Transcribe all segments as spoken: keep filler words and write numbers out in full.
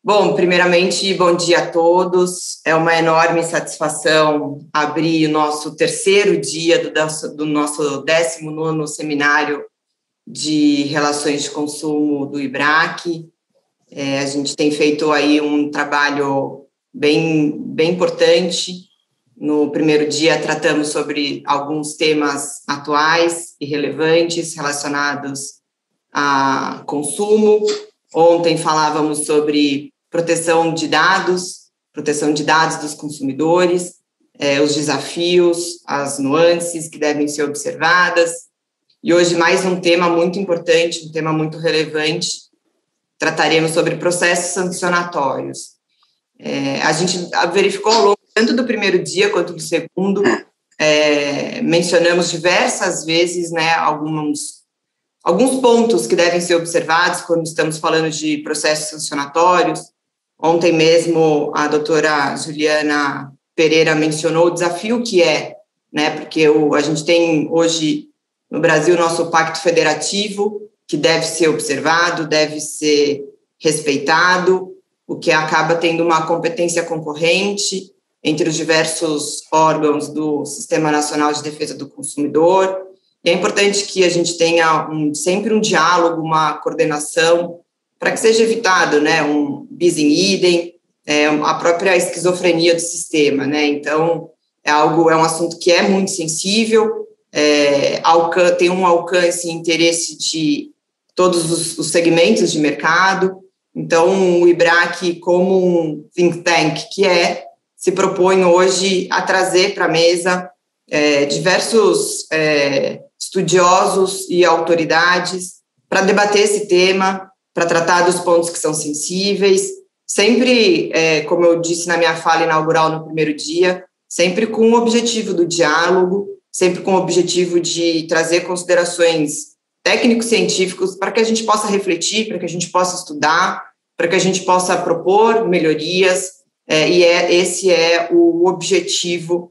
Bom, primeiramente, bom dia a todos. É uma enorme satisfação abrir o nosso terceiro dia do nosso, do nosso décimo nono seminário de Relações de Consumo do IBRAC. É, a gente tem feito aí um trabalho bem, bem importante. No primeiro dia, tratamos sobre alguns temas atuais e relevantes relacionados a consumo. Ontem falávamos sobre proteção de dados, proteção de dados dos consumidores, eh, os desafios, as nuances que devem ser observadas. E hoje mais um tema muito importante, um tema muito relevante, trataremos sobre processos sancionatórios. É, a gente verificou ao longo tanto do primeiro dia quanto do segundo, é, mencionamos diversas vezes, né, alguns, alguns pontos que devem ser observados quando estamos falando de processos sancionatórios. Ontem mesmo a doutora Juliana Pereira mencionou o desafio que é, né, porque o, a gente tem hoje no Brasil o nosso pacto federativo, que deve ser observado, deve ser respeitado, o que acaba tendo uma competência concorrente entre os diversos órgãos do Sistema Nacional de Defesa do Consumidor. E é importante que a gente tenha um, sempre um diálogo, uma coordenação, para que seja evitado, né, um bis in idem, é, a própria esquizofrenia do sistema, né? Então, é algo, é um assunto que é muito sensível, é, alcan- tem um alcance e interesse de todos os, os segmentos de mercado. Então, o IBRAC, como um think tank que é, se propõe hoje a trazer para a mesa é, diversos é, estudiosos e autoridades para debater esse tema, para tratar dos pontos que são sensíveis, sempre, é, como eu disse na minha fala inaugural no primeiro dia, sempre com o objetivo do diálogo, sempre com o objetivo de trazer considerações técnicos científicos para que a gente possa refletir, para que a gente possa estudar, para que a gente possa propor melhorias, é, e é, esse é o objetivo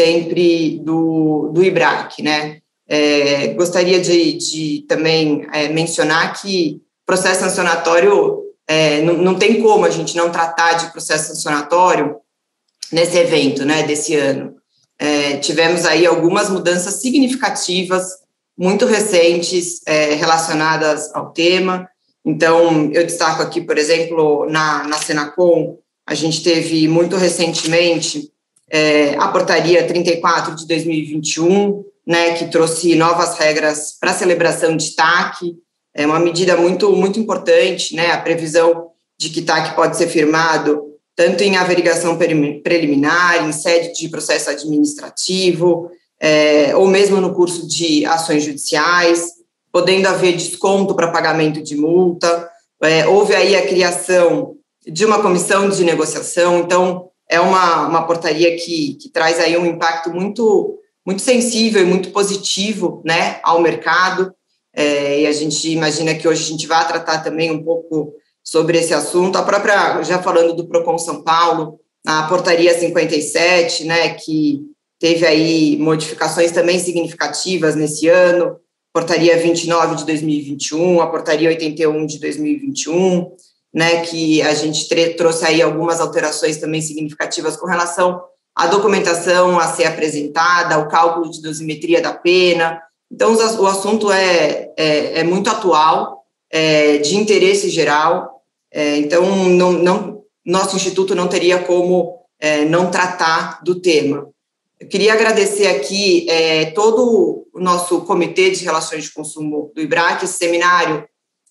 sempre do, do IBRAC, né? É, gostaria de, de também é, mencionar que processo sancionatório, é, não, não tem como a gente não tratar de processo sancionatório nesse evento, né, desse ano. É, tivemos aí algumas mudanças significativas, muito recentes, é, relacionadas ao tema. Então, eu destaco aqui, por exemplo, na, na Senacom, a gente teve muito recentemente é, a portaria trinta e quatro de dois mil e vinte e um, né, que trouxe novas regras para a celebração de T A C. É uma medida muito, muito importante, né, a previsão de que T A C pode ser firmado tanto em averiguação preliminar, em sede de processo administrativo, é, ou mesmo no curso de ações judiciais, podendo haver desconto para pagamento de multa. É, houve aí a criação de uma comissão de negociação, então é uma, uma portaria que, que traz aí um impacto muito, muito sensível e muito positivo, né, ao mercado, é, e a gente imagina que hoje a gente vai tratar também um pouco sobre esse assunto. A própria, já falando do Procon São Paulo, a portaria cinquenta e sete, né, que teve aí modificações também significativas nesse ano, portaria vinte e nove de dois mil e vinte e um, a portaria oitenta e um de dois mil e vinte e um, né, que a gente trouxe aí algumas alterações também significativas com relação à documentação a ser apresentada, ao cálculo de dosimetria da pena. Então, o assunto é, é, é muito atual, é, de interesse geral, é, então, não, não, nosso instituto não teria como é, não tratar do tema. Eu queria agradecer aqui é, todo o nosso Comitê de Relações de Consumo do IBRAC. Esse seminário,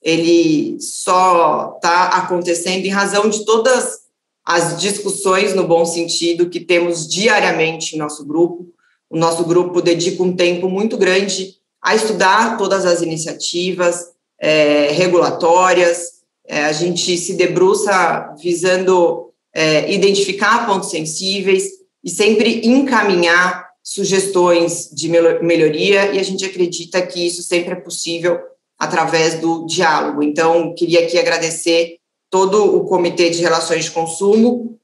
ele só está acontecendo em razão de todas as discussões, no bom sentido, que temos diariamente em nosso grupo. O nosso grupo dedica um tempo muito grande a estudar todas as iniciativas é, regulatórias. É, a gente se debruça visando é, identificar pontos sensíveis e sempre encaminhar sugestões de melhoria, e a gente acredita que isso sempre é possível através do diálogo. Então, queria aqui agradecer todo o Comitê de Relações de Consumo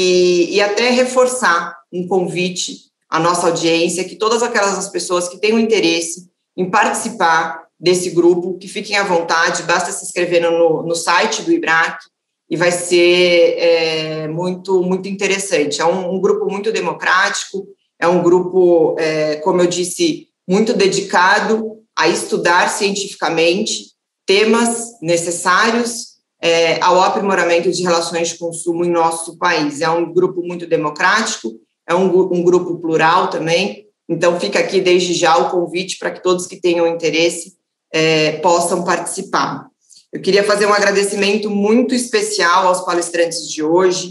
e, e até reforçar um convite à nossa audiência, que todas aquelas pessoas que tenham interesse em participar desse grupo, que fiquem à vontade, basta se inscrever no, no site do IBRAC, e vai ser é, muito, muito interessante. É um, um grupo muito democrático, é um grupo, é, como eu disse, muito dedicado a estudar cientificamente temas necessários é, ao aprimoramento de relações de consumo em nosso país. É um grupo muito democrático, é um, um grupo plural também, então fica aqui desde já o convite para que todos que tenham interesse é, possam participar. Eu queria fazer um agradecimento muito especial aos palestrantes de hoje.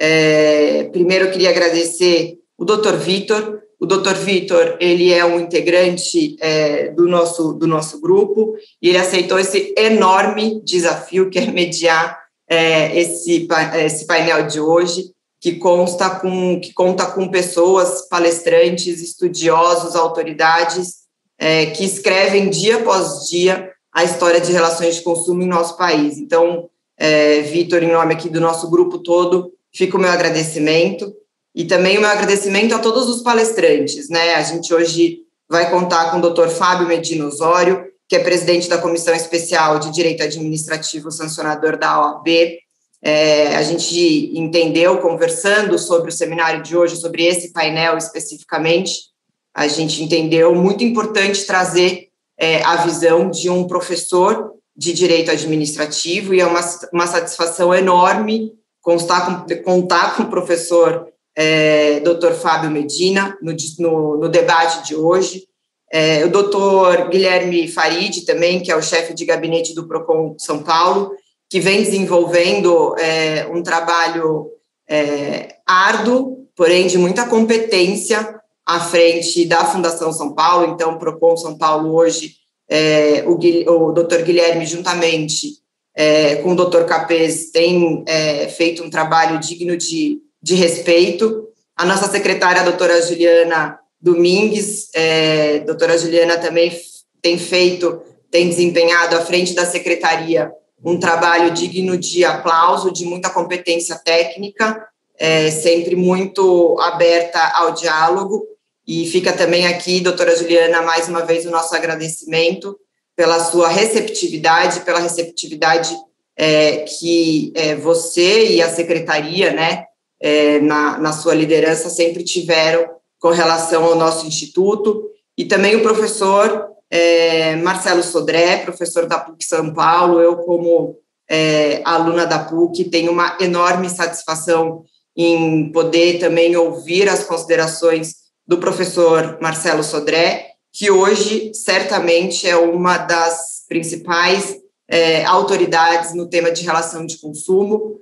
É, primeiro, eu queria agradecer o doutor Vitor. O doutor Vitor, ele é um integrante é, do, nosso, do nosso grupo e ele aceitou esse enorme desafio que é mediar é, esse, esse painel de hoje, que, consta com, que conta com pessoas, palestrantes, estudiosos, autoridades, é, que escrevem dia após dia a história de relações de consumo em nosso país. Então, é, Vitor, em nome aqui do nosso grupo todo, fica o meu agradecimento. E também o meu agradecimento a todos os palestrantes, né? A gente hoje vai contar com o doutor Fábio Medina Osório, que é presidente da Comissão Especial de Direito Administrativo Sancionador da O A B. É, a gente entendeu, conversando sobre o seminário de hoje, sobre esse painel especificamente, a gente entendeu muito importante trazer é, a visão de um professor de Direito Administrativo, e é uma, uma satisfação enorme contar com, contar com o professor É, doutor Fábio Medina, no, no, no debate de hoje, é, o doutor Guilherme Farid também, que é o chefe de gabinete do Procon São Paulo, que vem desenvolvendo é, um trabalho é, árduo, porém de muita competência à frente da Fundação São Paulo. Então, o Procon São Paulo hoje, é, o, o doutor Guilherme, juntamente é, com o doutor Capês, tem é, feito um trabalho digno de de respeito. A nossa secretária, a doutora Juliana Domingues, é, doutora Juliana também tem feito, tem desempenhado à frente da secretaria um trabalho digno de aplauso, de muita competência técnica, é, sempre muito aberta ao diálogo, e fica também aqui, doutora Juliana, mais uma vez o nosso agradecimento pela sua receptividade, pela receptividade é, que é, você e a secretaria, né, É, na, na sua liderança, sempre tiveram com relação ao nosso instituto, e também o professor é, Marcelo Sodré, professor da P U C São Paulo. Eu, como é, aluna da P U C, tenho uma enorme satisfação em poder também ouvir as considerações do professor Marcelo Sodré, que hoje certamente é uma das principais é, autoridades no tema de relação de consumo,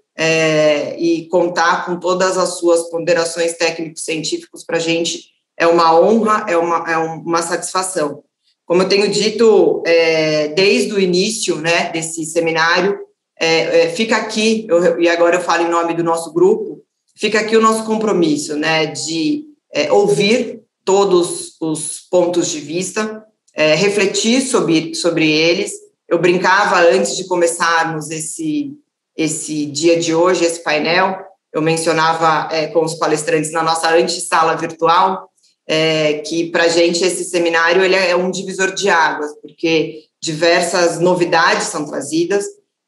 É, e contar com todas as suas ponderações técnico-científicas para a gente é uma honra, é uma, é uma satisfação. Como eu tenho dito é, desde o início, né, desse seminário, é, é, fica aqui, eu, e agora eu falo em nome do nosso grupo, fica aqui o nosso compromisso, né, de é, ouvir todos os pontos de vista, é, refletir sobre, sobre eles. Eu brincava antes de começarmos esse esse dia de hoje, esse painel, eu mencionava é, com os palestrantes na nossa antessala virtual, é, que para a gente esse seminário ele é um divisor de águas, porque diversas novidades são trazidas,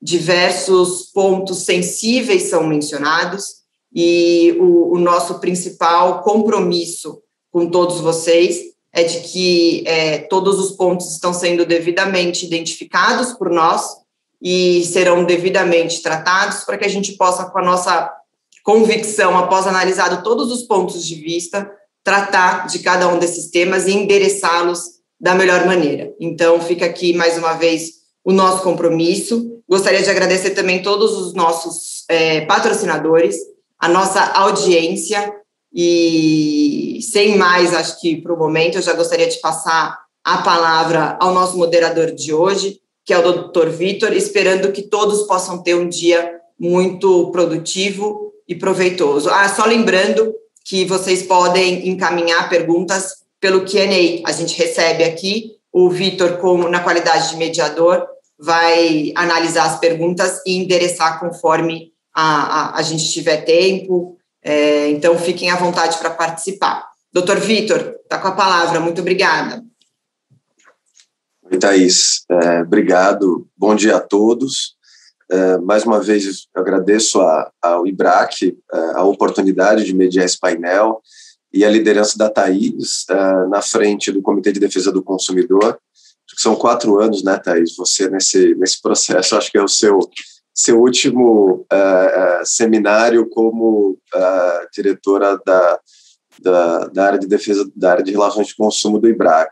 diversos pontos sensíveis são mencionados, e o, o nosso principal compromisso com todos vocês é de que é, todos os pontos estão sendo devidamente identificados por nós, e serão devidamente tratados para que a gente possa, com a nossa convicção, após analisado todos os pontos de vista, tratar de cada um desses temas e endereçá-los da melhor maneira. Então, fica aqui, mais uma vez, o nosso compromisso. Gostaria de agradecer também todos os nossos é, patrocinadores, a nossa audiência, e, sem mais, acho que, para o momento, eu já gostaria de passar a palavra ao nosso moderador de hoje, que é o doutor Vitor, esperando que todos possam ter um dia muito produtivo e proveitoso. Ah, só lembrando que vocês podem encaminhar perguntas pelo Q and A. A gente recebe aqui, o Vitor, como na qualidade de mediador, vai analisar as perguntas e endereçar conforme a, a, a gente tiver tempo. É, então, fiquem à vontade para participar. doutor Vitor, está com a palavra. Muito obrigada. Oi, Thaís, é, obrigado, bom dia a todos. É, mais uma vez, eu agradeço a, ao IBRAC a oportunidade de mediar esse painel e a liderança da Thaís uh, na frente do Comitê de Defesa do Consumidor. São quatro anos, né, Thaís? Você nesse, nesse processo, acho que é o seu, seu último uh, uh, seminário como uh, diretora da, da, da área de defesa, da área de relações de consumo do IBRAC.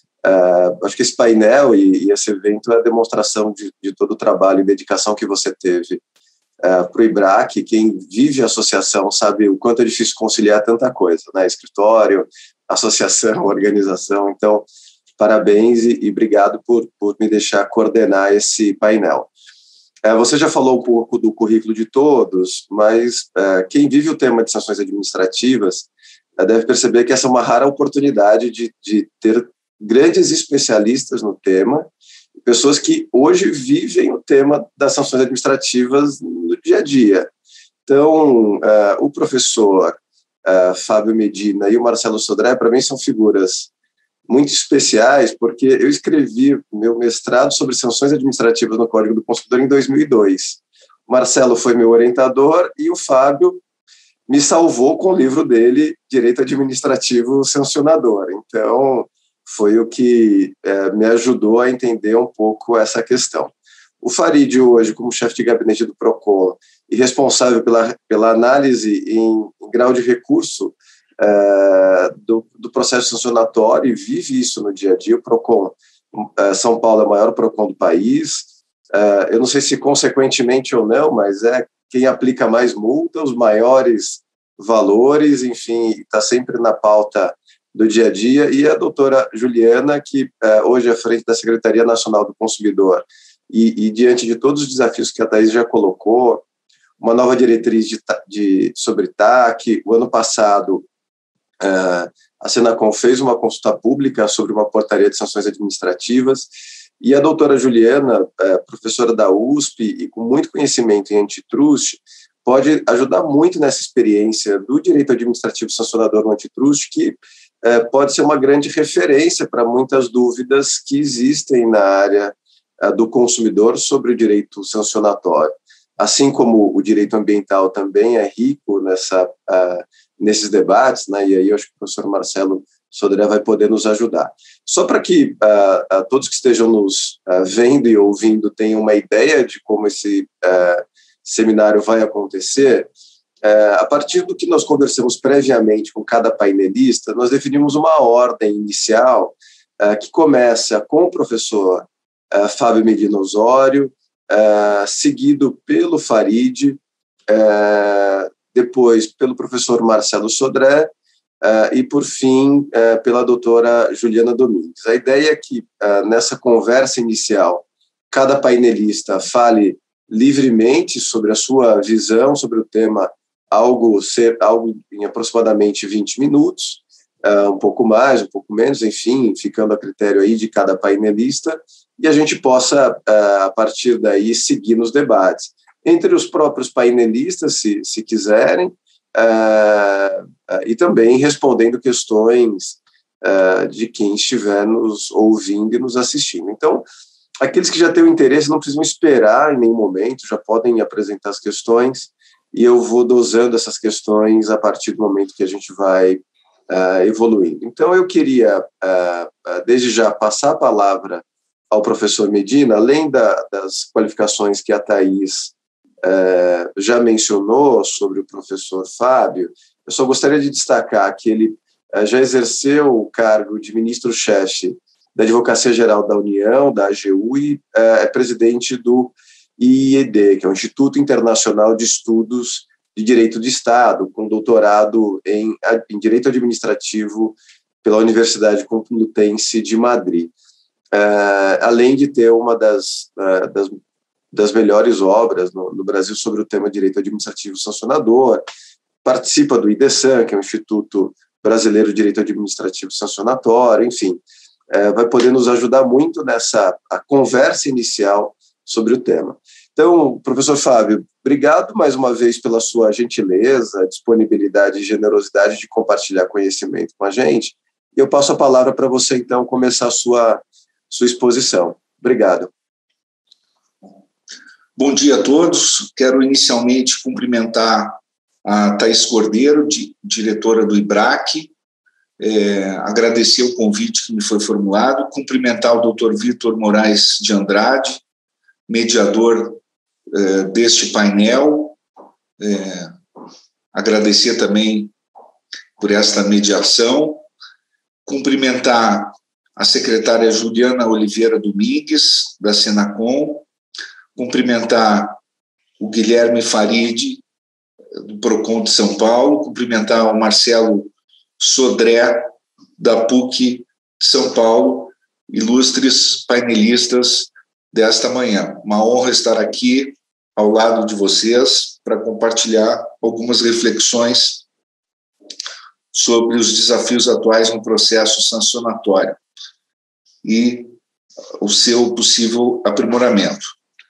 Uh, acho que esse painel e, e esse evento é a demonstração de, de todo o trabalho e dedicação que você teve uh, para o IBRAC. Quem vive a associação sabe o quanto é difícil conciliar tanta coisa, né? Escritório, associação, organização. Então, parabéns e, e obrigado por, por me deixar coordenar esse painel. Uh, você já falou um pouco do currículo de todos, mas uh, quem vive o tema de sanções administrativas uh, deve perceber que essa é uma rara oportunidade de, de ter grandes especialistas no tema, pessoas que hoje vivem o tema das sanções administrativas no dia a dia. Então, uh, o professor uh, Fábio Medina e o Marcelo Sodré, para mim, são figuras muito especiais, porque eu escrevi meu mestrado sobre sanções administrativas no Código do Consumidor em dois mil e dois. O Marcelo foi meu orientador e o Fábio me salvou com o livro dele, Direito Administrativo Sancionador. Então, foi o que é, me ajudou a entender um pouco essa questão. O Farid, hoje, como chefe de gabinete do PROCON e responsável pela, pela análise em, em grau de recurso é, do, do processo sancionatório, e vive isso no dia a dia. O PROCON, é, São Paulo é o maior PROCON do país, é, eu não sei se consequentemente ou não, mas é quem aplica mais multa, os maiores valores, enfim, está sempre na pauta do dia a dia, e a doutora Juliana, que é, hoje é à frente da Secretaria Nacional do Consumidor, e, e diante de todos os desafios que a Thaís já colocou, uma nova diretriz de, de, sobre T A C. O ano passado, é, a Senacom fez uma consulta pública sobre uma portaria de sanções administrativas, e a doutora Juliana, é, professora da U S P e com muito conhecimento em antitrust, pode ajudar muito nessa experiência do direito administrativo sancionador no antitrust, que é, pode ser uma grande referência para muitas dúvidas que existem na área é, do consumidor sobre o direito sancionatório. Assim como o direito ambiental também é rico nessa, uh, nesses debates, né, e aí eu acho que o professor Marcelo Sodré vai poder nos ajudar. Só para que uh, uh, todos que estejam nos uh, vendo e ouvindo tenham uma ideia de como esse uh, seminário vai acontecer, uh, a partir do que nós conversamos previamente com cada painelista, nós definimos uma ordem inicial uh, que começa com o professor uh, Fábio Medina Osório, Uh, seguido pelo Farid, uh, depois pelo professor Marcelo Sodré uh, e, por fim, uh, pela doutora Juliana Domingues. A ideia é que, uh, nessa conversa inicial, cada painelista fale livremente sobre a sua visão sobre o tema, algo, ser, algo em aproximadamente vinte minutos, uh, um pouco mais, um pouco menos, enfim, ficando a critério aí de cada painelista, e a gente possa, a partir daí, seguir nos debates. Entre os próprios painelistas, se, se quiserem, uh, uh, e também respondendo questões uh, de quem estiver nos ouvindo e nos assistindo. Então, aqueles que já têm o interesse não precisam esperar em nenhum momento, já podem apresentar as questões, e eu vou dosando essas questões a partir do momento que a gente vai uh, evoluindo. Então, eu queria, uh, uh, desde já, passar a palavra ao professor Medina, além da, das qualificações que a Thaís eh, já mencionou sobre o professor Fábio, eu só gostaria de destacar que ele eh, já exerceu o cargo de ministro-chefe da Advocacia Geral da União, da A G U, e eh, é presidente do I I E D, que é o Instituto Internacional de Estudos de Direito de Estado, com doutorado em, em Direito Administrativo pela Universidade Complutense de Madrid. Uh, além de ter uma das, uh, das, das melhores obras no, no Brasil sobre o tema direito administrativo sancionador, participa do IDESAN, que é o Instituto Brasileiro de Direito Administrativo Sancionatório, enfim, uh, vai poder nos ajudar muito nessa a conversa inicial sobre o tema. Então, professor Fábio, obrigado mais uma vez pela sua gentileza, disponibilidade e generosidade de compartilhar conhecimento com a gente. Eu passo a palavra para você, então, começar a sua sua exposição. Obrigado. Bom dia a todos. Quero inicialmente cumprimentar a Thaís Cordeiro, di- diretora do IBRAC, é, agradecer o convite que me foi formulado, cumprimentar o doutor Vitor Moraes de Andrade, mediador é, deste painel, é, agradecer também por esta mediação, cumprimentar a secretária Juliana Oliveira Domingues, da Senacom, cumprimentar o Guilherme Farid, do Procon de São Paulo, cumprimentar o Marcelo Sodré, da PUC de São Paulo, ilustres painelistas desta manhã. Uma honra estar aqui ao lado de vocês para compartilhar algumas reflexões sobre os desafios atuais no processo sancionatório e o seu possível aprimoramento.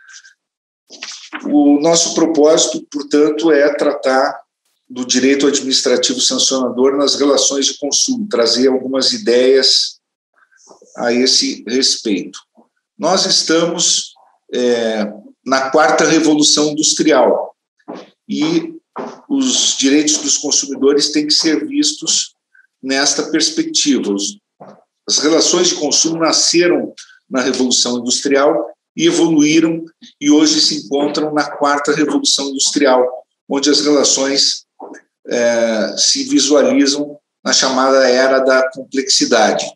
O nosso propósito, portanto, é tratar do direito administrativo sancionador nas relações de consumo, trazer algumas ideias a esse respeito. Nós estamos é, na quarta revolução industrial e os direitos dos consumidores têm que ser vistos nesta perspectiva. As relações de consumo nasceram na Revolução Industrial e evoluíram e hoje se encontram na quarta Revolução Industrial, onde as relações é, se visualizam na chamada era da complexidade.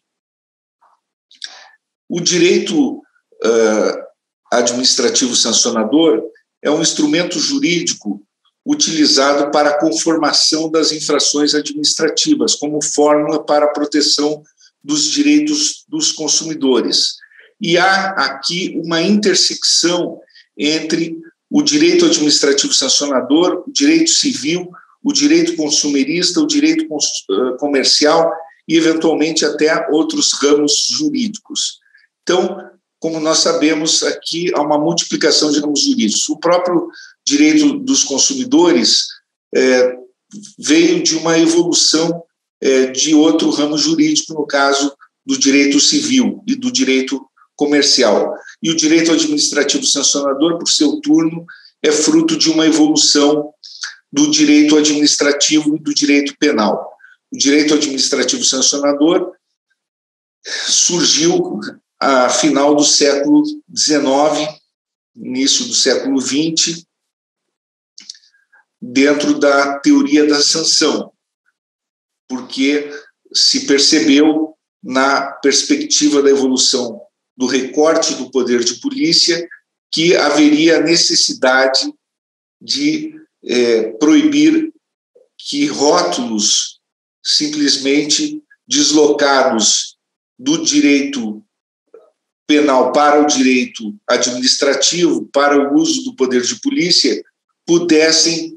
O direito é, administrativo sancionador é um instrumento jurídico utilizado para a conformação das infrações administrativas, como fórmula para a proteção dos direitos dos consumidores. E há aqui uma intersecção entre o direito administrativo sancionador, o direito civil, o direito consumerista, o direito comercial e, eventualmente, até outros ramos jurídicos. Então, como nós sabemos, aqui há uma multiplicação de ramos jurídicos. O próprio direito dos consumidores é, veio de uma evolução é, de outro ramo jurídico, no caso do direito civil e do direito comercial. E o direito administrativo sancionador, por seu turno, é fruto de uma evolução do direito administrativo e do direito penal. O direito administrativo sancionador surgiu a final do século dezenove, início do século vinte, dentro da teoria da sanção, porque se percebeu, na perspectiva da evolução do recorte do poder de polícia, que haveria necessidade de é, proibir que rótulos simplesmente deslocados do direito penal para o direito administrativo, para o uso do poder de polícia, pudessem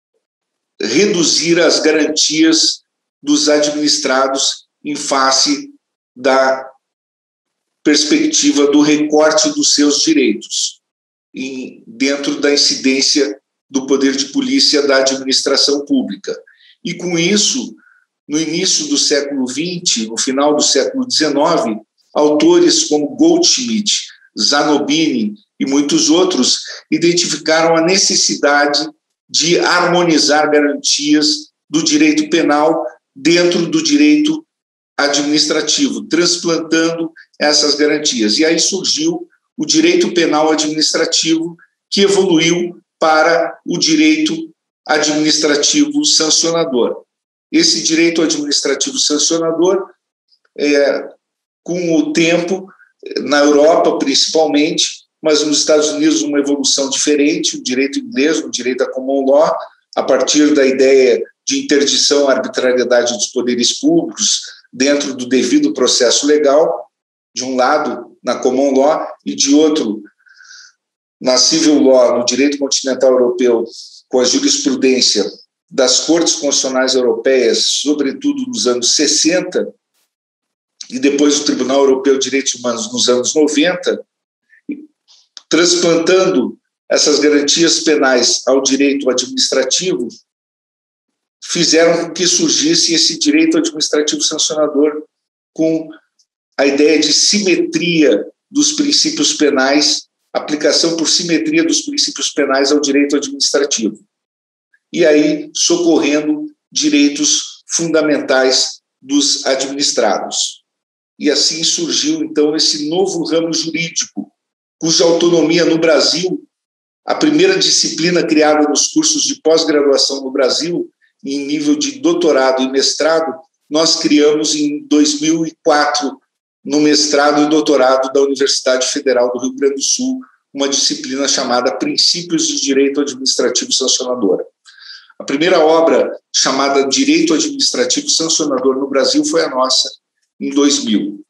reduzir as garantias dos administrados em face da perspectiva do recorte dos seus direitos, em, dentro da incidência do poder de polícia da administração pública. E, com isso, no início do século vinte, no final do século dezenove, autores como Goldschmidt, Zanobini e muitos outros identificaram a necessidade de harmonizar garantias do direito penal dentro do direito administrativo, transplantando essas garantias. E aí surgiu o direito penal administrativo, que evoluiu para o direito administrativo sancionador. Esse direito administrativo sancionador, é, com o tempo, na Europa principalmente, mas nos Estados Unidos uma evolução diferente, o direito inglês, o direito à common law, a partir da ideia de interdição à arbitrariedade dos poderes públicos dentro do devido processo legal, de um lado na common law e de outro na civil law, no direito continental europeu, com a jurisprudência das cortes constitucionais europeias, sobretudo nos anos sessenta, e depois o Tribunal Europeu de Direitos Humanos nos anos noventa, transplantando essas garantias penais ao direito administrativo, fizeram com que surgisse esse direito administrativo sancionador com a ideia de simetria dos princípios penais aplicação por simetria dos princípios penais ao direito administrativo. E aí, socorrendo direitos fundamentais dos administrados. E assim surgiu, então, esse novo ramo jurídico, cuja autonomia no Brasil, a primeira disciplina criada nos cursos de pós-graduação no Brasil, em nível de doutorado e mestrado, nós criamos em dois mil e quatro, no mestrado e doutorado da Universidade Federal do Rio Grande do Sul, uma disciplina chamada Princípios de Direito Administrativo Sancionador. A primeira obra chamada Direito Administrativo Sancionador no Brasil foi a nossa, em dois mil.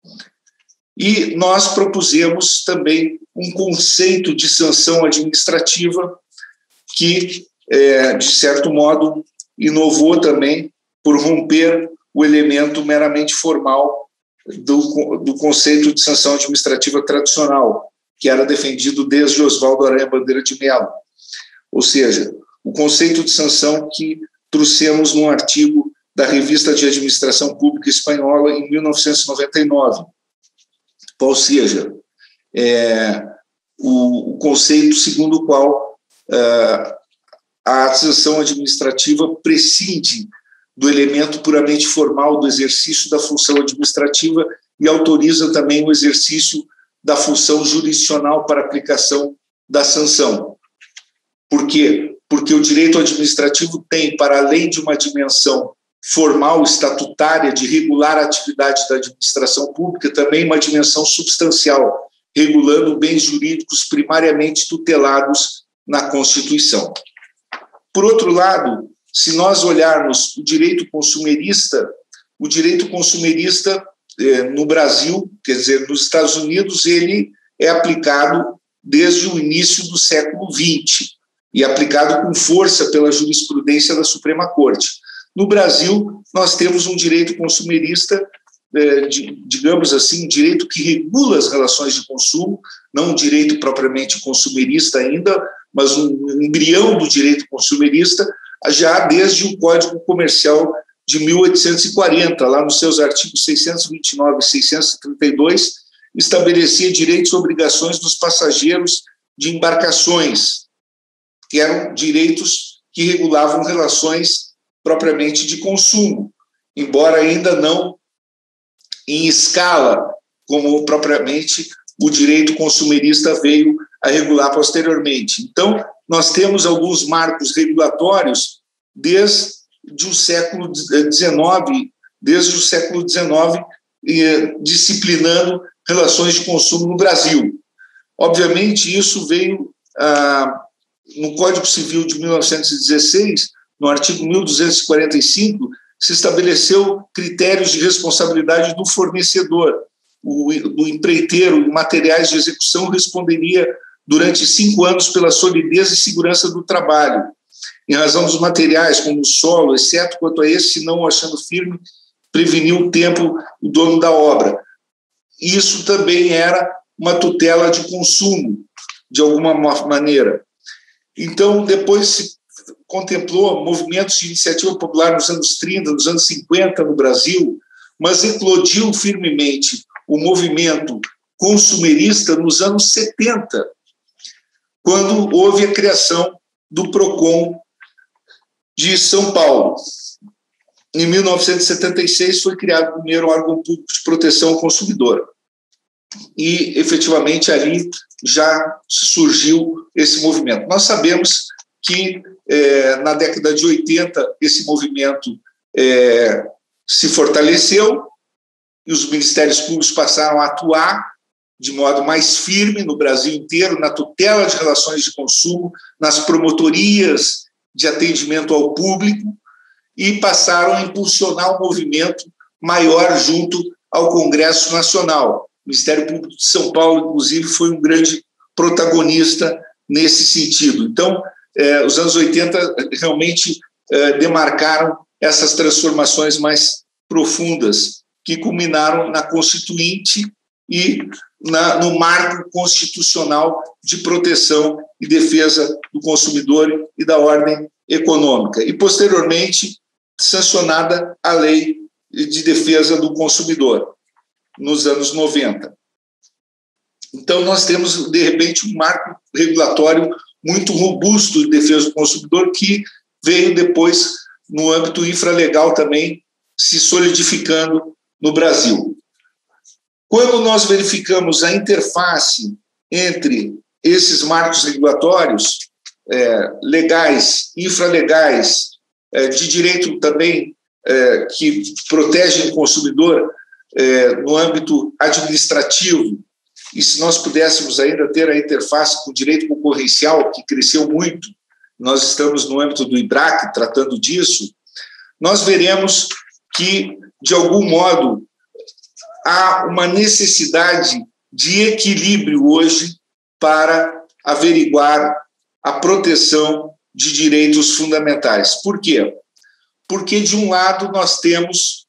E nós propusemos também um conceito de sanção administrativa que, é, de certo modo, inovou também por romper o elemento meramente formal do, do conceito de sanção administrativa tradicional, que era defendido desde Oswaldo Aranha Bandeira de Mello. Ou seja, o conceito de sanção que trouxemos num artigo da Revista de Administração Pública Espanhola em mil novecentos e noventa e nove. Ou seja, é, o, o conceito segundo o qual é, a sanção administrativa prescinde do elemento puramente formal do exercício da função administrativa e autoriza também o exercício da função jurisdicional para aplicação da sanção. Por quê? Porque o direito administrativo tem, para além de uma dimensão formal, estatutária, de regular a atividade da administração pública, também uma dimensão substancial, regulando bens jurídicos primariamente tutelados na Constituição. Por outro lado, se nós olharmos o direito consumerista, o direito consumerista eh, no Brasil, quer dizer, nos Estados Unidos, ele é aplicado desde o início do século vinte e aplicado com força pela jurisprudência da Suprema Corte. No Brasil, nós temos um direito consumerista, eh, de, digamos assim, um direito que regula as relações de consumo, não um direito propriamente consumerista ainda, mas um embrião do direito consumerista, já desde o Código Comercial de mil oitocentos e quarenta, lá nos seus artigos seiscentos e vinte e nove e seiscentos e trinta e dois, estabelecia direitos e obrigações dos passageiros de embarcações, que eram direitos que regulavam relações propriamente de consumo, embora ainda não em escala, como propriamente o direito consumerista veio a regular posteriormente. Então, nós temos alguns marcos regulatórios desde o século dezenove, desde o século dezenove, eh, disciplinando relações de consumo no Brasil. Obviamente, isso veio ah, no Código Civil de mil novecentos e dezesseis, no artigo mil duzentos e quarenta e cinco, se estabeleceu critérios de responsabilidade do fornecedor. O, do empreiteiro em materiais de execução responderia durante cinco anos pela solidez e segurança do trabalho, em razão dos materiais, como o solo, exceto quanto a esse, se não o achando firme, preveniu o tempo o dono da obra. Isso também era uma tutela de consumo, de alguma maneira. Então, depois se contemplou movimentos de iniciativa popular nos anos trinta, nos anos cinquenta no Brasil, mas eclodiu firmemente o movimento consumerista nos anos setenta, quando houve a criação do PROCON de São Paulo. Em mil novecentos e setenta e seis foi criado o primeiro órgão público de proteção ao consumidor. E, efetivamente, ali já surgiu esse movimento. Nós sabemos que, eh, na década de oitenta, esse movimento eh, se fortaleceu e os ministérios públicos passaram a atuar de modo mais firme no Brasil inteiro, na tutela de relações de consumo, nas promotorias de atendimento ao público, e passaram a impulsionar um movimento maior junto ao Congresso Nacional. O Ministério Público de São Paulo, inclusive, foi um grande protagonista nesse sentido. Então, eh, os anos oitenta realmente eh, demarcaram essas transformações mais profundas, que culminaram na Constituinte e na, no marco constitucional de proteção e defesa do consumidor e da ordem econômica. E, posteriormente, sancionada a Lei de Defesa do Consumidor, nos anos noventa. Então, nós temos, de repente, um marco regulatório muito robusto de defesa do consumidor que veio depois, no âmbito infralegal também, se solidificando no Brasil. Quando nós verificamos a interface entre esses marcos regulatórios, é, legais, infralegais, é, de direito também é, que protegem o consumidor é, no âmbito administrativo, e se nós pudéssemos ainda ter a interface com o direito concorrencial, que cresceu muito, nós estamos no âmbito do IBRAC tratando disso, nós veremos que, de algum modo, há uma necessidade de equilíbrio hoje para averiguar a proteção de direitos fundamentais. Por quê? Porque, de um lado, nós temos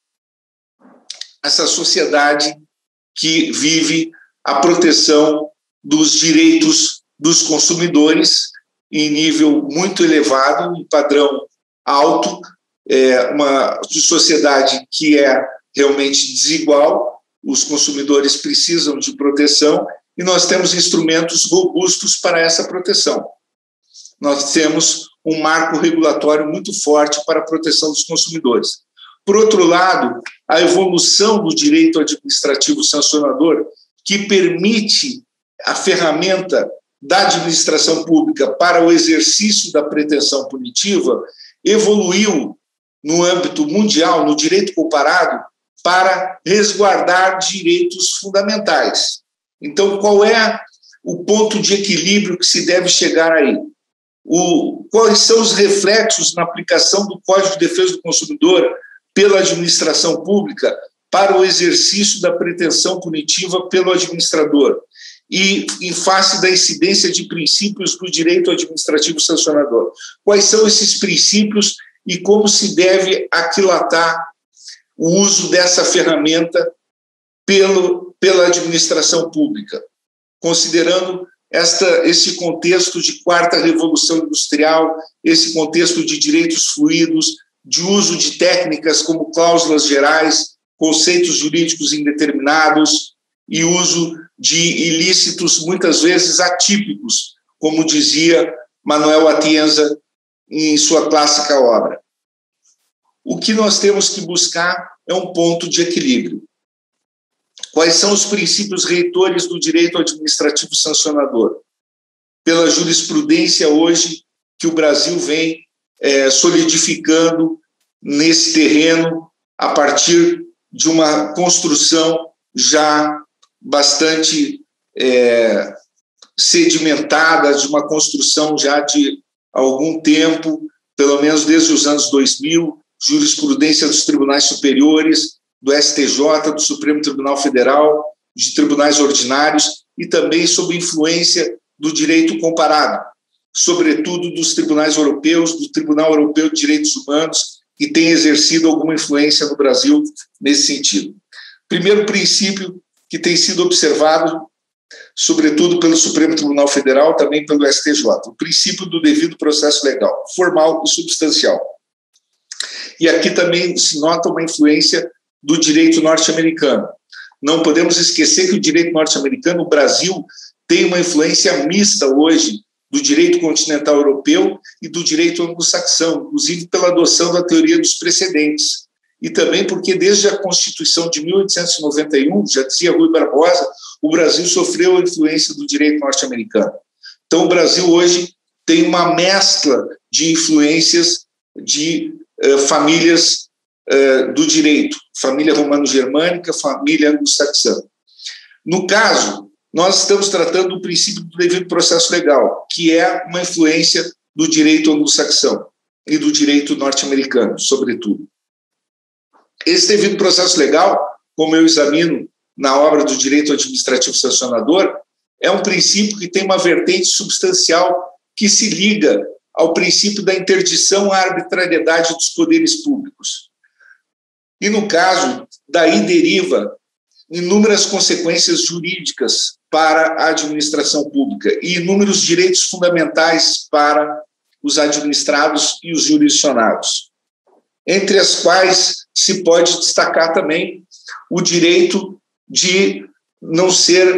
essa sociedade que vive a proteção dos direitos dos consumidores em nível muito elevado, um padrão alto, é uma sociedade que é realmente desigual, os consumidores precisam de proteção e nós temos instrumentos robustos para essa proteção. Nós temos um marco regulatório muito forte para a proteção dos consumidores. Por outro lado, a evolução do direito administrativo sancionador, que permite a ferramenta da administração pública para o exercício da pretensão punitiva, evoluiu no âmbito mundial, no direito comparado, para resguardar direitos fundamentais. Então, qual é o ponto de equilíbrio que se deve chegar aí? O, quais são os reflexos na aplicação do Código de Defesa do Consumidor pela administração pública para o exercício da pretensão punitiva pelo administrador e em face da incidência de princípios do direito administrativo sancionador? Quais são esses princípios e como se deve aquilatar o uso dessa ferramenta pelo, pela administração pública, considerando esta, esse contexto de quarta revolução industrial, esse contexto de direitos fluidos, de uso de técnicas como cláusulas gerais, conceitos jurídicos indeterminados e uso de ilícitos muitas vezes atípicos, como dizia Manuel Atienza em sua clássica obra. O que nós temos que buscar é um ponto de equilíbrio. Quais são os princípios reitores do direito administrativo sancionador? Pela jurisprudência hoje que o Brasil vem é, solidificando nesse terreno a partir de uma construção já bastante é, sedimentada, de uma construção já de algum tempo, pelo menos desde os anos dois mil, jurisprudência dos tribunais superiores, do S T J, do Supremo Tribunal Federal, de tribunais ordinários e também sob influência do direito comparado, sobretudo dos tribunais europeus, do Tribunal Europeu de Direitos Humanos, que tem exercido alguma influência no Brasil nesse sentido. Primeiro princípio que tem sido observado, sobretudo pelo Supremo Tribunal Federal, também pelo S T J, o princípio do devido processo legal, formal e substancial. E aqui também se nota uma influência do direito norte-americano. Não podemos esquecer que o direito norte-americano, o Brasil, tem uma influência mista hoje do direito continental europeu e do direito anglo-saxão, inclusive pela adoção da teoria dos precedentes. E também porque, desde a Constituição de mil oitocentos e noventa e um, já dizia Rui Barbosa, o Brasil sofreu a influência do direito norte-americano. Então, o Brasil hoje tem uma mescla de influências de uh, famílias uh, do direito, família romano-germânica, família anglo-saxã. No caso, nós estamos tratando do princípio do devido processo legal, que é uma influência do direito anglo-saxão e do direito norte-americano, sobretudo. Esse devido processo legal, como eu examino na obra do direito administrativo sancionador, é um princípio que tem uma vertente substancial que se liga ao princípio da interdição à arbitrariedade dos poderes públicos. E, no caso, daí deriva inúmeras consequências jurídicas para a administração pública e inúmeros direitos fundamentais para os administrados e os jurisdicionados, entre as quais se pode destacar também o direito de não ser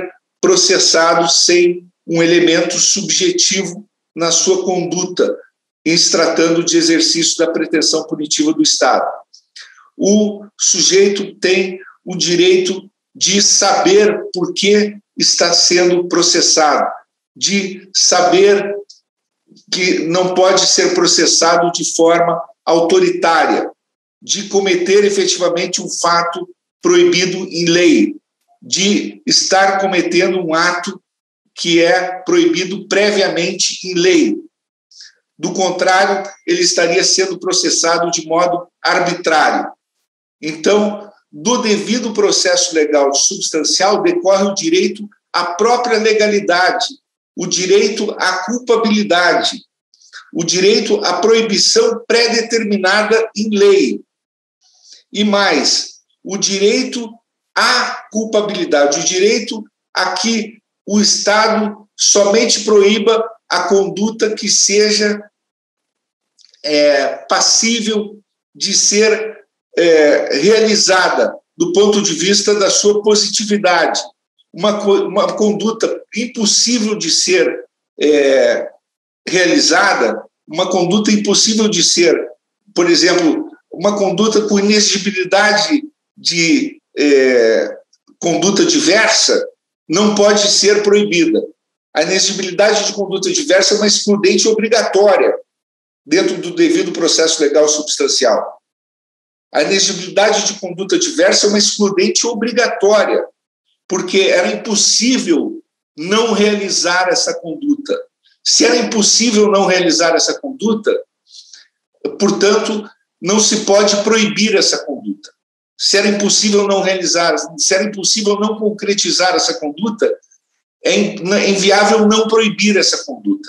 processado sem um elemento subjetivo na sua conduta, em se tratando de exercício da pretensão punitiva do Estado. O sujeito tem o direito de saber por que está sendo processado, de saber que não pode ser processado de forma autoritária, de cometer efetivamente um fato proibido em lei, de estar cometendo um ato que é proibido previamente em lei. Do contrário, ele estaria sendo processado de modo arbitrário. Então, do devido processo legal substancial decorre o direito à própria legalidade, o direito à culpabilidade, o direito à proibição pré-determinada em lei. E mais, o direito à culpabilidade, o direito a que o Estado somente proíba a conduta que seja é, passível de ser é, realizada do ponto de vista da sua positividade. Uma, uma conduta impossível de ser é, realizada, uma conduta impossível de ser, por exemplo, uma conduta com inexigibilidade de é, conduta diversa, não pode ser proibida. A inexigibilidade de conduta diversa é uma excludente obrigatória dentro do devido processo legal substancial. A inexigibilidade de conduta diversa é uma excludente obrigatória, porque era impossível não realizar essa conduta. Se era impossível não realizar essa conduta, portanto, não se pode proibir essa conduta. Se era impossível não realizar, se era impossível não concretizar essa conduta, é inviável não proibir essa conduta.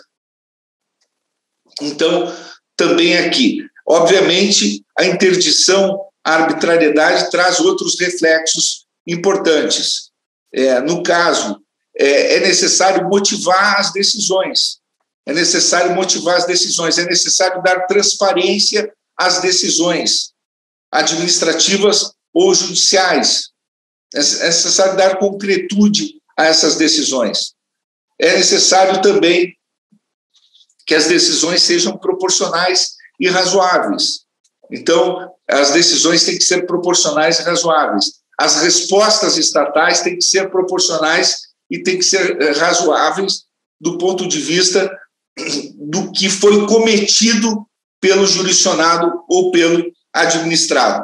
Então, também aqui, obviamente, a interdição à arbitrariedade traz outros reflexos importantes. É, no caso, é, é necessário motivar as decisões, é necessário motivar as decisões, é necessário dar transparência às decisões administrativas ou judiciais, é necessário dar concretude a essas decisões. É necessário também que as decisões sejam proporcionais e razoáveis. Então, as decisões têm que ser proporcionais e razoáveis. As respostas estatais têm que ser proporcionais e têm que ser razoáveis do ponto de vista do que foi cometido pelo jurisdicionado ou pelo administrado.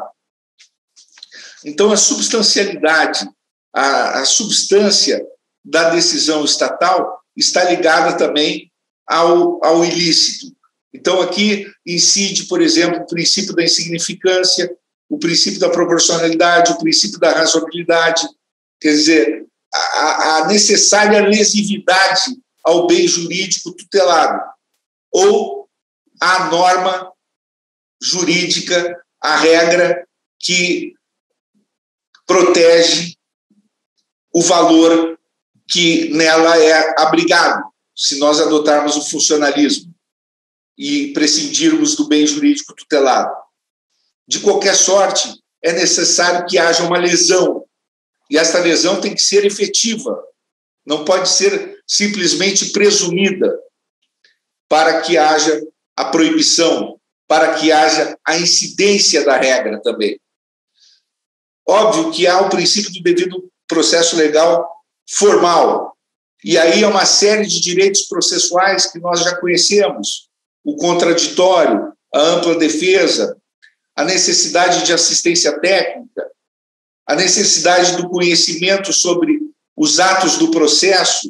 Então, a substancialidade, a, a substância da decisão estatal está ligada também ao, ao ilícito. Então, aqui incide, por exemplo, o princípio da insignificância, o princípio da proporcionalidade, o princípio da razoabilidade, quer dizer, a, a necessária lesividade ao bem jurídico tutelado, ou a norma jurídica, a regra que protege o valor que nela é abrigado, se nós adotarmos o funcionalismo e prescindirmos do bem jurídico tutelado. De qualquer sorte, é necessário que haja uma lesão, e esta lesão tem que ser efetiva, não pode ser simplesmente presumida, para que haja a proibição, para que haja a incidência da regra também. Óbvio que há o princípio do devido processo legal formal, e aí há uma série de direitos processuais que nós já conhecemos, o contraditório, a ampla defesa, a necessidade de assistência técnica, a necessidade do conhecimento sobre os atos do processo,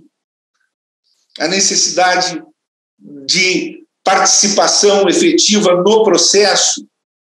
a necessidade de participação efetiva no processo.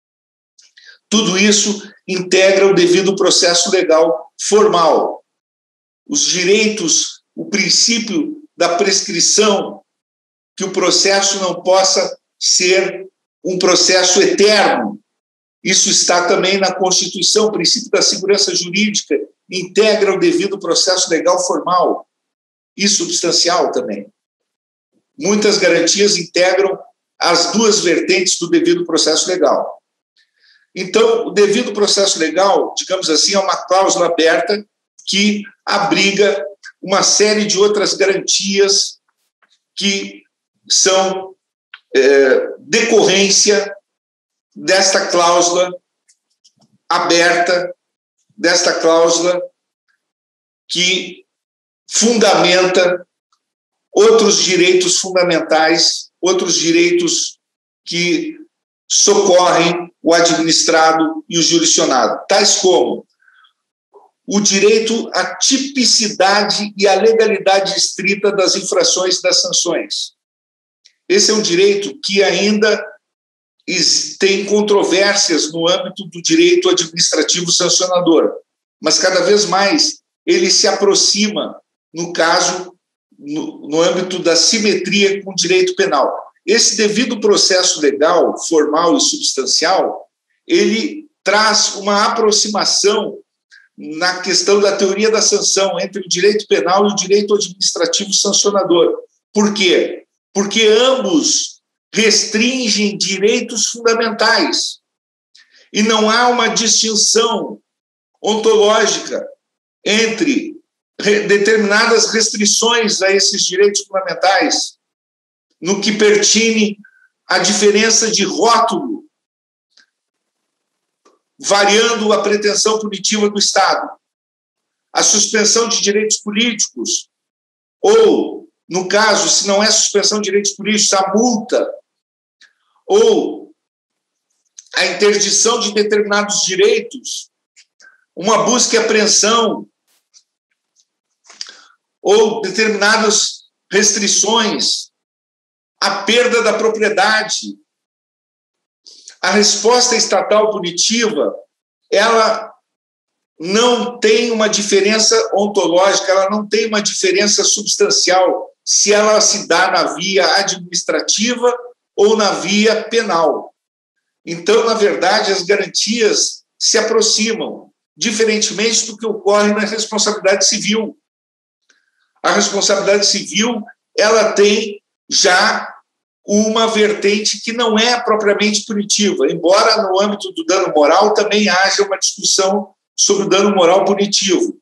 Tudo isso integra o devido processo legal formal. Os direitos, o princípio da prescrição, que o processo não possa ser um processo eterno. Isso está também na Constituição, o princípio da segurança jurídica integra o devido processo legal formal e substancial também. Muitas garantias integram as duas vertentes do devido processo legal. Então, o devido processo legal, digamos assim, é uma cláusula aberta que abriga uma série de outras garantias que são é, decorrência desta cláusula aberta, desta cláusula que fundamenta outros direitos fundamentais, outros direitos que socorrem o administrado e o jurisdicionado, tais como o direito à tipicidade e à legalidade estrita das infrações e das sanções. Esse é um direito que ainda tem controvérsias no âmbito do direito administrativo sancionador, mas cada vez mais ele se aproxima, no caso, no, no âmbito da simetria com o direito penal. Esse devido processo legal, formal e substancial, ele traz uma aproximação na questão da teoria da sanção entre o direito penal e o direito administrativo sancionador. Por quê? Porque ambos restringem direitos fundamentais e não há uma distinção ontológica entre determinadas restrições a esses direitos fundamentais no que pertine à diferença de rótulo, variando a pretensão punitiva do Estado, a suspensão de direitos políticos, ou, no caso, se não é suspensão de direitos políticos, a multa, ou a interdição de determinados direitos, uma busca e apreensão, ou determinadas restrições, a perda da propriedade. A resposta estatal punitiva, ela não tem uma diferença ontológica, ela não tem uma diferença substancial se ela se dá na via administrativa ou na via penal. Então, na verdade, as garantias se aproximam, diferentemente do que ocorre na responsabilidade civil. A responsabilidade civil, ela tem já uma vertente que não é propriamente punitiva, embora no âmbito do dano moral também haja uma discussão sobre o dano moral punitivo.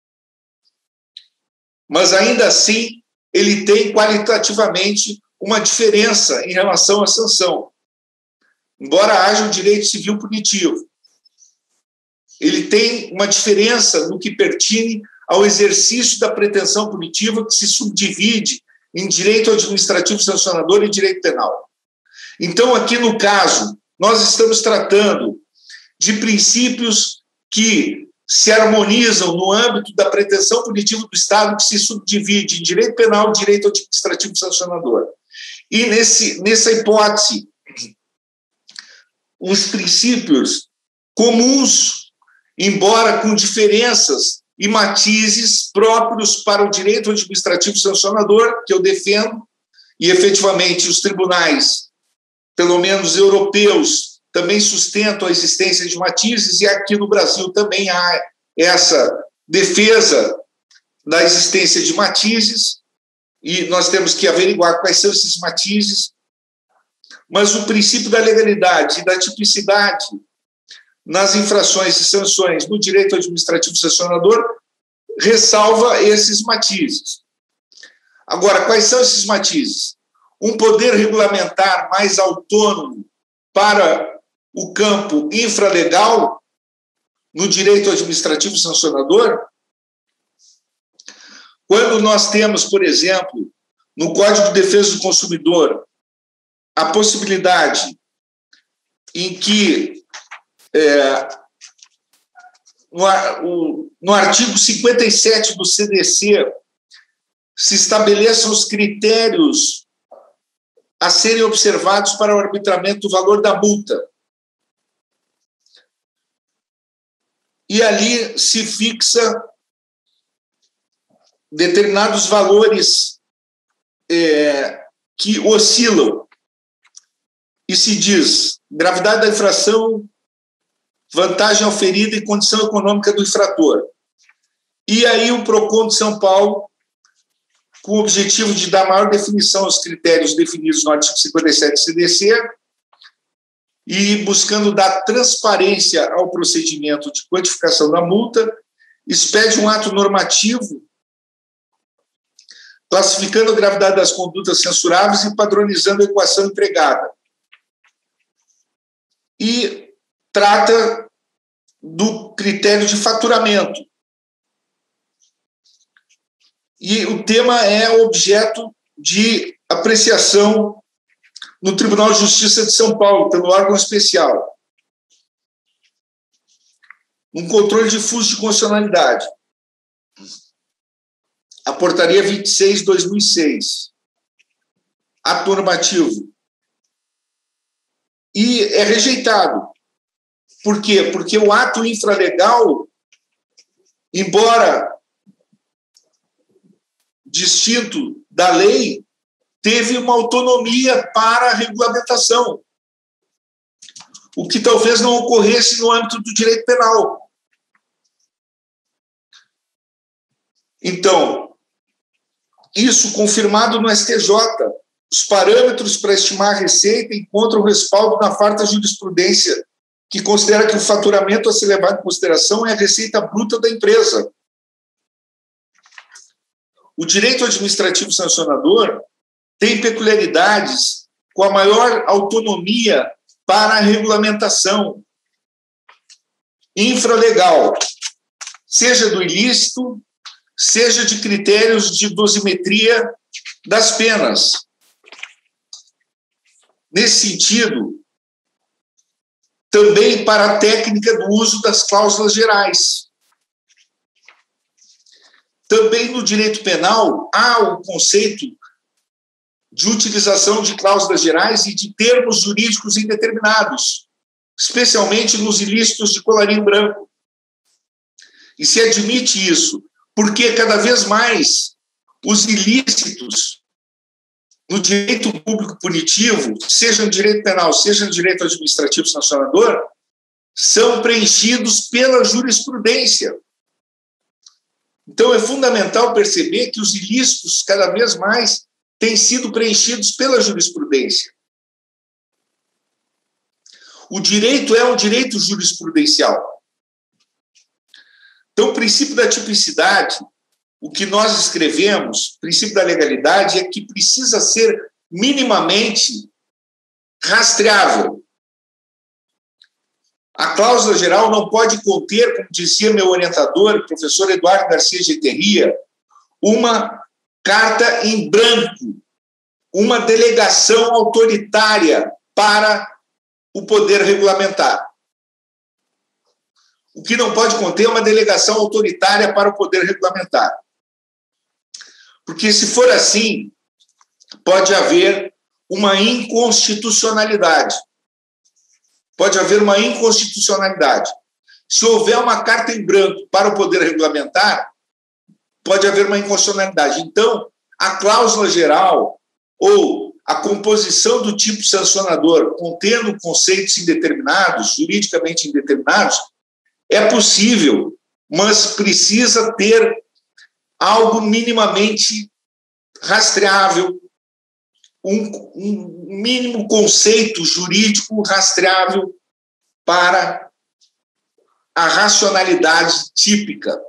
Mas, ainda assim, ele tem qualitativamente uma diferença em relação à sanção, embora haja um direito civil punitivo. Ele tem uma diferença no que pertine ao exercício da pretensão punitiva, que se subdivide em direito administrativo sancionador e direito penal. Então, aqui no caso, nós estamos tratando de princípios que se harmonizam no âmbito da pretensão punitiva do Estado, que se subdivide em direito penal e direito administrativo sancionador. E, nesse, nessa hipótese, os princípios comuns, embora com diferenças e matizes próprios para o direito administrativo sancionador, que eu defendo, e efetivamente os tribunais, pelo menos europeus, também sustentam a existência de matizes, e aqui no Brasil também há essa defesa da existência de matizes, e nós temos que averiguar quais são esses matizes, mas o princípio da legalidade e da tipicidade nas infrações e sanções no direito administrativo sancionador ressalva esses matizes. Agora, quais são esses matizes? Um poder regulamentar mais autônomo para o campo infralegal no direito administrativo sancionador? Quando nós temos, por exemplo, no Código de Defesa do Consumidor, a possibilidade em que É, no, o, no artigo cinquenta e sete do C D C se estabeleçam os critérios a serem observados para o arbitramento do valor da multa. E ali se fixa determinados valores é, que oscilam. E se diz gravidade da infração, vantagem oferida e condição econômica do infrator. E aí o PROCON de São Paulo, com o objetivo de dar maior definição aos critérios definidos no artigo cinquenta e sete do C D C e buscando dar transparência ao procedimento de quantificação da multa, expede um ato normativo classificando a gravidade das condutas censuráveis e padronizando a equação empregada. E trata do critério de faturamento. E o tema é objeto de apreciação no Tribunal de Justiça de São Paulo, pelo órgão especial. Um controle difuso de constitucionalidade. A portaria vinte e seis de dois mil e seis. Ato normativo. E é rejeitado. Por quê? Porque o ato infralegal, embora distinto da lei, teve uma autonomia para a regulamentação, o que talvez não ocorresse no âmbito do direito penal. Então, isso confirmado no S T J, os parâmetros para estimar a receita encontram respaldo na farta jurisprudência, que considera que o faturamento a ser levado em consideração é a receita bruta da empresa. O direito administrativo sancionador tem peculiaridades com a maior autonomia para a regulamentação infralegal, seja do ilícito, seja de critérios de dosimetria das penas. Nesse sentido, também para a técnica do uso das cláusulas gerais. Também no direito penal há o conceito de utilização de cláusulas gerais e de termos jurídicos indeterminados, especialmente nos ilícitos de colarinho branco. E se admite isso, porque cada vez mais os ilícitos no direito público punitivo, seja no direito penal, seja no direito administrativo sancionador, são preenchidos pela jurisprudência. Então, é fundamental perceber que os ilícitos, cada vez mais, têm sido preenchidos pela jurisprudência. O direito é um direito jurisprudencial. Então, o princípio da tipicidade, o que nós escrevemos, o princípio da legalidade, é que precisa ser minimamente rastreável. A cláusula geral não pode conter, como dizia meu orientador, professor Eduardo Garcia de Eteria, uma carta em branco, uma delegação autoritária para o poder regulamentar. O que não pode conter é uma delegação autoritária para o poder regulamentar. Porque, se for assim, pode haver uma inconstitucionalidade. Pode haver uma inconstitucionalidade. Se houver uma carta em branco para o poder regulamentar, pode haver uma inconstitucionalidade. Então, a cláusula geral ou a composição do tipo sancionador contendo conceitos indeterminados, juridicamente indeterminados, é possível, mas precisa ter algo minimamente rastreável, um, um mínimo conceito jurídico rastreável para a racionalidade típica.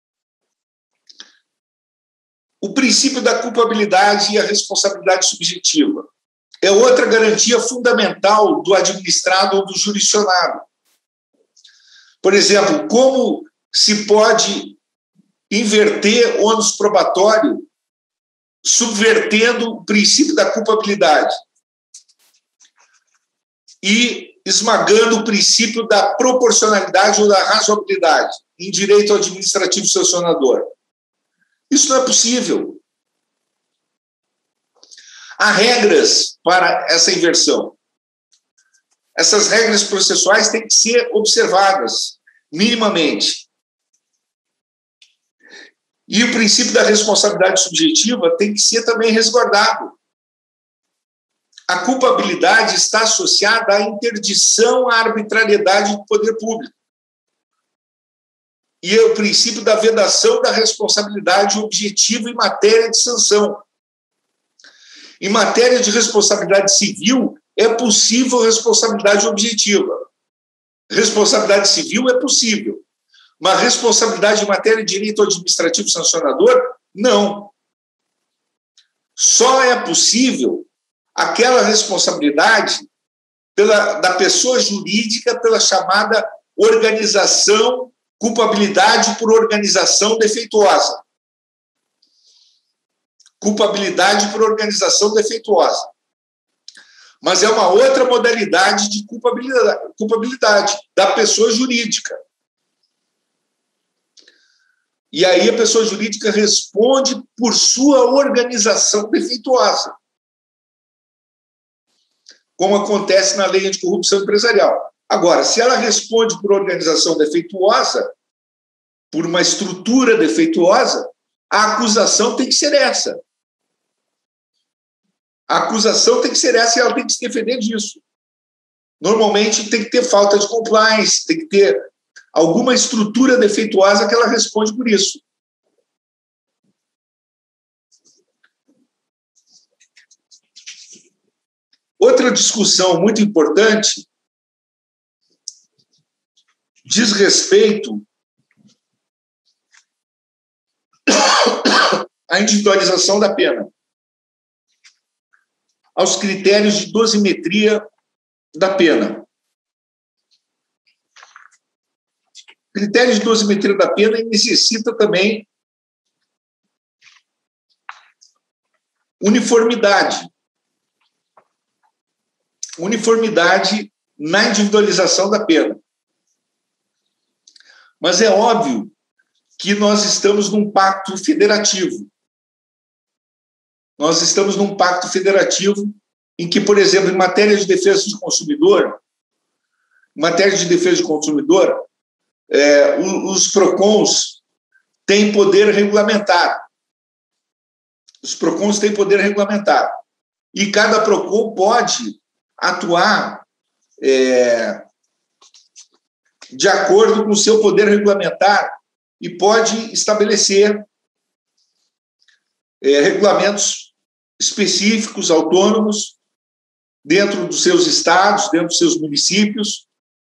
O princípio da culpabilidade e a responsabilidade subjetiva é outra garantia fundamental do administrado ou do jurisdicionado. Por exemplo, como se pode inverter ônus probatório subvertendo o princípio da culpabilidade e esmagando o princípio da proporcionalidade ou da razoabilidade em direito administrativo sancionador? Isso não é possível. Há regras para essa inversão. Essas regras processuais têm que ser observadas minimamente. E o princípio da responsabilidade subjetiva tem que ser também resguardado. A culpabilidade está associada à interdição à arbitrariedade do poder público. E é o princípio da vedação da responsabilidade objetiva em matéria de sanção. Em matéria de responsabilidade civil, é possível responsabilidade objetiva. Responsabilidade civil é possível. Mas responsabilidade em matéria de direito administrativo sancionador, não. só é possível aquela responsabilidade pela, da pessoa jurídica pela chamada organização, culpabilidade por organização defeituosa. Culpabilidade por organização defeituosa. Mas é uma outra modalidade de culpabilidade, culpabilidade da pessoa jurídica. E aí a pessoa jurídica responde por sua organização defeituosa, como acontece na lei anticorrupção empresarial. Agora, se ela responde por organização defeituosa, por uma estrutura defeituosa, a acusação tem que ser essa. A acusação tem que ser essa e ela tem que se defender disso. Normalmente tem que ter falta de compliance, tem que ter alguma estrutura defeituosa que ela responde por isso. Outra discussão muito importante diz respeito à individualização da pena, aos critérios de dosimetria da pena. Critérios de dosimetria da pena necessita também uniformidade. Uniformidade na individualização da pena. Mas é óbvio que nós estamos num pacto federativo. Nós estamos num pacto federativo em que, por exemplo, em matéria de defesa do consumidor, em matéria de defesa do consumidor, é, os PROCONs têm poder regulamentar. Os PROCONs têm poder regulamentar. E cada PROCON pode atuar é, de acordo com o seu poder regulamentar e pode estabelecer é, regulamentos específicos, autônomos, dentro dos seus estados, dentro dos seus municípios.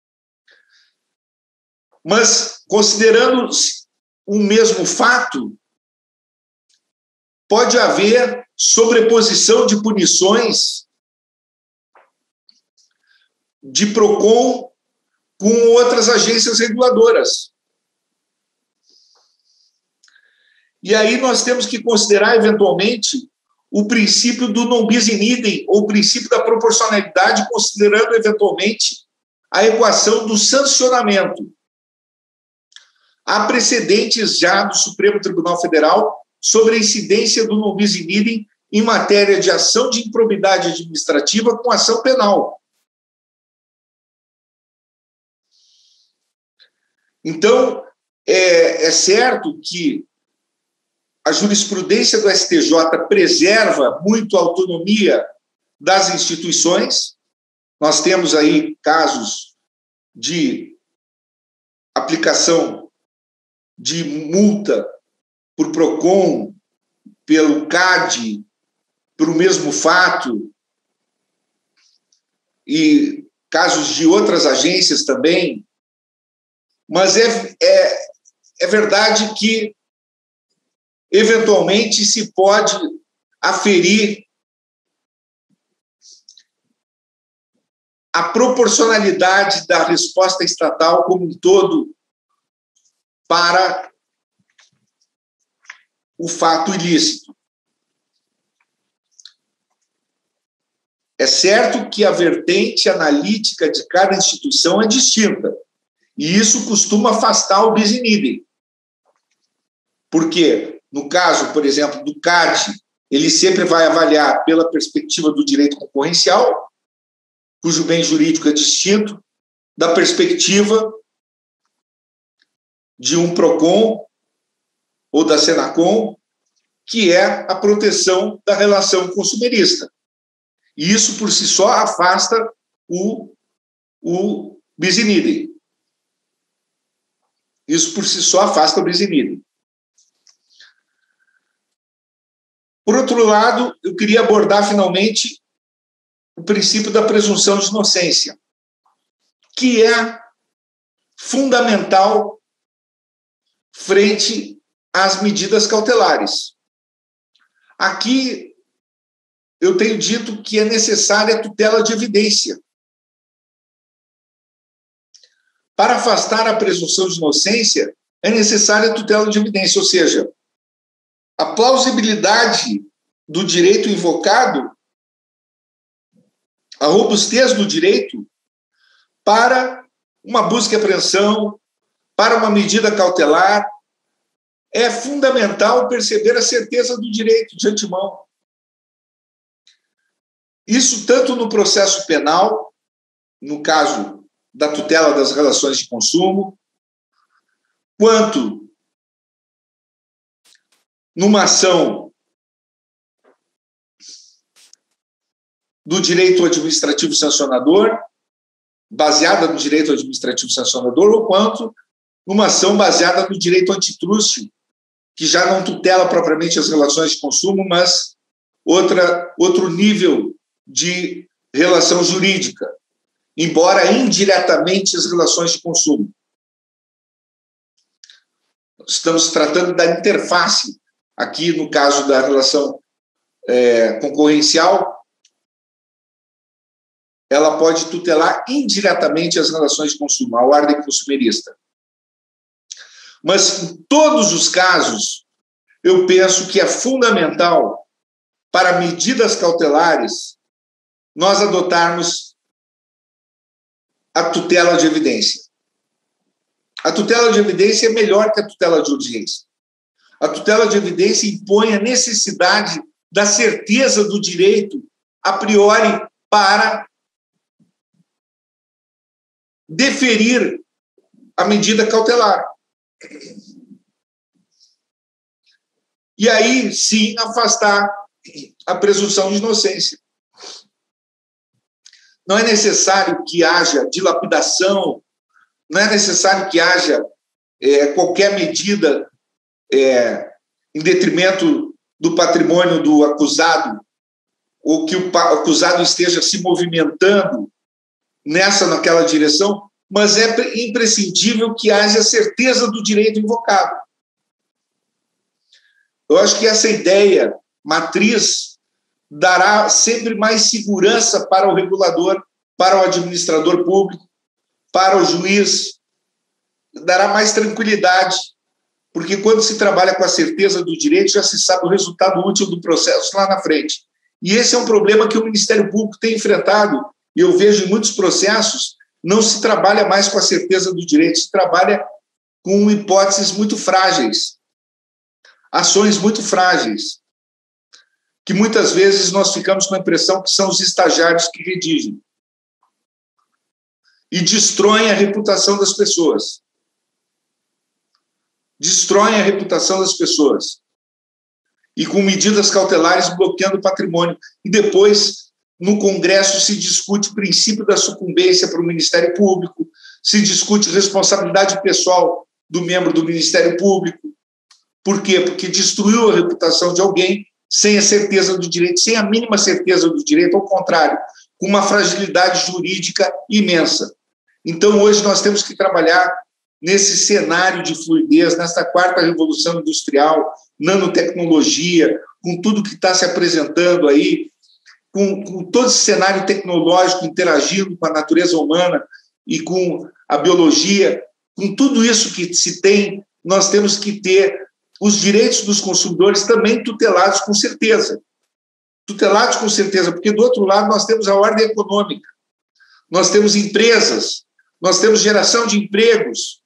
Mas, considerando um mesmo fato, pode haver sobreposição de punições de PROCON com outras agências reguladoras. E aí nós temos que considerar, eventualmente, o princípio do non bis in idem, ou o princípio da proporcionalidade, considerando, eventualmente, a equação do sancionamento. Há precedentes já do Supremo Tribunal Federal sobre a incidência do non bis in idem em matéria de ação de improbidade administrativa com ação penal. Então, é, é certo que a jurisprudência do S T J preserva muito a autonomia das instituições. Nós temos aí casos de aplicação de multa por PROCON, pelo C A D, por o mesmo fato, e casos de outras agências também. Mas é, é, é verdade que, eventualmente, se pode aferir a proporcionalidade da resposta estatal como um todo para o fato ilícito. É certo que a vertente analítica de cada instituição é distinta, e isso costuma afastar o bis in idem. Porque, no caso, por exemplo, do C A D, ele sempre vai avaliar pela perspectiva do direito concorrencial, cujo bem jurídico é distinto, da perspectiva de um PROCON ou da SENACOM, que é a proteção da relação consumerista. E isso, por si só, afasta o, o bis in idem. Isso, por si só, afasta o bis in idem. Por outro lado, eu queria abordar, finalmente, o princípio da presunção de inocência, que é fundamental frente às medidas cautelares. Aqui eu tenho dito que é necessária a tutela de evidência. Para afastar a presunção de inocência, é necessária a tutela de evidência, ou seja, a plausibilidade do direito invocado, a robustez do direito para uma busca e apreensão, para uma medida cautelar. É fundamental perceber a certeza do direito de antemão. Isso tanto no processo penal, no caso da tutela das relações de consumo, quanto numa ação do direito administrativo sancionador, baseada no direito administrativo sancionador, ou quanto numa ação baseada no direito antitruste, que já não tutela propriamente as relações de consumo, mas outra, outro nível de relação jurídica, embora indiretamente as relações de consumo. Estamos tratando da interface, aqui no caso da relação é, concorrencial, ela pode tutelar indiretamente as relações de consumo, a ordem consumerista. Mas, em todos os casos, eu penso que é fundamental, para medidas cautelares, nós adotarmos a tutela de evidência. A tutela de evidência é melhor que a tutela de urgência. A tutela de evidência impõe a necessidade da certeza do direito a priori para deferir a medida cautelar. E aí, sim, afastar a presunção de inocência. Não é necessário que haja dilapidação, não é necessário que haja é, qualquer medida é, em detrimento do patrimônio do acusado, ou que o acusado esteja se movimentando nessa ou naquela direção, mas é imprescindível que haja certeza do direito invocado. Eu acho que essa ideia matriz dará sempre mais segurança para o regulador, para o administrador público, para o juiz, dará mais tranquilidade, porque quando se trabalha com a certeza do direito, já se sabe o resultado útil do processo lá na frente. E esse é um problema que o Ministério Público tem enfrentado, e eu vejo em muitos processos, não se trabalha mais com a certeza do direito, se trabalha com hipóteses muito frágeis, ações muito frágeis, que muitas vezes nós ficamos com a impressão que são os estagiários que redigem e destroem a reputação das pessoas. Destroem a reputação das pessoas. E com medidas cautelares bloqueando o patrimônio. E depois, no Congresso, se discute o princípio da sucumbência para o Ministério Público, se discute responsabilidade pessoal do membro do Ministério Público. Por quê? Porque destruiu a reputação de alguém sem a certeza do direito, sem a mínima certeza do direito, ao contrário, com uma fragilidade jurídica imensa. Então, hoje nós temos que trabalhar nesse cenário de fluidez, nessa quarta revolução industrial, nanotecnologia, com tudo que está se apresentando aí, com, com todo esse cenário tecnológico interagindo com a natureza humana e com a biologia, com tudo isso que se tem, nós temos que ter os direitos dos consumidores também tutelados com certeza. Tutelados com certeza, porque do outro lado nós temos a ordem econômica, nós temos empresas, nós temos geração de empregos,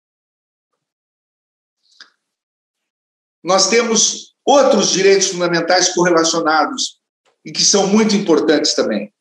nós temos outros direitos fundamentais correlacionados e que são muito importantes também.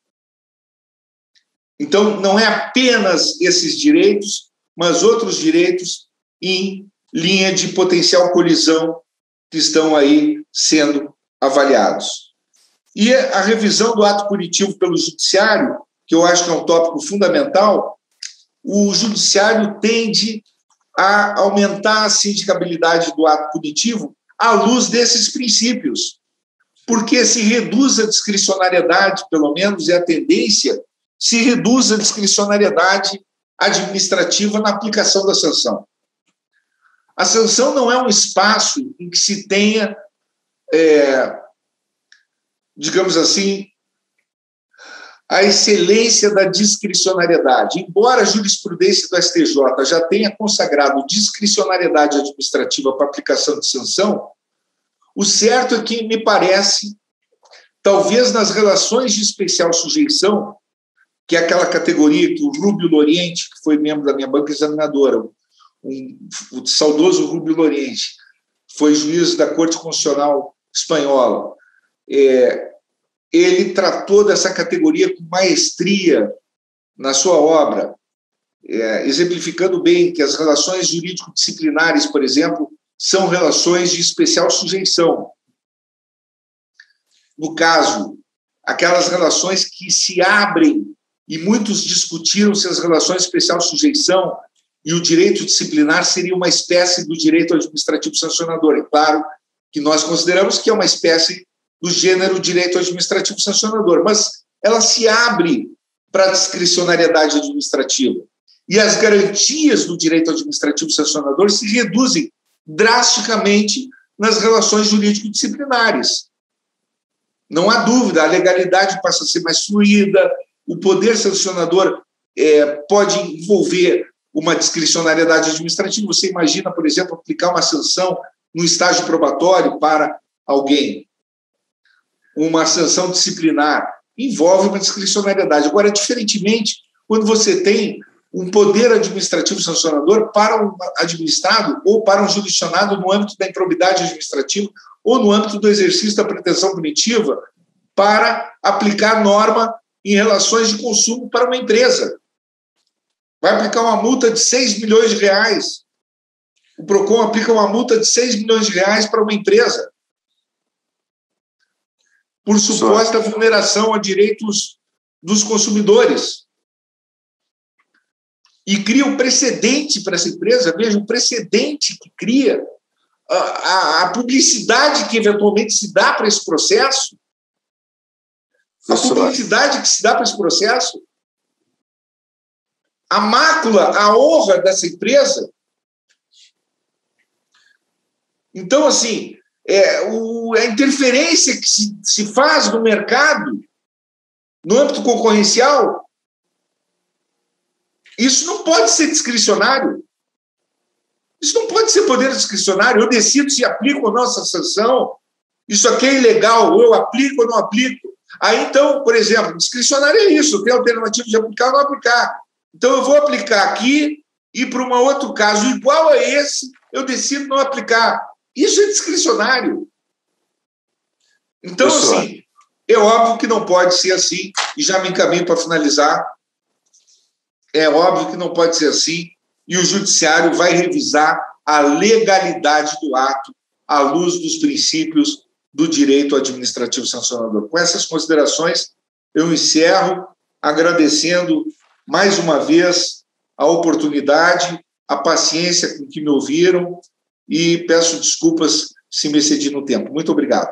Então, não é apenas esses direitos, mas outros direitos em linha de potencial colisão que estão aí sendo avaliados. E a revisão do ato punitivo pelo judiciário, que eu acho que é um tópico fundamental, o judiciário tende a aumentar a sindicabilidade do ato punitivo à luz desses princípios, porque se reduz a discricionariedade, pelo menos é a tendência, se reduz a discricionariedade administrativa na aplicação da sanção. A sanção não é um espaço em que se tenha é, digamos assim, a excelência da discricionariedade. Embora a jurisprudência do S T J já tenha consagrado discricionariedade administrativa para aplicação de sanção, o certo é que, me parece, talvez nas relações de especial sujeição, que é aquela categoria que o Rubio Loriente, que foi membro da minha banca examinadora, um, o saudoso Rubio Loriente, foi juiz da Corte Constitucional Espanhola, é, ele tratou dessa categoria com maestria na sua obra, é, exemplificando bem que as relações jurídico-disciplinares, por exemplo, são relações de especial sujeição. No caso, aquelas relações que se abrem, e muitos discutiram se as relações de especial sujeição e o direito disciplinar seria uma espécie do direito administrativo sancionador. É claro que nós consideramos que é uma espécie do gênero direito administrativo sancionador, mas ela se abre para a discricionariedade administrativa. E as garantias do direito administrativo sancionador se reduzem drasticamente nas relações jurídico-disciplinares. Não há dúvida, a legalidade passa a ser mais fluida, o poder sancionador é, pode envolver uma discricionariedade administrativa. Você imagina, por exemplo, aplicar uma sanção no estágio probatório para alguém. Uma sanção disciplinar envolve uma discricionariedade. Agora, diferentemente, quando você tem um poder administrativo sancionador para um administrado ou para um jurisdicionado no âmbito da improbidade administrativa ou no âmbito do exercício da pretensão punitiva para aplicar norma em relações de consumo para uma empresa. Vai aplicar uma multa de seis milhões de reais. O PROCON aplica uma multa de seis milhões de reais para uma empresa por suposta vulneração a direitos dos consumidores. E cria um precedente para essa empresa, veja, um precedente que cria a, a, a publicidade que eventualmente se dá para esse processo, a publicidade que se dá para esse processo, a mácula, a honra dessa empresa. Então, assim, é, o, a interferência que se, se faz no mercado, no âmbito concorrencial, isso não pode ser discricionário. Isso não pode ser poder discricionário. Eu decido se aplico ou não essa sanção. Isso aqui é ilegal, ou eu aplico ou não aplico. Aí, então, por exemplo, discricionário é isso. Tem alternativa de aplicar ou não aplicar. Então, eu vou aplicar aqui e, para um outro caso igual a esse, eu decido não aplicar. Isso é discricionário. Então, isso, assim, é óbvio que não pode ser assim, e já me encaminho para finalizar. É óbvio que não pode ser assim, e o judiciário vai revisar a legalidade do ato à luz dos princípios do direito administrativo sancionador. Com essas considerações, eu encerro agradecendo mais uma vez a oportunidade, a paciência com que me ouviram e peço desculpas se me excedi no tempo. Muito obrigado.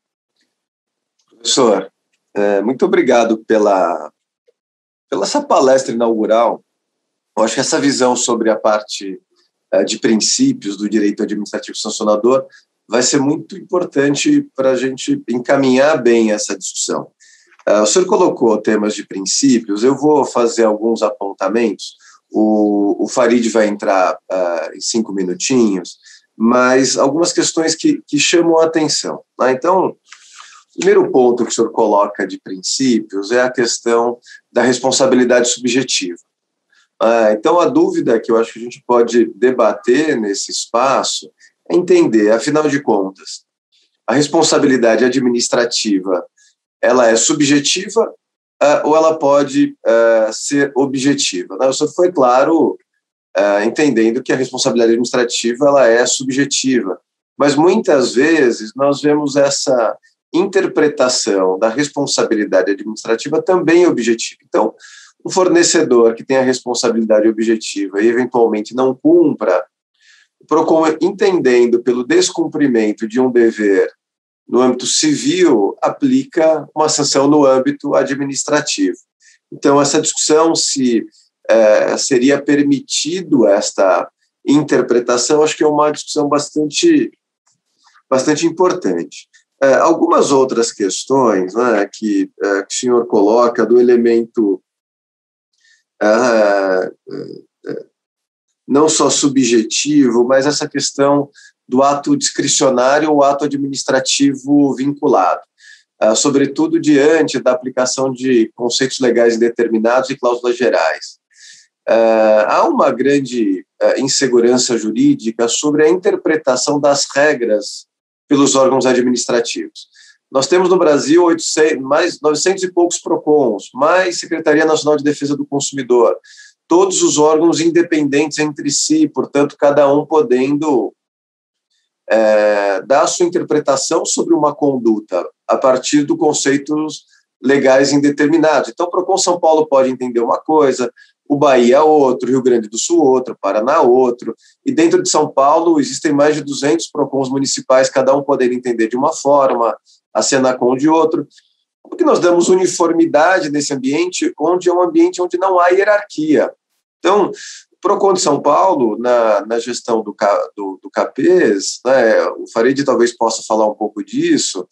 Professor, é, muito obrigado pela, pela essa palestra inaugural. Eu acho que essa visão sobre a parte é, de princípios do direito administrativo sancionador vai ser muito importante para a gente encaminhar bem essa discussão. Uh, o senhor colocou temas de princípios, eu vou fazer alguns apontamentos, o, o Farid vai entrar uh, em cinco minutinhos, mas algumas questões que, que chamam a atenção. Né? Então, o primeiro ponto que o senhor coloca de princípios é a questão da responsabilidade subjetiva. Uh, então, a dúvida que eu acho que a gente pode debater nesse espaço é entender, afinal de contas, a responsabilidade administrativa ela é subjetiva uh, ou ela pode uh, ser objetiva? Né? O senhor foi claro, uh, entendendo que a responsabilidade administrativa ela é subjetiva, mas muitas vezes nós vemos essa interpretação da responsabilidade administrativa também objetiva. Então, um fornecedor que tem a responsabilidade objetiva e eventualmente não cumpra, o PROCON, entendendo pelo descumprimento de um dever no âmbito civil, aplica uma sanção no âmbito administrativo. Então, essa discussão se é, seria permitido esta interpretação, acho que é uma discussão bastante, bastante importante. É, algumas outras questões, né, que, é, que o senhor coloca do elemento é, é, não só subjetivo, mas essa questão do ato discricionário ou ato administrativo vinculado, é, sobretudo diante da aplicação de conceitos legais indeterminados e cláusulas gerais. É, há uma grande é, insegurança jurídica sobre a interpretação das regras pelos órgãos administrativos. Nós temos no Brasil oitocentos, mais novecentos e poucos PROCONs, mais Secretaria Nacional de Defesa do Consumidor, todos os órgãos independentes entre si, portanto, cada um podendo é, dar a sua interpretação sobre uma conduta a partir de conceitos legais indeterminados. Então, o PROCON São Paulo pode entender uma coisa, o Bahia outro, Rio Grande do Sul outro, Paraná outro, e dentro de São Paulo existem mais de duzentos PROCONs municipais, cada um podendo entender de uma forma, a Senacom de outro, porque nós damos uniformidade nesse ambiente, onde é um ambiente onde não há hierarquia. Então, o PROCON de São Paulo, na, na gestão do, do, do CAPES, né, o Farid talvez possa falar um pouco disso,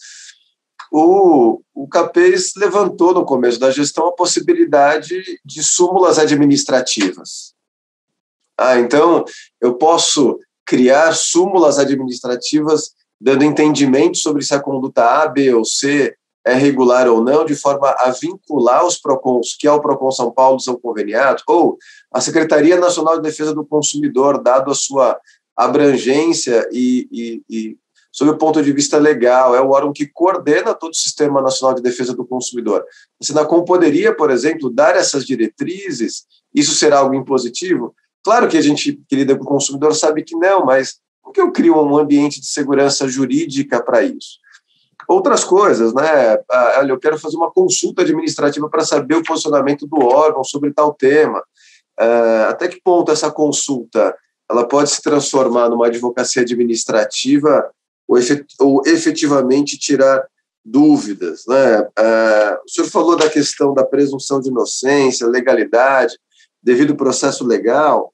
o, o CAPES levantou no começo da gestão a possibilidade de súmulas administrativas. Ah, então, eu posso criar súmulas administrativas dando entendimento sobre se a conduta A, B ou C é regular ou não, de forma a vincular os PROCONs, que é o PROCON São Paulo, são conveniados, ou a Secretaria Nacional de Defesa do Consumidor, dado a sua abrangência e, e, e sob o ponto de vista legal, é o órgão que coordena todo o Sistema Nacional de Defesa do Consumidor. A Senacom poderia, por exemplo, dar essas diretrizes, isso será algo impositivo? Claro que a gente que lida com o consumidor sabe que não, mas por que eu crio um ambiente de segurança jurídica para isso? Outras coisas, né? Olha, eu quero fazer uma consulta administrativa para saber o posicionamento do órgão sobre tal tema. Até que ponto essa consulta ela pode se transformar numa advocacia administrativa ou efetivamente tirar dúvidas, né? O senhor falou da questão da presunção de inocência, legalidade, devido ao processo legal,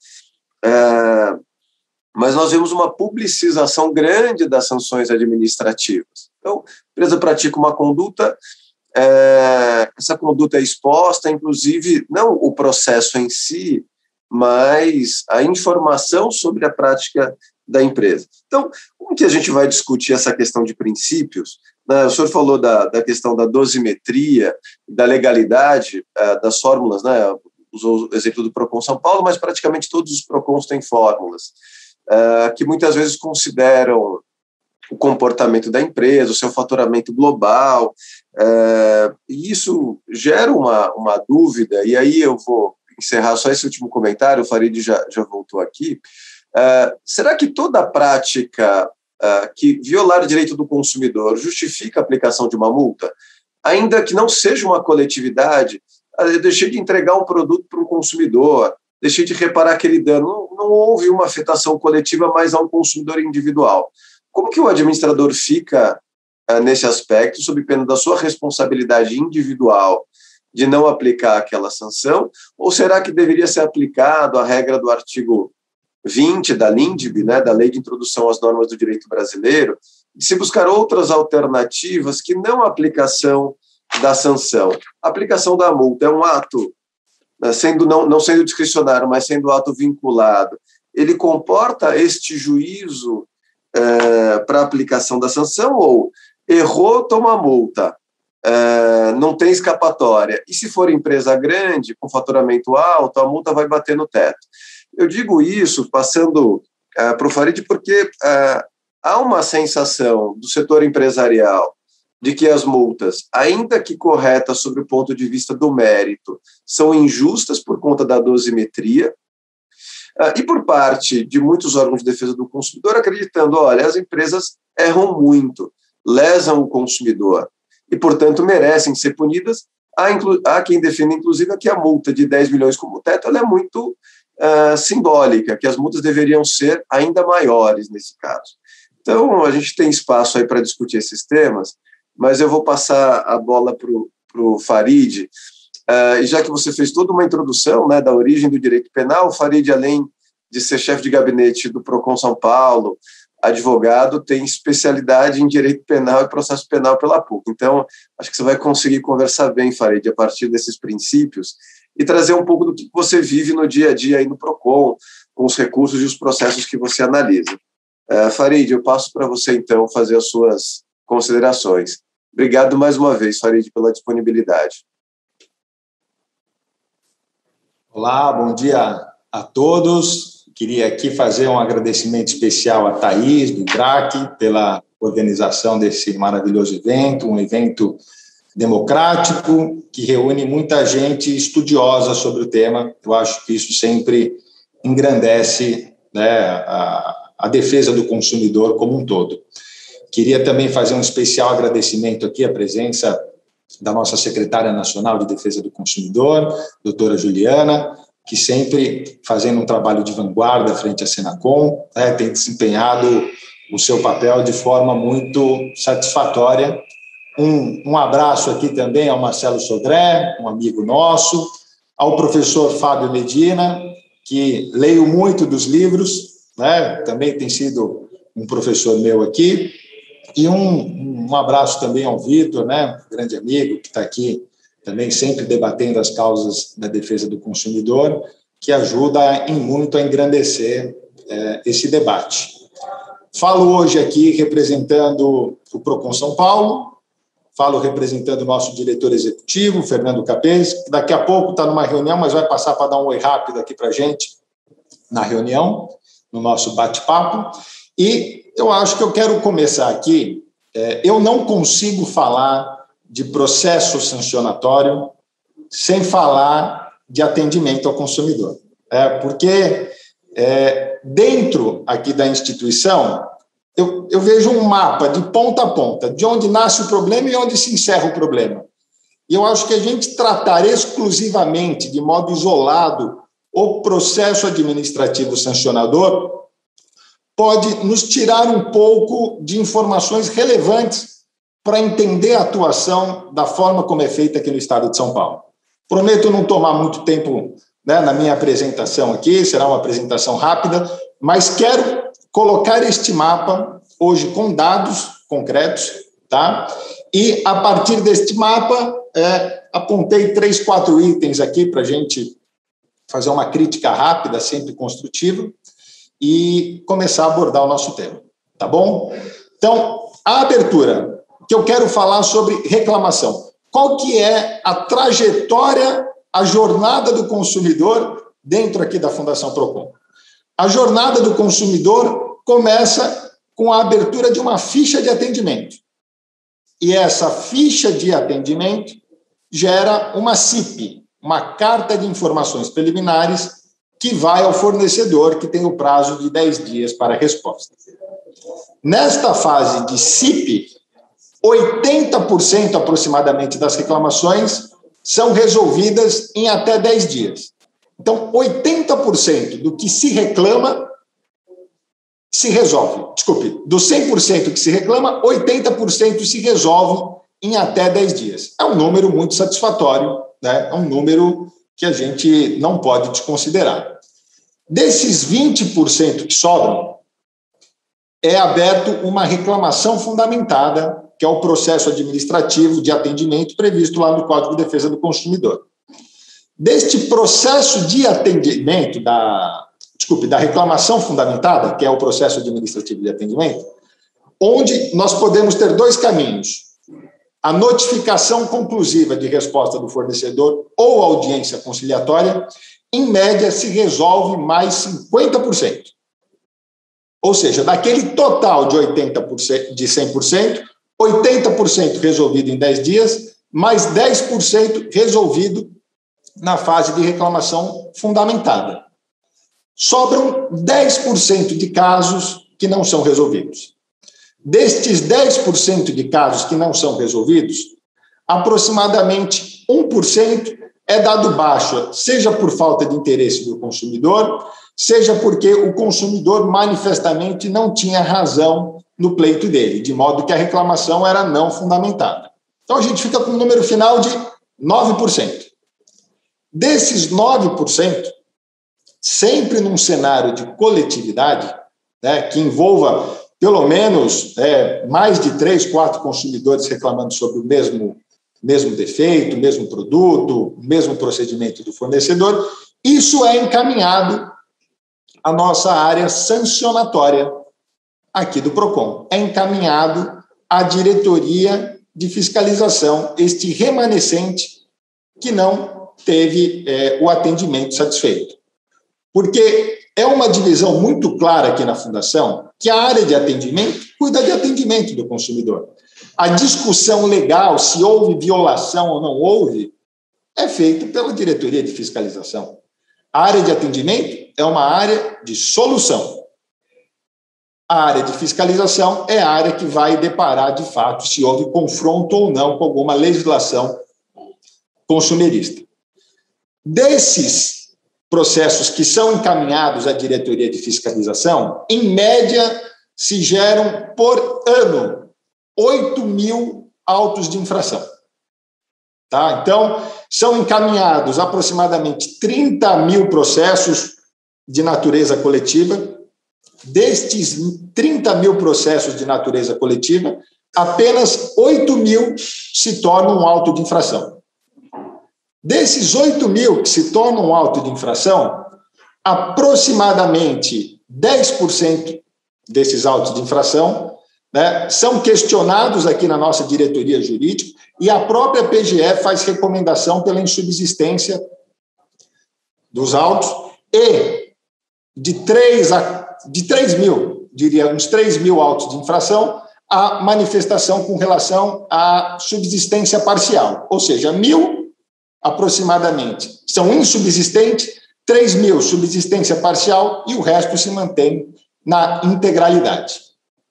mas nós vemos uma publicização grande das sanções administrativas. Então, a empresa pratica uma conduta, é, essa conduta é exposta, inclusive, não o processo em si, mas a informação sobre a prática da empresa. Então, como que a gente vai discutir essa questão de princípios? Né? O senhor falou da, da questão da dosimetria, da legalidade, é, das fórmulas, né? Usou o exemplo do PROCON São Paulo, mas praticamente todos os PROCONs têm fórmulas, é, que muitas vezes consideram o comportamento da empresa, o seu faturamento global, é, e isso gera uma, uma dúvida, e aí eu vou encerrar só esse último comentário, o Farid já, já voltou aqui. É, será que toda prática é, que violar o direito do consumidor justifica a aplicação de uma multa? Ainda que não seja uma coletividade, eu deixei de entregar um produto para um consumidor, deixei de reparar aquele dano, não, não houve uma afetação coletiva, mas a um consumidor individual. Como que o administrador fica uh, nesse aspecto, sob pena da sua responsabilidade individual de não aplicar aquela sanção, ou será que deveria ser aplicado a regra do artigo vinte da LINDB, né, da Lei de Introdução às Normas do Direito Brasileiro, de se buscar outras alternativas que não a aplicação da sanção? A aplicação da multa é um ato, né, sendo, não, não sendo discricionário, mas sendo ato vinculado. Ele comporta este juízo É, para a aplicação da sanção, ou errou, toma multa, é, não tem escapatória, e se for empresa grande, com faturamento alto, a multa vai bater no teto. Eu digo isso passando é, para o Farid porque é, há uma sensação do setor empresarial de que as multas, ainda que corretas sobre o ponto de vista do mérito, são injustas por conta da dosimetria, Uh, e por parte de muitos órgãos de defesa do consumidor acreditando, olha, as empresas erram muito, lesam o consumidor e, portanto, merecem ser punidas. Há, inclu- há quem defenda, inclusive, que a multa de dez milhões como teto ela é muito uh, simbólica, que as multas deveriam ser ainda maiores nesse caso. Então, a gente tem espaço aí para discutir esses temas, mas eu vou passar a bola para o Farid. Uh, e já que você fez toda uma introdução, né, da origem do direito penal, o Farid, além de ser chefe de gabinete do PROCON São Paulo, advogado, tem especialidade em direito penal e processo penal pela P U C. Então, acho que você vai conseguir conversar bem, Farid, a partir desses princípios e trazer um pouco do que você vive no dia a dia aí no Procon, com os recursos e os processos que você analisa. Uh, Farid, eu passo para você, então, fazer as suas considerações. Obrigado mais uma vez, Farid, pela disponibilidade. Olá, bom dia a todos. Queria aqui fazer um agradecimento especial a Thaís, do I B R A C, pela organização desse maravilhoso evento, um evento democrático que reúne muita gente estudiosa sobre o tema. Eu acho que isso sempre engrandece, né, a, a defesa do consumidor como um todo. Queria também fazer um especial agradecimento aqui à presença da nossa secretária nacional de Defesa do Consumidor, doutora Juliana, que sempre fazendo um trabalho de vanguarda frente à Senacom, né, tem desempenhado o seu papel de forma muito satisfatória. Um, um abraço aqui também ao Marcelo Sodré, um amigo nosso, ao professor Fábio Medina, que leio muito dos livros, né, também tem sido um professor meu aqui, e um, um abraço também ao Vitor, né, grande amigo, que está aqui também sempre debatendo as causas da defesa do consumidor, que ajuda em muito a engrandecer é, esse debate. Falo hoje aqui representando o Procon São Paulo, falo representando o nosso diretor executivo, Fernando Capês, que daqui a pouco está numa reunião, mas vai passar para dar um oi rápido aqui para a gente na reunião, no nosso bate-papo. E eu acho que eu quero começar aqui, é, eu não consigo falar de processo sancionatório sem falar de atendimento ao consumidor. É, porque é, dentro aqui da instituição, eu, eu vejo um mapa de ponta a ponta, de onde nasce o problema e onde se encerra o problema. E eu acho que a gente tratar exclusivamente, de modo isolado, o processo administrativo sancionador pode nos tirar um pouco de informações relevantes para entender a atuação da forma como é feita aqui no estado de São Paulo. Prometo não tomar muito tempo, né, na minha apresentação aqui, será uma apresentação rápida, mas quero colocar este mapa hoje com dados concretos, tá? E, a partir deste mapa, é, apontei três, quatro itens aqui para a gente fazer uma crítica rápida, sempre construtiva, e começar a abordar o nosso tema, tá bom? Então, a abertura que eu quero falar sobre reclamação. Qual que é a trajetória, a jornada do consumidor dentro aqui da Fundação Procon? A jornada do consumidor começa com a abertura de uma ficha de atendimento. E essa ficha de atendimento gera uma C I P, uma Carta de Informações Preliminares, que vai ao fornecedor, que tem o prazo de dez dias para a resposta. Nesta fase de C I P, oitenta por cento aproximadamente das reclamações são resolvidas em até dez dias. Então, oitenta por cento do que se reclama se resolve. Desculpe, do cem por cento que se reclama, oitenta por cento se resolve em até dez dias. É um número muito satisfatório, né? É um número que a gente não pode desconsiderar. Desses vinte por cento que sobram, é aberto uma reclamação fundamentada, que é o processo administrativo de atendimento previsto lá no Código de Defesa do Consumidor. Deste processo de atendimento, da, desculpe, da reclamação fundamentada, que é o processo administrativo de atendimento, onde nós podemos ter dois caminhos: a notificação conclusiva de resposta do fornecedor ou audiência conciliatória, em média, se resolve mais cinquenta por cento. Ou seja, daquele total de oitenta por cento, de cem por cento, oitenta por cento resolvido em dez dias, mais dez por cento resolvido na fase de reclamação fundamentada. Sobram dez por cento de casos que não são resolvidos. Destes dez por cento de casos que não são resolvidos, aproximadamente um por cento é dado baixa, seja por falta de interesse do consumidor, seja porque o consumidor manifestamente não tinha razão no pleito dele, de modo que a reclamação era não fundamentada. Então, a gente fica com um número final de nove por cento. Desses nove por cento, sempre num cenário de coletividade, né, que envolva pelo menos é, mais de três, quatro consumidores reclamando sobre o mesmo, mesmo defeito, o mesmo produto, o mesmo procedimento do fornecedor, isso é encaminhado à nossa área sancionatória aqui do PROCON. É encaminhado à diretoria de fiscalização, este remanescente que não teve é, o atendimento satisfeito. Porque é uma divisão muito clara aqui na Fundação que a área de atendimento cuida de atendimento do consumidor. A discussão legal, se houve violação ou não houve, é feita pela diretoria de fiscalização. A área de atendimento é uma área de solução. A área de fiscalização é a área que vai deparar, de fato, se houve confronto ou não com alguma legislação consumerista. Desses processos que são encaminhados à diretoria de fiscalização, em média, se geram, por ano, oito mil autos de infração. Tá? Então, são encaminhados aproximadamente trinta mil processos de natureza coletiva. Destes trinta mil processos de natureza coletiva, apenas oito mil se tornam um auto de infração. Desses oito mil que se tornam um auto de infração, aproximadamente dez por cento desses autos de infração, né, são questionados aqui na nossa diretoria jurídica e a própria P G E faz recomendação pela insubsistência dos autos e de três a de três mil, diria uns três mil autos de infração, a manifestação com relação à subsistência parcial, ou seja, mil aproximadamente são insubsistentes, três mil subsistência parcial e o resto se mantém na integralidade.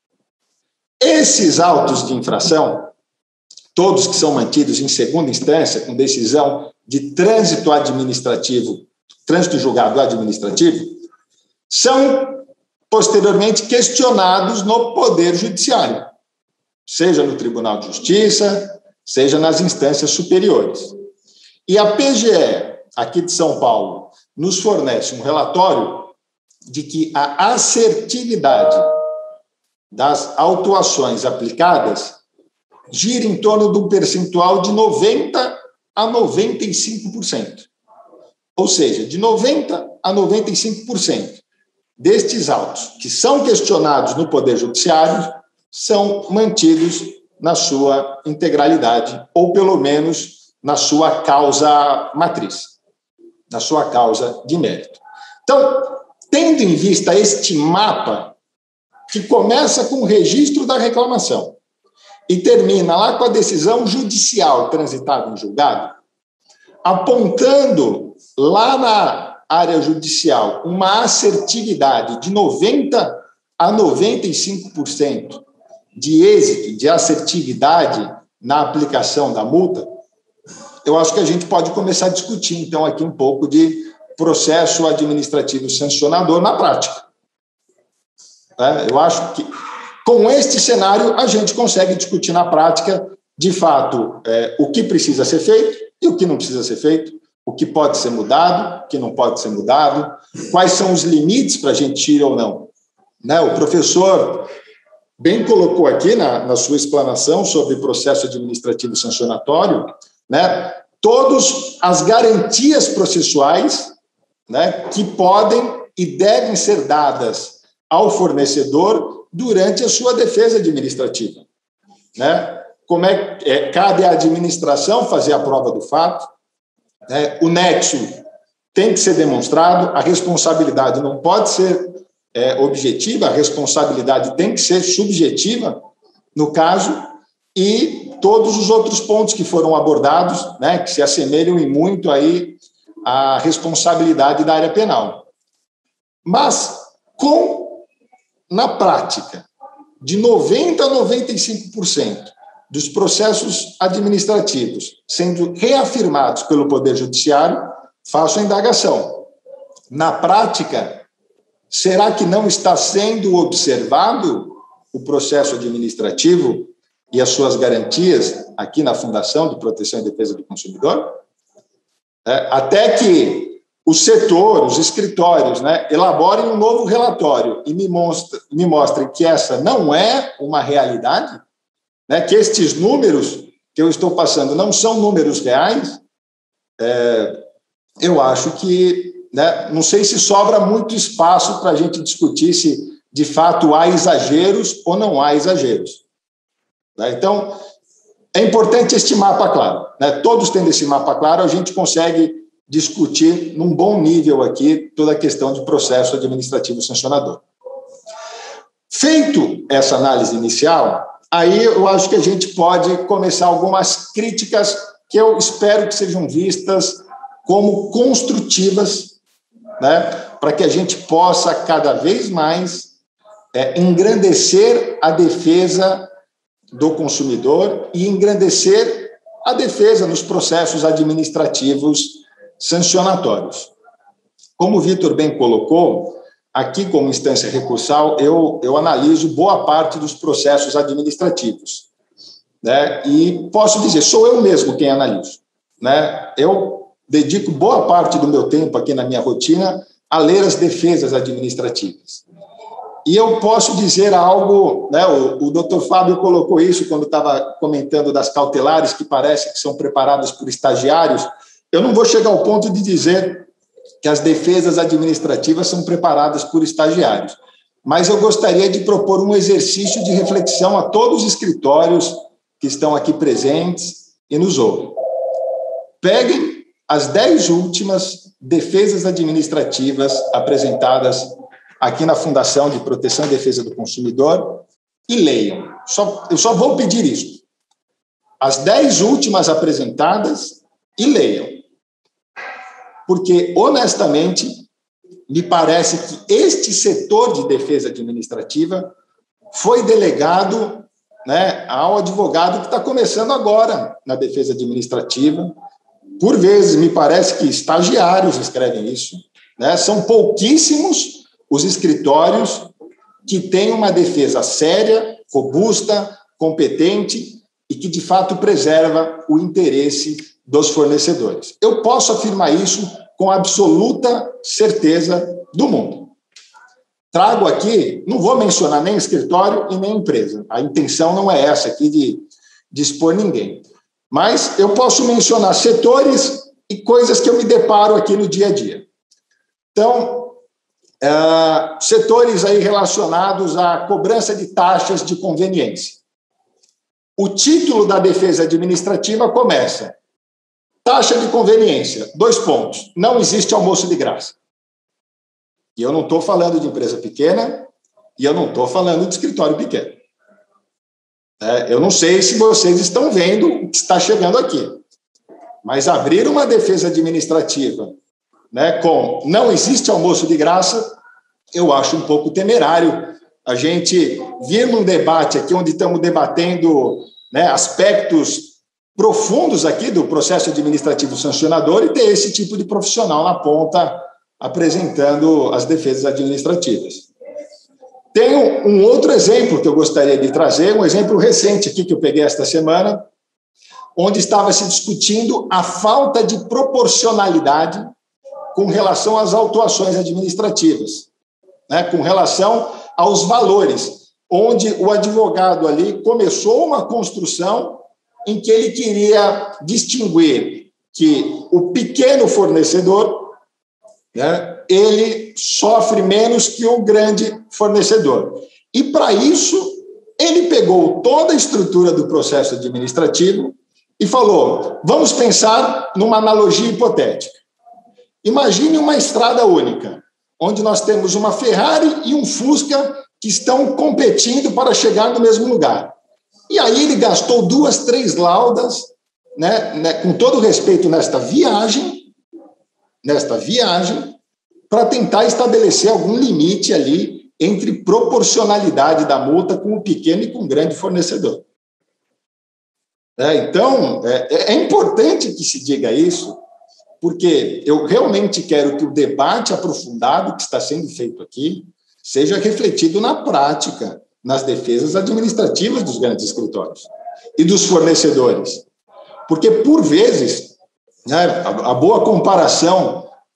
Esses autos de infração, todos que são mantidos em segunda instância, com decisão de trânsito administrativo, trânsito julgado administrativo, são posteriormente questionados no Poder Judiciário, seja no Tribunal de Justiça, seja nas instâncias superiores. E a P G E, aqui de São Paulo, nos fornece um relatório de que a assertividade das autuações aplicadas gira em torno de um percentual de noventa a noventa e cinco por cento. Ou seja, de noventa a noventa e cinco por cento destes autos que são questionados no Poder Judiciário são mantidos na sua integralidade, ou pelo menos na sua causa matriz, na sua causa de mérito. Então, tendo em vista este mapa, que começa com o registro da reclamação e termina lá com a decisão judicial transitada em julgado, apontando lá na área judicial uma assertividade de noventa a noventa e cinco por cento de êxito, de assertividade na aplicação da multa, eu acho que a gente pode começar a discutir, então, aqui um pouco de processo administrativo sancionador na prática. Eu acho que, com este cenário, a gente consegue discutir na prática, de fato, é, o que precisa ser feito e o que não precisa ser feito, o que pode ser mudado, o que não pode ser mudado, quais são os limites para a gente ir ou não. Né? O professor bem colocou aqui na, na sua explanação sobre processo administrativo sancionatório, né, todas as garantias processuais, né, que podem e devem ser dadas ao fornecedor durante a sua defesa administrativa. Né? Como é que é, cabe à administração fazer a prova do fato, né? O nexo tem que ser demonstrado, a responsabilidade não pode ser é, objetiva, a responsabilidade tem que ser subjetiva, no caso, e todos os outros pontos que foram abordados, né, que se assemelham em muito aí à responsabilidade da área penal. Mas, com, na prática, de noventa a noventa e cinco por cento dos processos administrativos sendo reafirmados pelo Poder Judiciário, faço a indagação. Na prática, será que não está sendo observado o processo administrativo e as suas garantias aqui na Fundação de Proteção e Defesa do Consumidor? É, até que o setor, os escritórios, né, elaborem um novo relatório e me, mostra, me mostrem que essa não é uma realidade, né, que estes números que eu estou passando não são números reais, é, eu acho que, né, não sei se sobra muito espaço para a gente discutir se, de fato, há exageros ou não há exageros. Né? Então, é importante este mapa claro. Né? Todos tendo esse mapa claro, a gente consegue discutir num bom nível aqui toda a questão de processo administrativo sancionador. Feito essa análise inicial, aí eu acho que a gente pode começar algumas críticas que eu espero que sejam vistas como construtivas, né, para que a gente possa cada vez mais é, engrandecer a defesa do consumidor e engrandecer a defesa nos processos administrativos sancionatórios. Como o Vitor bem colocou, aqui como instância recursal, eu, eu analiso boa parte dos processos administrativos, né? E posso dizer, sou eu mesmo quem analiso, né? Eu dedico boa parte do meu tempo aqui na minha rotina a ler as defesas administrativas. E eu posso dizer algo, né? O, o doutor Fábio colocou isso quando estava comentando das cautelares que parece que são preparadas por estagiários. Eu não vou chegar ao ponto de dizer que as defesas administrativas são preparadas por estagiários, mas eu gostaria de propor um exercício de reflexão a todos os escritórios que estão aqui presentes e nos ouvem. Peguem as dez últimas defesas administrativas apresentadas aqui na Fundação de Proteção e Defesa do Consumidor e leiam. Só, eu só vou pedir isso. As dez últimas apresentadas e leiam. Porque, honestamente, me parece que este setor de defesa administrativa foi delegado, né, ao advogado que está começando agora na defesa administrativa. Por vezes, me parece que estagiários escrevem isso, né? São pouquíssimos os escritórios que têm uma defesa séria, robusta, competente e que, de fato, preserva o interesse dos fornecedores. Eu posso afirmar isso com absoluta certeza do mundo. Trago aqui, não vou mencionar nem escritório e nem empresa. A intenção não é essa aqui de, de expor ninguém. Mas eu posso mencionar setores e coisas que eu me deparo aqui no dia a dia. Então, uh, setores aí relacionados à cobrança de taxas de conveniência. O título da defesa administrativa começa: taxa de conveniência, dois pontos, não existe almoço de graça. E eu não estou falando de empresa pequena e eu não estou falando de escritório pequeno. É, eu não sei se vocês estão vendo o que está chegando aqui, mas abrir uma defesa administrativa, né, com não existe almoço de graça, eu acho um pouco temerário a gente vir num debate aqui onde estamos debatendo, né, aspectos profundos aqui do processo administrativo sancionador e ter esse tipo de profissional na ponta apresentando as defesas administrativas. Tem um outro exemplo que eu gostaria de trazer, um exemplo recente aqui que eu peguei esta semana, onde estava se discutindo a falta de proporcionalidade com relação às autuações administrativas, né, com relação aos valores, onde o advogado ali começou uma construção em que ele queria distinguir que o pequeno fornecedor, né, ele sofre menos que o grande fornecedor. E, para isso, ele pegou toda a estrutura do processo administrativo e falou, vamos pensar numa analogia hipotética. Imagine uma estrada única, onde nós temos uma Ferrari e um Fusca que estão competindo para chegar no mesmo lugar. E aí ele gastou duas, três laudas, né, né, com todo respeito nesta viagem, nesta viagem, para tentar estabelecer algum limite ali entre proporcionalidade da multa com o pequeno e com o grande fornecedor. É, então, é, é importante que se diga isso, porque eu realmente quero que o debate aprofundado que está sendo feito aqui seja refletido na prática, nas defesas administrativas dos grandes escritórios e dos fornecedores. Porque, por vezes, né, a, a boa comparação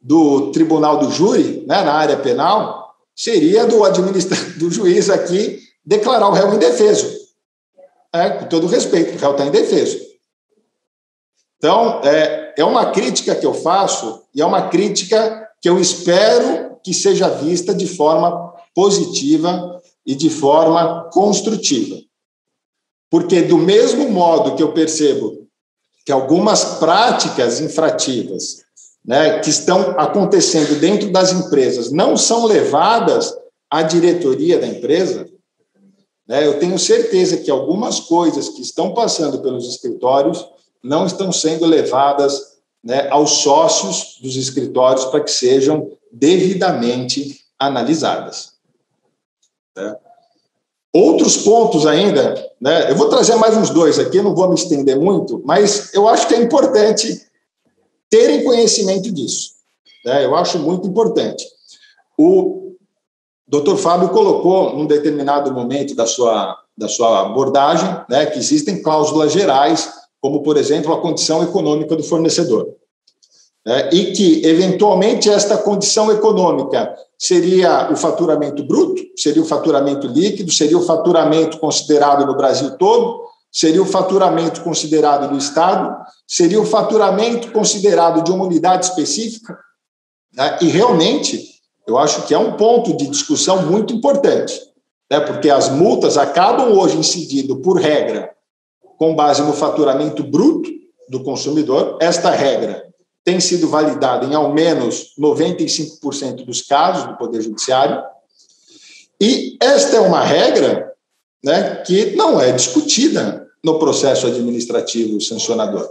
do tribunal do júri, né, na área penal, seria do, administra... do juiz aqui declarar o réu indefeso. É, com todo respeito, o réu está indefeso. Então, é, é uma crítica que eu faço e é uma crítica que eu espero que seja vista de forma positiva e de forma construtiva. Porque, do mesmo modo que eu percebo que algumas práticas infrativas, né, que estão acontecendo dentro das empresas não são levadas à diretoria da empresa, né, eu tenho certeza que algumas coisas que estão passando pelos escritórios não estão sendo levadas, né, aos sócios dos escritórios para que sejam devidamente analisadas. Né? Outros pontos ainda, né, eu vou trazer mais uns dois aqui, não vou me estender muito, mas eu acho que é importante terem conhecimento disso. Né, eu acho muito importante. O doutor Fábio colocou, num determinado momento da sua, da sua abordagem, né, que existem cláusulas gerais, como, por exemplo, a condição econômica do fornecedor. Né, e que, eventualmente, esta condição econômica seria o faturamento bruto, seria o faturamento líquido, seria o faturamento considerado no Brasil todo, seria o faturamento considerado do Estado, seria o faturamento considerado de uma unidade específica. Né, e, realmente, eu acho que é um ponto de discussão muito importante, né, porque as multas acabam hoje incidindo, por regra, com base no faturamento bruto do consumidor. Esta regra tem sido validada em ao menos noventa e cinco por cento dos casos do Poder Judiciário, e esta é uma regra, né, que não é discutida no processo administrativo sancionador.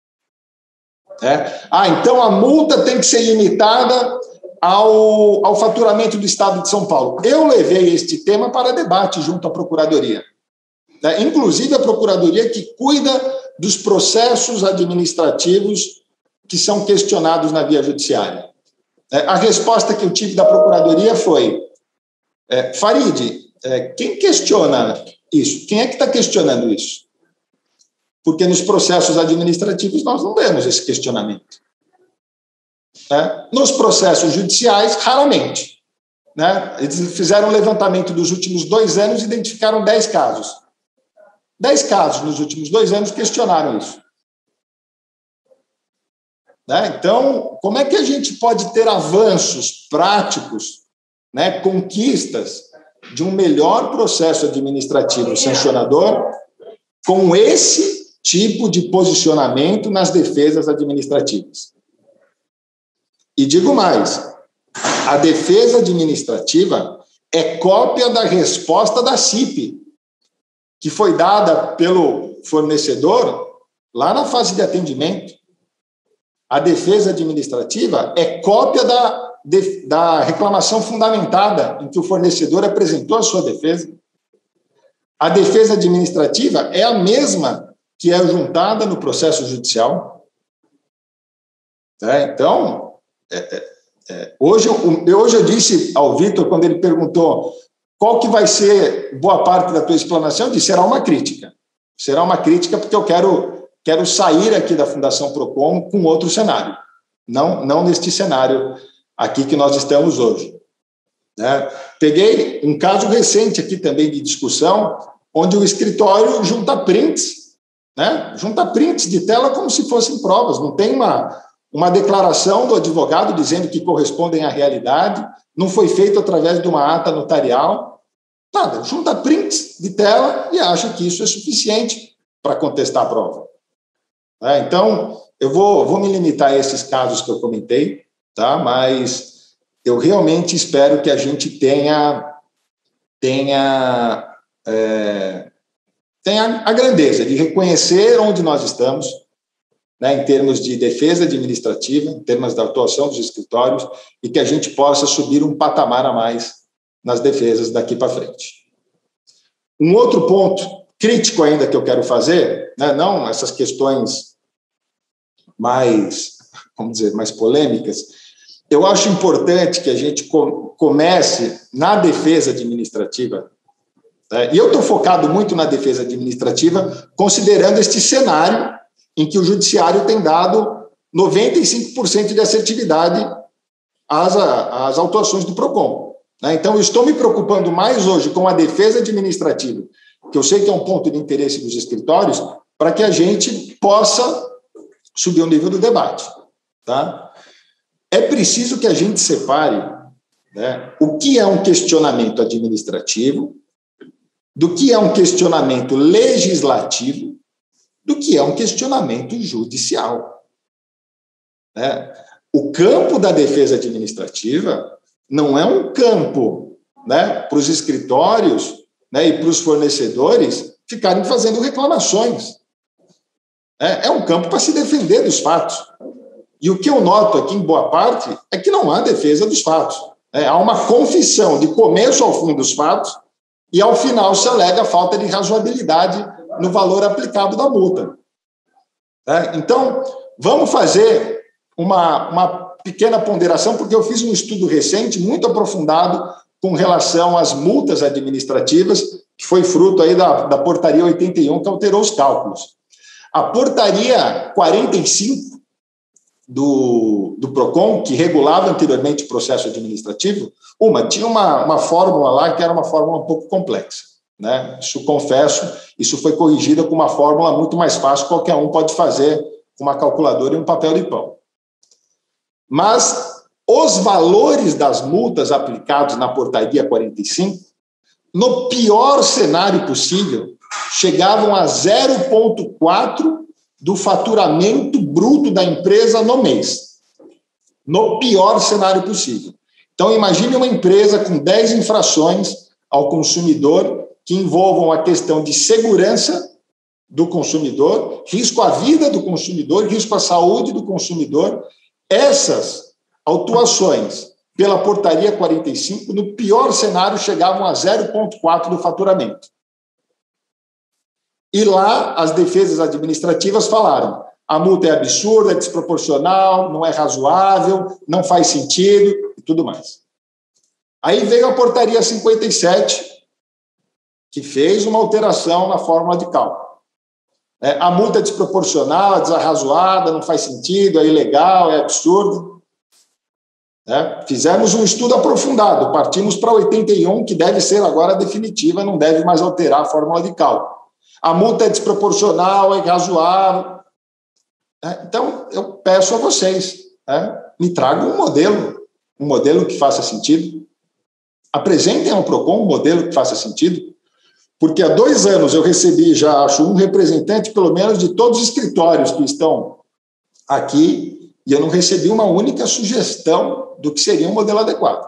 É. Ah, então a multa tem que ser limitada ao, ao faturamento do Estado de São Paulo. Eu levei este tema para debate junto à Procuradoria. Né? Inclusive a Procuradoria que cuida dos processos administrativos que são questionados na via judiciária. É, a resposta que eu tive da Procuradoria foi, é, Farid, é, quem questiona isso? Quem é que está questionando isso? Porque nos processos administrativos nós não vemos esse questionamento. Né? Nos processos judiciais, raramente. Né? Eles fizeram um levantamento dos últimos dois anos e identificaram dez casos. Dez casos nos últimos dois anos questionaram isso. Né? Então, como é que a gente pode ter avanços práticos, né, conquistas de um melhor processo administrativo sancionador com esse tipo de posicionamento nas defesas administrativas? E digo mais, a defesa administrativa é cópia da resposta da C I P, que foi dada pelo fornecedor lá na fase de atendimento. A defesa administrativa é cópia da, de, da reclamação fundamentada, em que o fornecedor apresentou a sua defesa. A defesa administrativa é a mesma que é juntada no processo judicial. É, então, é, é, é, hoje, eu, hoje eu disse ao Vitor, quando ele perguntou qual que vai ser boa parte da tua explanação, eu disse, será uma crítica. Será uma crítica porque eu quero... Quero sair aqui da Fundação Procon com outro cenário, não, não neste cenário aqui que nós estamos hoje. Né? Peguei um caso recente aqui também de discussão, onde o escritório junta prints, né? junta prints de tela como se fossem provas, não tem uma, uma declaração do advogado dizendo que correspondem à realidade, não foi feito através de uma ata notarial, nada, junta prints de tela e acha que isso é suficiente para contestar a prova. É, então, eu vou, vou me limitar a esses casos que eu comentei, tá? Mas eu realmente espero que a gente tenha, tenha, é, tenha a grandeza de reconhecer onde nós estamos, né, em termos de defesa administrativa, em termos da atuação dos escritórios, e que a gente possa subir um patamar a mais nas defesas daqui para frente. Um outro ponto crítico ainda que eu quero fazer, né, não essas questões mais, vamos dizer, mais polêmicas, eu acho importante que a gente comece na defesa administrativa, né, e eu estou focado muito na defesa administrativa, considerando este cenário em que o judiciário tem dado noventa e cinco por cento de assertividade as, as autuações do PROCON. Né? Então, eu estou me preocupando mais hoje com a defesa administrativa, que eu sei que é um ponto de interesse dos escritórios, para que a gente possa subir o nível do debate. Tá? É preciso que a gente separe, né, o que é um questionamento administrativo, do que é um questionamento legislativo, do que é um questionamento judicial. Né? O campo da defesa administrativa não é um campo, né, para os escritórios, né, e para os fornecedores ficarem fazendo reclamações. É, é um campo para se defender dos fatos. E o que eu noto aqui, em boa parte, é que não há defesa dos fatos. É, há uma confissão de começo ao fim dos fatos e, ao final, se alega a falta de razoabilidade no valor aplicado da multa. É, então, vamos fazer uma, uma pequena ponderação, porque eu fiz um estudo recente, muito aprofundado, com relação às multas administrativas, que foi fruto aí da, da portaria oitenta e um, que alterou os cálculos. A portaria quarenta e cinco do, do PROCON, que regulava anteriormente o processo administrativo, uma, tinha uma, uma fórmula lá que era uma fórmula um pouco complexa. Né? Isso, confesso, isso foi corrigido com uma fórmula muito mais fácil, qualquer um pode fazer com uma calculadora e um papel de pão. Mas os valores das multas aplicados na portaria quarenta e cinco, no pior cenário possível, chegavam a zero vírgula quatro do faturamento bruto da empresa no mês. No pior cenário possível. Então, imagine uma empresa com dez infrações ao consumidor que envolvam a questão de segurança do consumidor, risco à vida do consumidor, risco à saúde do consumidor. Essas autuações pela portaria quarenta e cinco, no pior cenário, chegavam a zero vírgula quatro do faturamento. E lá, as defesas administrativas falaram: a multa é absurda, é desproporcional, não é razoável, não faz sentido, e tudo mais. Aí veio a portaria cinquenta e sete, que fez uma alteração na fórmula de cálculo. É, a multa é desproporcional, é desarrazoada, não faz sentido, é ilegal, é absurdo. É, fizemos um estudo aprofundado, partimos para oitenta e um, que deve ser agora definitiva, não deve mais alterar a fórmula de cálculo. A multa é desproporcional, é razoável. É, então, eu peço a vocês, é, me tragam um modelo, um modelo que faça sentido. Apresentem ao PROCON um modelo que faça sentido, porque há dois anos eu recebi, já acho, um representante, pelo menos, de todos os escritórios que estão aqui, e eu não recebi uma única sugestão do que seria um modelo adequado.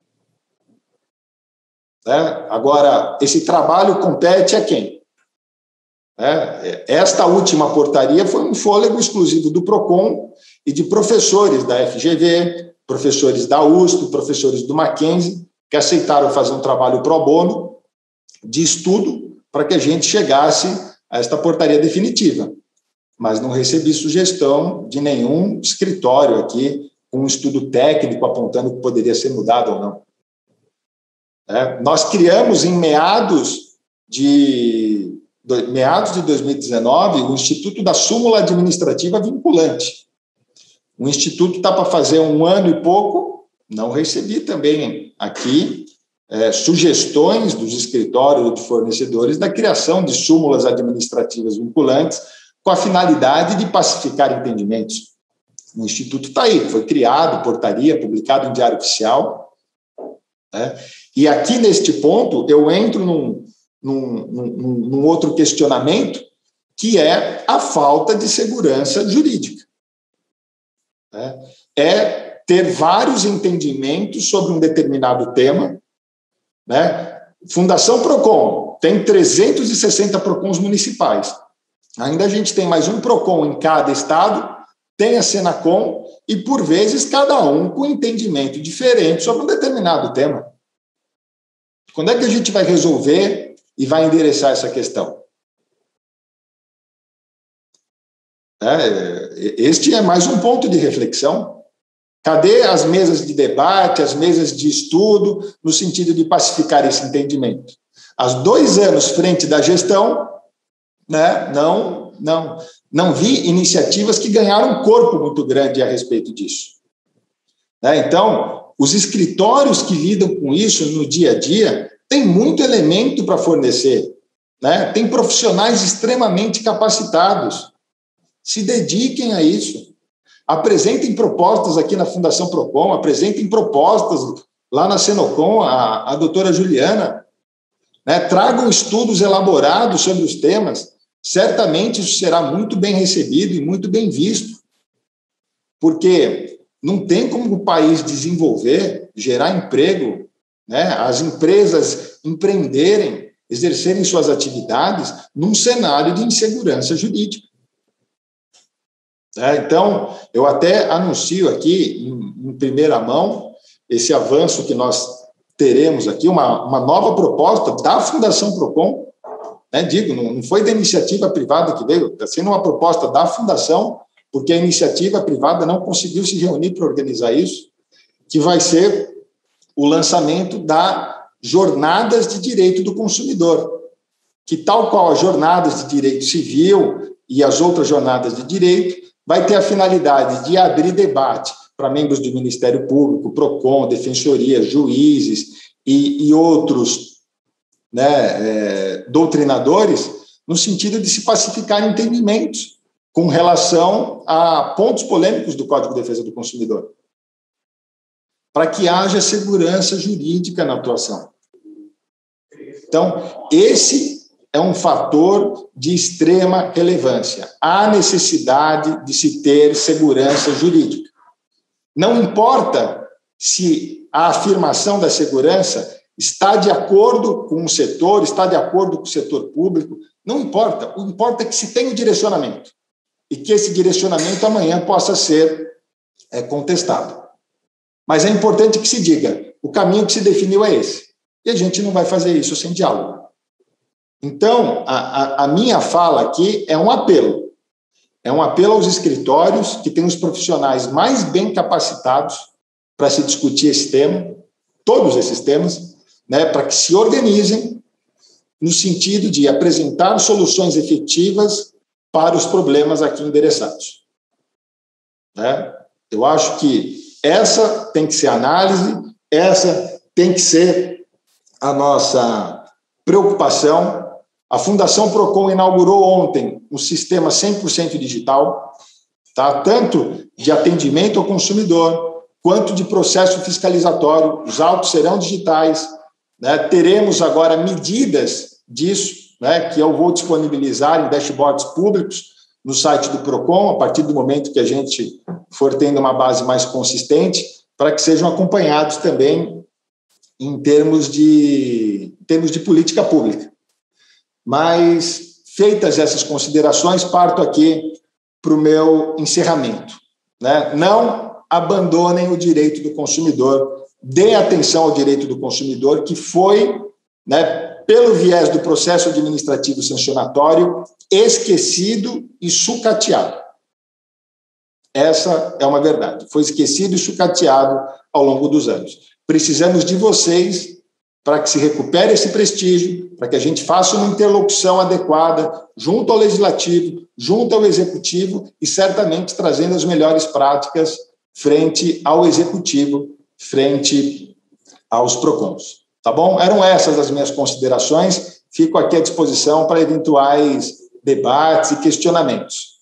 É, agora, esse trabalho compete a quem? É, esta última portaria foi um fôlego exclusivo do PROCON e de professores da F G V, professores da U S P, professores do Mackenzie, que aceitaram fazer um trabalho pro bono de estudo para que a gente chegasse a esta portaria definitiva. Mas não recebi sugestão de nenhum escritório aqui com um estudo técnico apontando que poderia ser mudado ou não. É, nós criamos em meados de... meados de dois mil e dezenove, o Instituto da Súmula Administrativa Vinculante. O Instituto está para fazer um ano e pouco, não recebi também aqui é, sugestões dos escritórios de fornecedores da criação de súmulas administrativas vinculantes com a finalidade de pacificar entendimentos. O Instituto está aí, foi criado, portaria, publicado em Diário Oficial. Né? E aqui, neste ponto, eu entro num Num, num, num outro questionamento, que é a falta de segurança jurídica. É, é ter vários entendimentos sobre um determinado tema. Né? Fundação PROCON tem trezentos e sessenta PROCONs municipais. Ainda a gente tem mais um PROCON em cada estado, tem a Senacom, e, por vezes, cada um com entendimento diferente sobre um determinado tema. Quando é que a gente vai resolver e vai endereçar essa questão? É, este é mais um ponto de reflexão. Cadê as mesas de debate, as mesas de estudo, no sentido de pacificar esse entendimento? Há dois anos frente da gestão, né, não, não, não vi iniciativas que ganharam um corpo muito grande a respeito disso. Né? Então, os escritórios que lidam com isso no dia a dia têm muito elemento para fornecer, né? Tem profissionais extremamente capacitados. Se dediquem a isso. Apresentem propostas aqui na Fundação Procon, apresentem propostas lá na Senocom, a, a doutora Juliana, né? Tragam estudos elaborados sobre os temas. Certamente isso será muito bem recebido e muito bem visto, porque não tem como o país desenvolver, gerar emprego, né? As empresas empreenderem, exercerem suas atividades num cenário de insegurança jurídica. É, então, eu até anuncio aqui, em, em primeira mão, esse avanço que nós teremos aqui, uma, uma nova proposta da Fundação Procon, né, digo, não, não foi da iniciativa privada que veio, está sendo uma proposta da Fundação, porque a iniciativa privada não conseguiu se reunir para organizar isso, que vai ser o lançamento da Jornadas de Direito do Consumidor, que, tal qual as Jornadas de Direito Civil e as outras Jornadas de Direito, vai ter a finalidade de abrir debate para membros do Ministério Público, Procon, Defensoria, juízes e, e outros, né, é, doutrinadores, no sentido de se pacificar entendimentos com relação a pontos polêmicos do Código de Defesa do Consumidor, para que haja segurança jurídica na atuação. Então, esse é um fator de extrema relevância. Há necessidade de se ter segurança jurídica. Não importa se a afirmação da segurança está de acordo com o setor, está de acordo com o setor público, não importa. O que importa é que se tenha o direcionamento e que esse direcionamento amanhã possa ser é, contestado. Mas é importante que se diga, o caminho que se definiu é esse. E a gente não vai fazer isso sem diálogo. Então, a, a, a minha fala aqui é um apelo. É um apelo aos escritórios que têm os profissionais mais bem capacitados para se discutir esse tema, todos esses temas, né, para que se organizem no sentido de apresentar soluções efetivas para os problemas aqui endereçados. Né? Eu acho que essa tem que ser a análise, essa tem que ser a nossa preocupação. A Fundação Procon inaugurou ontem um sistema cem por cento digital, tá? Tanto de atendimento ao consumidor, quanto de processo fiscalizatório. Os autos serão digitais, né? Teremos agora medidas disso, né, que eu vou disponibilizar em dashboards públicos no site do Procon, a partir do momento que a gente for tendo uma base mais consistente, para que sejam acompanhados também em termos de, em termos de política pública. Mas, feitas essas considerações, parto aqui para o meu encerramento. Né? Não abandonem o direito do consumidor, deem atenção ao direito do consumidor, que foi, né, pelo viés do processo administrativo sancionatório, esquecido e sucateado. Essa é uma verdade. Foi esquecido e sucateado ao longo dos anos. Precisamos de vocês para que se recupere esse prestígio, para que a gente faça uma interlocução adequada junto ao Legislativo, junto ao Executivo e certamente trazendo as melhores práticas frente ao Executivo, frente aos PROCONs. Tá bom? Eram essas as minhas considerações. Fico aqui à disposição para eventuais debates e questionamentos.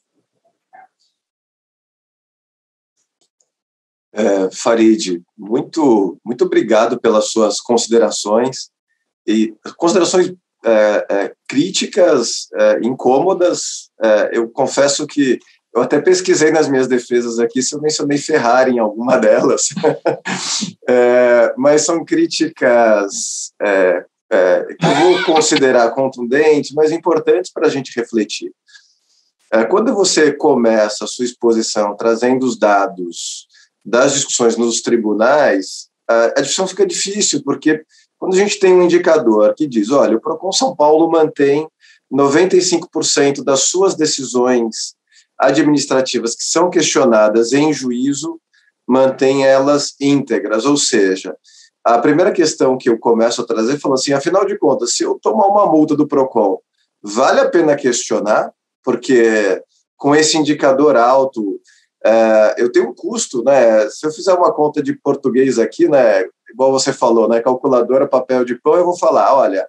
É, Farid, muito, muito obrigado pelas suas considerações, e considerações é, é, críticas, é, incômodas. É, eu confesso que eu até pesquisei nas minhas defesas aqui se eu mencionei Ferrari em alguma delas, é, mas são críticas é, é, que eu vou considerar contundentes, mas importantes para a gente refletir. É, quando você começa a sua exposição trazendo os dados das discussões nos tribunais, a discussão fica difícil, porque quando a gente tem um indicador que diz, olha, o Procon São Paulo mantém noventa e cinco por cento das suas decisões administrativas que são questionadas em juízo, mantém elas íntegras, ou seja, a primeira questão que eu começo a trazer, falando assim, afinal de contas, se eu tomar uma multa do Procon, vale a pena questionar, porque com esse indicador alto, é, eu tenho um custo, né? Se eu fizer uma conta de português aqui, né, igual você falou, né, calculadora, papel de pão, eu vou falar, olha,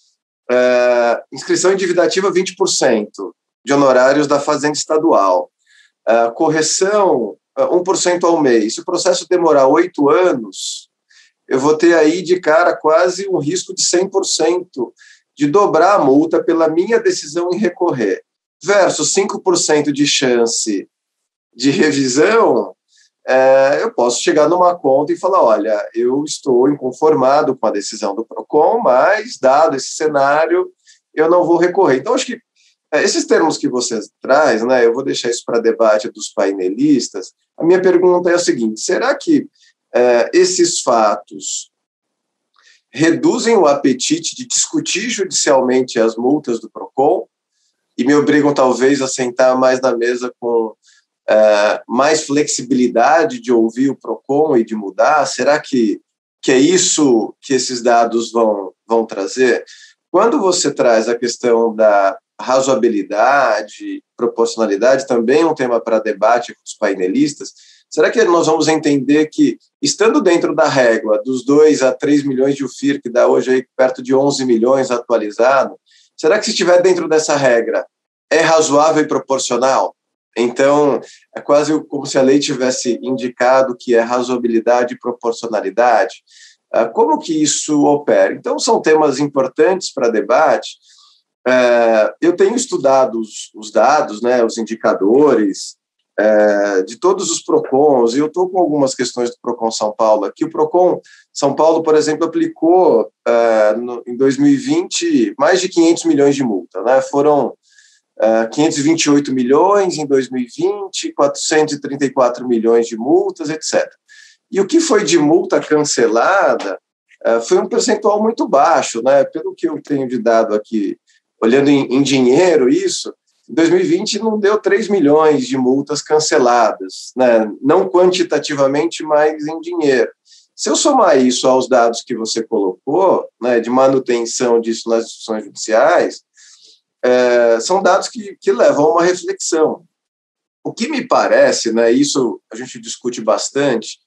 é, inscrição endividativa vinte por cento de honorários da Fazenda Estadual, é, correção um por cento ao mês. Se o processo demorar oito anos, eu vou ter aí de cara quase um risco de cem por cento de dobrar a multa pela minha decisão em recorrer, versus cinco por cento de chance de revisão, é, eu posso chegar numa conta e falar, olha, eu estou inconformado com a decisão do PROCON, mas, dado esse cenário, eu não vou recorrer. Então, acho que é, esses termos que você traz, né, eu vou deixar isso para debate dos painelistas. A minha pergunta é a seguinte, será que é, esses fatos reduzem o apetite de discutir judicialmente as multas do PROCON e me obrigam, talvez, a sentar mais na mesa com uh, mais flexibilidade de ouvir o PROCON e de mudar? Será que, que é isso que esses dados vão, vão trazer? Quando você traz a questão da razoabilidade, proporcionalidade, também um tema para debate com os painelistas, será que nós vamos entender que, estando dentro da régua dos dois a três milhões de U F I R, que dá hoje aí perto de onze milhões atualizado, será que se estiver dentro dessa regra, é razoável e proporcional? Então, é quase como se a lei tivesse indicado que é razoabilidade e proporcionalidade. Como que isso opera? Então, são temas importantes para debate. Eu tenho estudado os, os dados, né, os indicadores, É, de todos os PROCONs, e eu estou com algumas questões do PROCON São Paulo aqui. O PROCON São Paulo, por exemplo, aplicou é, no, em dois mil e vinte mais de quinhentos milhões de multa, né? Foram é, quinhentos e vinte e oito milhões em dois mil e vinte, quatrocentos e trinta e quatro milhões de multas, etcétera. E o que foi de multa cancelada é, foi um percentual muito baixo, né? Pelo que eu tenho de dado aqui, olhando em, em dinheiro isso, em dois mil e vinte não deu três milhões de multas canceladas, né? Não quantitativamente, mas em dinheiro. Se eu somar isso aos dados que você colocou, né, de manutenção disso nas instituições judiciais, é, são dados que, que levam a uma reflexão. O que me parece, né, isso a gente discute bastante,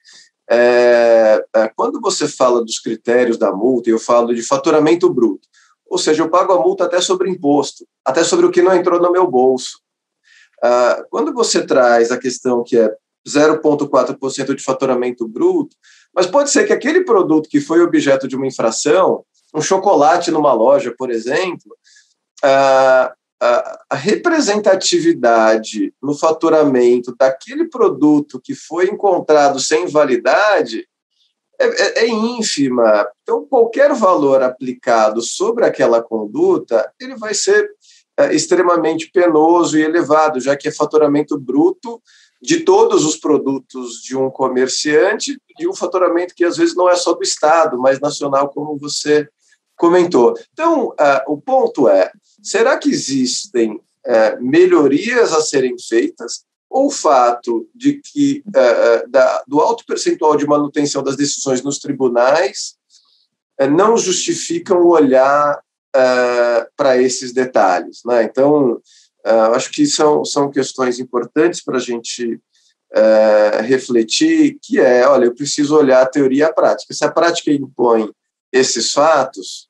é, é, quando você fala dos critérios da multa, eu falo de faturamento bruto, ou seja, eu pago a multa até sobre imposto, até sobre o que não entrou no meu bolso. Ah, quando você traz a questão que é zero vírgula quatro por cento de faturamento bruto, mas pode ser que aquele produto que foi objeto de uma infração, um chocolate numa loja, por exemplo, a, a, a representatividade no faturamento daquele produto que foi encontrado sem validade é, é, é ínfima. Então, qualquer valor aplicado sobre aquela conduta, ele vai ser é, extremamente penoso e elevado, já que é faturamento bruto de todos os produtos de um comerciante e um faturamento que às vezes não é só do Estado, mas nacional, como você comentou. Então, uh, o ponto é, será que existem uh, melhorias a serem feitas ou o fato de que uh, da, do alto percentual de manutenção das decisões nos tribunais uh, não justificam olhar uh, para esses detalhes, né? Então, Uh, acho que são, são questões importantes para a gente uh, refletir, que é, olha, eu preciso olhar a teoria e a prática. Se a prática impõe esses fatos,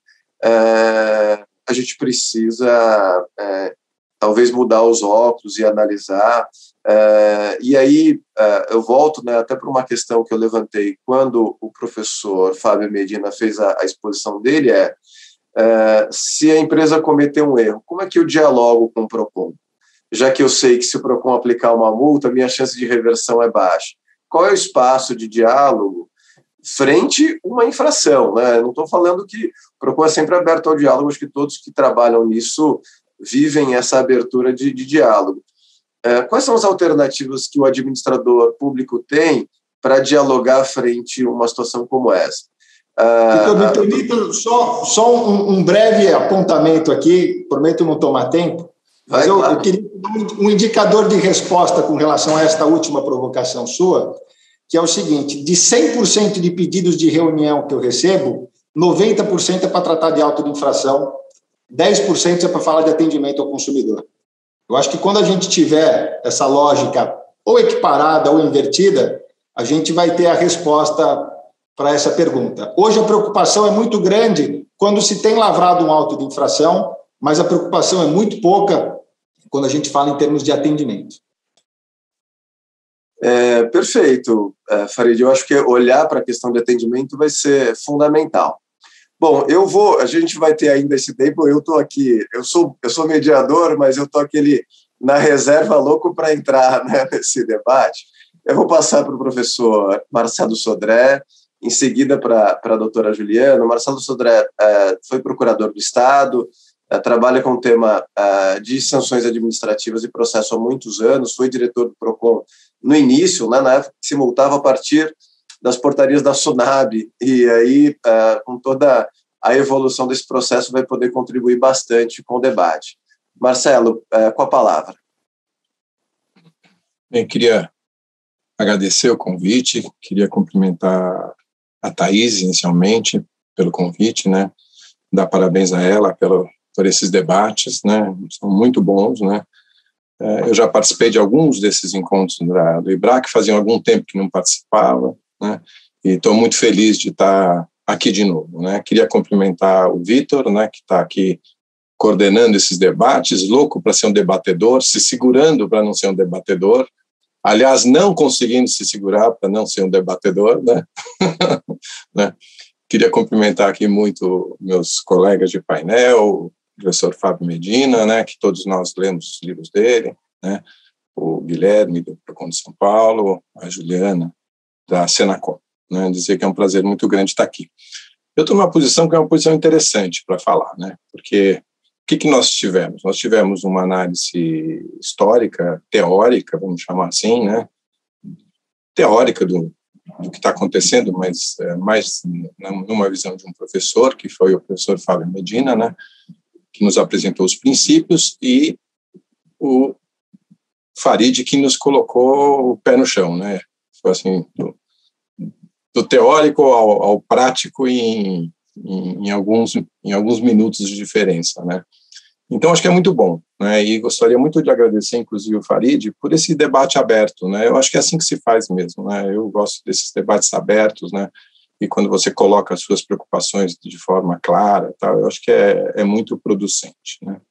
uh, a gente precisa, uh, talvez, mudar os óculos e analisar. Uh, e aí, uh, eu volto, né, até para uma questão que eu levantei quando o professor Fábio Medina fez a, a exposição dele, é Uh, se a empresa cometer um erro, como é que eu dialogo com o PROCON? Já que eu sei que se o PROCON aplicar uma multa, minha chance de reversão é baixa. Qual é o espaço de diálogo frente a uma infração, né? Não estou falando que o PROCON é sempre aberto ao diálogo, acho que todos que trabalham nisso vivem essa abertura de, de diálogo. Uh, quais são as alternativas que o administrador público tem para dialogar frente a uma situação como essa? Então, me permita só, só um, um breve apontamento aqui, prometo não tomar tempo, mas Vai, eu, claro. eu queria dar um indicador de resposta com relação a esta última provocação sua, que é o seguinte: de cem por cento de pedidos de reunião que eu recebo, noventa por cento é para tratar de auto de infração, dez por cento é para falar de atendimento ao consumidor. Eu acho que quando a gente tiver essa lógica ou equiparada ou invertida, a gente vai ter a resposta para essa pergunta. Hoje a preocupação é muito grande quando se tem lavrado um auto de infração, mas a preocupação é muito pouca quando a gente fala em termos de atendimento. É, perfeito, é, Farid. Eu acho que olhar para a questão de atendimento vai ser fundamental. Bom, eu vou, a gente vai ter ainda esse tempo, eu estou aqui, eu sou, eu sou mediador, mas eu estou aquele na reserva louco para entrar, né, nesse debate. Eu vou passar para o professor Marcelo Sodré, em seguida para a doutora Juliana. O Marcelo Sodré é, foi procurador do Estado, é, trabalha com o tema é, de sanções administrativas e processo há muitos anos, foi diretor do PROCON no início, né, na época que se multava a partir das portarias da SUNAB, e aí, é, com toda a evolução desse processo, vai poder contribuir bastante com o debate. Marcelo, é, com a palavra. Bem, queria agradecer o convite, queria cumprimentar a Thaís, inicialmente, pelo convite, né, dar parabéns a ela pelo, por esses debates, né, são muito bons, né. Eu já participei de alguns desses encontros da, do IBRAC, fazia algum tempo que não participava, né, e estou muito feliz de estar aqui de novo, né. Queria cumprimentar o Vitor, né, que está aqui coordenando esses debates, louco para ser um debatedor, se segurando para não ser um debatedor, aliás, não conseguindo se segurar para não ser um debatedor, né. né. Queria cumprimentar aqui muito meus colegas de painel, o professor Fábio Medina, né, que todos nós lemos os livros dele, né, o Guilherme, do PROCON de São Paulo, a Juliana, da Senacom, né, dizer que é um prazer muito grande estar aqui. Eu estou numa posição que é uma posição interessante para falar, né, porque o que, que nós tivemos? Nós tivemos uma análise histórica, teórica, vamos chamar assim, né, teórica do, do que está acontecendo, mas é, mais numa visão de um professor, que foi o professor Fábio Medina, né, que nos apresentou os princípios, e o Farid, que nos colocou o pé no chão, né? Foi assim, do, do teórico ao, ao prático em, em, em, alguns, em alguns minutos de diferença, né? Então, acho que é muito bom, né? E gostaria muito de agradecer, inclusive, o Farid por esse debate aberto, né? Eu acho que é assim que se faz mesmo, né? Eu gosto desses debates abertos, né? E quando você coloca as suas preocupações de forma clara, tá, eu acho que é, é muito producente, né?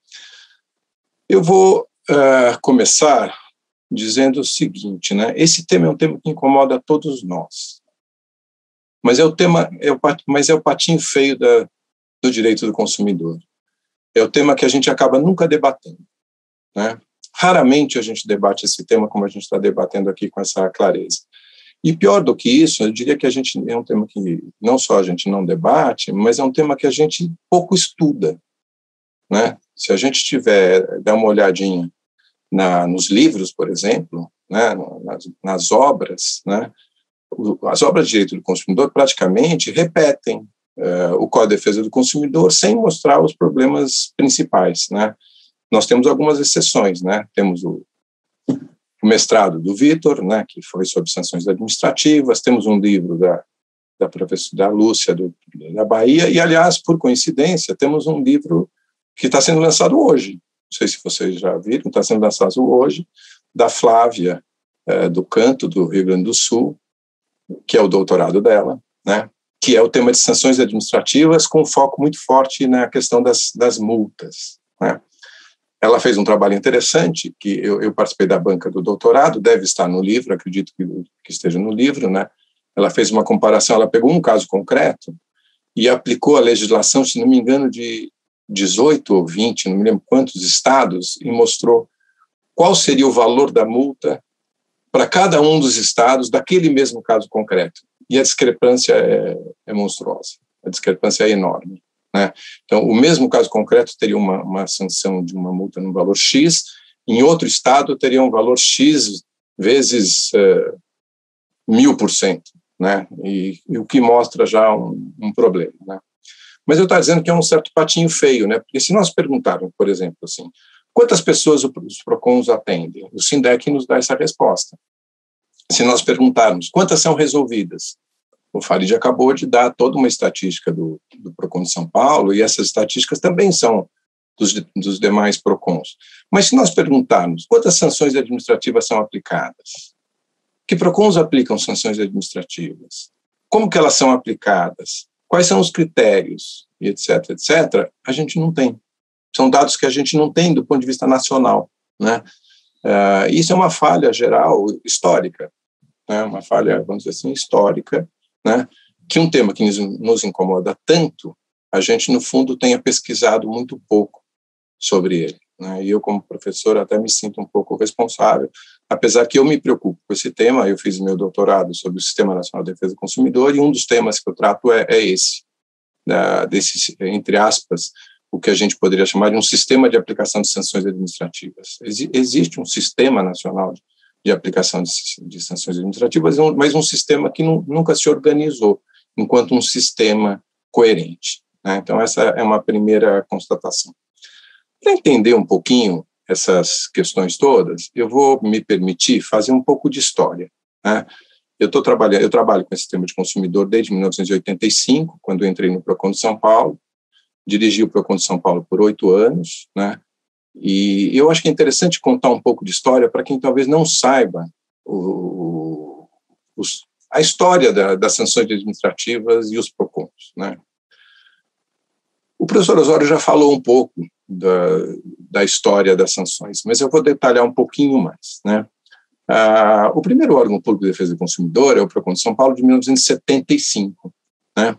Eu vou uh, começar dizendo o seguinte, né? Esse tema é um tema que incomoda a todos nós, mas é o tema, é o, mas é o patinho feio da, do direito do consumidor. É o tema que a gente acaba nunca debatendo, né? Raramente a gente debate esse tema como a gente está debatendo aqui com essa clareza. E pior do que isso, eu diria que a gente é um tema que não só a gente não debate, mas é um tema que a gente pouco estuda, né? Se a gente tiver, dar uma olhadinha na, nos livros, por exemplo, né, nas, nas obras, né, as obras de direito do consumidor praticamente repetem uh, o Código de Defesa do Consumidor sem mostrar os problemas principais, né? Nós temos algumas exceções, né? Temos o o mestrado do Vitor, né, que foi sobre sanções administrativas, temos um livro da, da professora Lúcia, do, da Bahia, e, aliás, por coincidência, temos um livro que está sendo lançado hoje, não sei se vocês já viram, está sendo lançado hoje, da Flávia, é, do Canto, do Rio Grande do Sul, que é o doutorado dela, né, que é o tema de sanções administrativas, com foco muito forte na questão das, das multas, né. Ela fez um trabalho interessante, que eu, eu participei da banca do doutorado, deve estar no livro, acredito que, que esteja no livro, né? Ela fez uma comparação, ela pegou um caso concreto e aplicou a legislação, se não me engano, de dezoito ou vinte, não me lembro quantos estados, e mostrou qual seria o valor da multa para cada um dos estados daquele mesmo caso concreto. E a discrepância é, é monstruosa, a discrepância é enorme, né? Então, o mesmo caso concreto teria uma, uma sanção de uma multa no valor X, em outro estado teria um valor X vezes é, mil por cento, né? E, e o que mostra já um, um problema, né? Mas eu estou dizendo que é um certo patinho feio, né? Porque se nós perguntarmos, por exemplo, assim, quantas pessoas os PROCONs atendem, o SINDEC nos dá essa resposta. Se nós perguntarmos quantas são resolvidas, o Farid acabou de dar toda uma estatística do, do PROCON de São Paulo, e essas estatísticas também são dos, dos demais PROCONs. Mas se nós perguntarmos quantas sanções administrativas são aplicadas, que PROCONs aplicam sanções administrativas, como que elas são aplicadas, quais são os critérios, e etc, etcétera, a gente não tem. São dados que a gente não tem do ponto de vista nacional, né? Uh, isso é uma falha geral, histórica, né? Uma falha, vamos dizer assim, histórica, né? Que um tema que nos, nos incomoda tanto, a gente, no fundo, tenha pesquisado muito pouco sobre ele, né? E eu, como professor, até me sinto um pouco responsável, apesar que eu me preocupo com esse tema. Eu fiz meu doutorado sobre o Sistema Nacional de Defesa do Consumidor, e um dos temas que eu trato é, é esse, né? Desse, entre aspas, o que a gente poderia chamar de um sistema de aplicação de sanções administrativas. Ex- existe um sistema nacional de, de aplicação de, de sanções administrativas, mas um sistema que nu, nunca se organizou enquanto um sistema coerente, né? Então, essa é uma primeira constatação. Para entender um pouquinho essas questões todas, eu vou me permitir fazer um pouco de história, né? Eu, tô trabalhando, eu trabalho com esse tema de consumidor desde mil novecentos e oitenta e cinco, quando eu entrei no PROCON de São Paulo. Dirigi o PROCON de São Paulo por oito anos, né? E eu acho que é interessante contar um pouco de história para quem talvez não saiba o, os, a história da, das sanções administrativas e os PROCONs, né? O professor Osório já falou um pouco da, da história das sanções, mas eu vou detalhar um pouquinho mais, né? Ah, o primeiro órgão público de defesa do consumidor é o PROCON de São Paulo, de mil novecentos e setenta e cinco, né?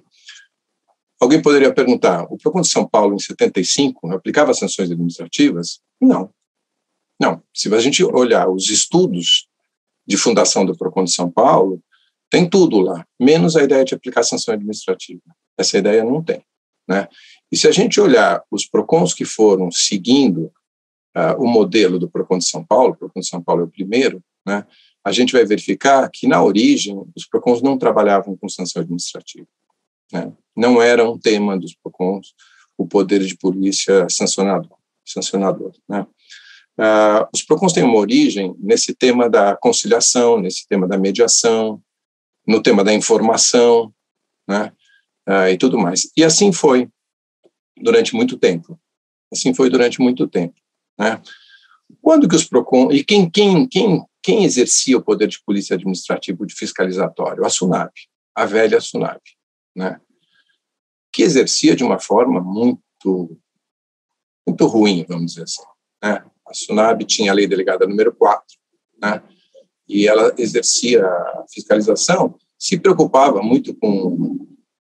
Alguém poderia perguntar, o PROCON de São Paulo, em setenta e cinco, aplicava sanções administrativas? Não. Não. Se a gente olhar os estudos de fundação do PROCON de São Paulo, tem tudo lá, menos a ideia de aplicar sanção administrativa. Essa ideia não tem, né? E se a gente olhar os PROCONs que foram seguindo uh, o modelo do PROCON de São Paulo, o PROCON de São Paulo é o primeiro, né? A gente vai verificar que, na origem, os PROCONs não trabalhavam com sanção administrativa, né? Não era um tema dos PROCONs o poder de polícia sancionador, sancionador, né? Uh, os PROCONs têm uma origem nesse tema da conciliação, nesse tema da mediação, no tema da informação, né? Uh, e tudo mais. E assim foi durante muito tempo. Assim foi durante muito tempo, né? Quando que os PROCONs... E quem, quem, quem, quem exercia o poder de polícia administrativo de fiscalizatório? A SUNAB, a velha SUNAB, né? Que exercia de uma forma muito, muito ruim, vamos dizer assim, né? A SUNAB tinha a lei delegada número quatro, né? E ela exercia a fiscalização, se preocupava muito com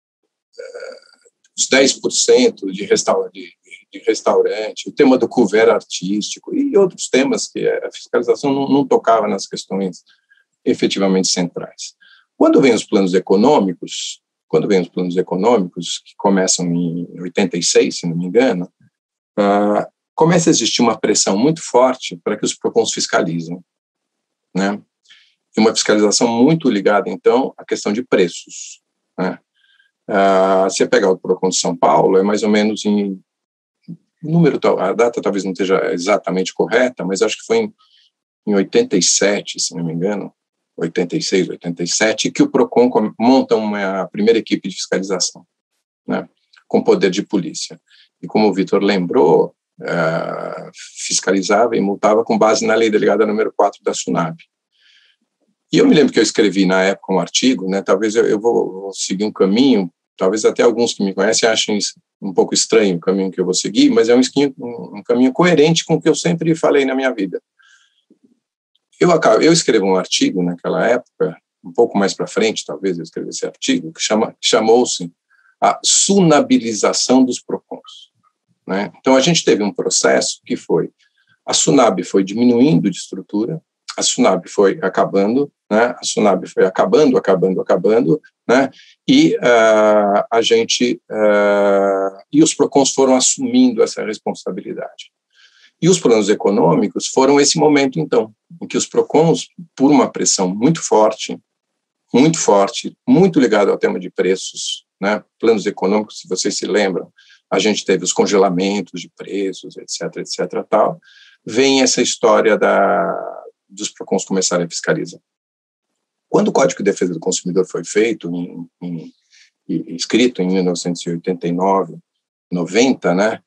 é, os dez por cento de, restaur de, de restaurante, o tema do couvert artístico e outros temas que a fiscalização não, não tocava nas questões efetivamente centrais. Quando vem os planos econômicos, quando vem os planos econômicos, que começam em oitenta e seis, se não me engano, uh, começa a existir uma pressão muito forte para que os PROCONs fiscalizem, né? E uma fiscalização muito ligada, então, à questão de preços, né? Uh, se você pegar o PROCON de São Paulo, é mais ou menos em número, a data talvez não esteja exatamente correta, mas acho que foi em, em oitenta e sete, se não me engano, oitenta e seis, oitenta e sete, que o PROCON monta uma primeira equipe de fiscalização, né, com poder de polícia. E como o Vitor lembrou, uh, fiscalizava e multava com base na lei delegada número quatro da SUNAB. E eu me lembro que eu escrevi na época um artigo, né, talvez eu, eu vou, vou seguir um caminho, talvez até alguns que me conhecem achem um pouco estranho o caminho que eu vou seguir, mas é um, um, um caminho coerente com o que eu sempre falei na minha vida. Eu, acabo, eu escrevi um artigo naquela época, um pouco mais para frente, talvez eu escrevi esse artigo, que chama, chamou-se a sunabilização dos PROCONs, né? Então, a gente teve um processo que foi, a SUNAB foi diminuindo de estrutura, a SUNAB foi acabando, né? A SUNAB foi acabando, acabando, acabando, né? E uh, a gente, uh, e os PROCONs foram assumindo essa responsabilidade. E os planos econômicos foram esse momento, então, em que os PROCONs, por uma pressão muito forte, muito forte, muito ligado ao tema de preços, né? Planos econômicos, se vocês se lembram, a gente teve os congelamentos de preços, etc, etc, tal, vem essa história da, dos PROCONs começarem a fiscalizar. Quando o Código de Defesa do Consumidor foi feito, em, em, escrito em mil novecentos e oitenta e nove, noventa, né,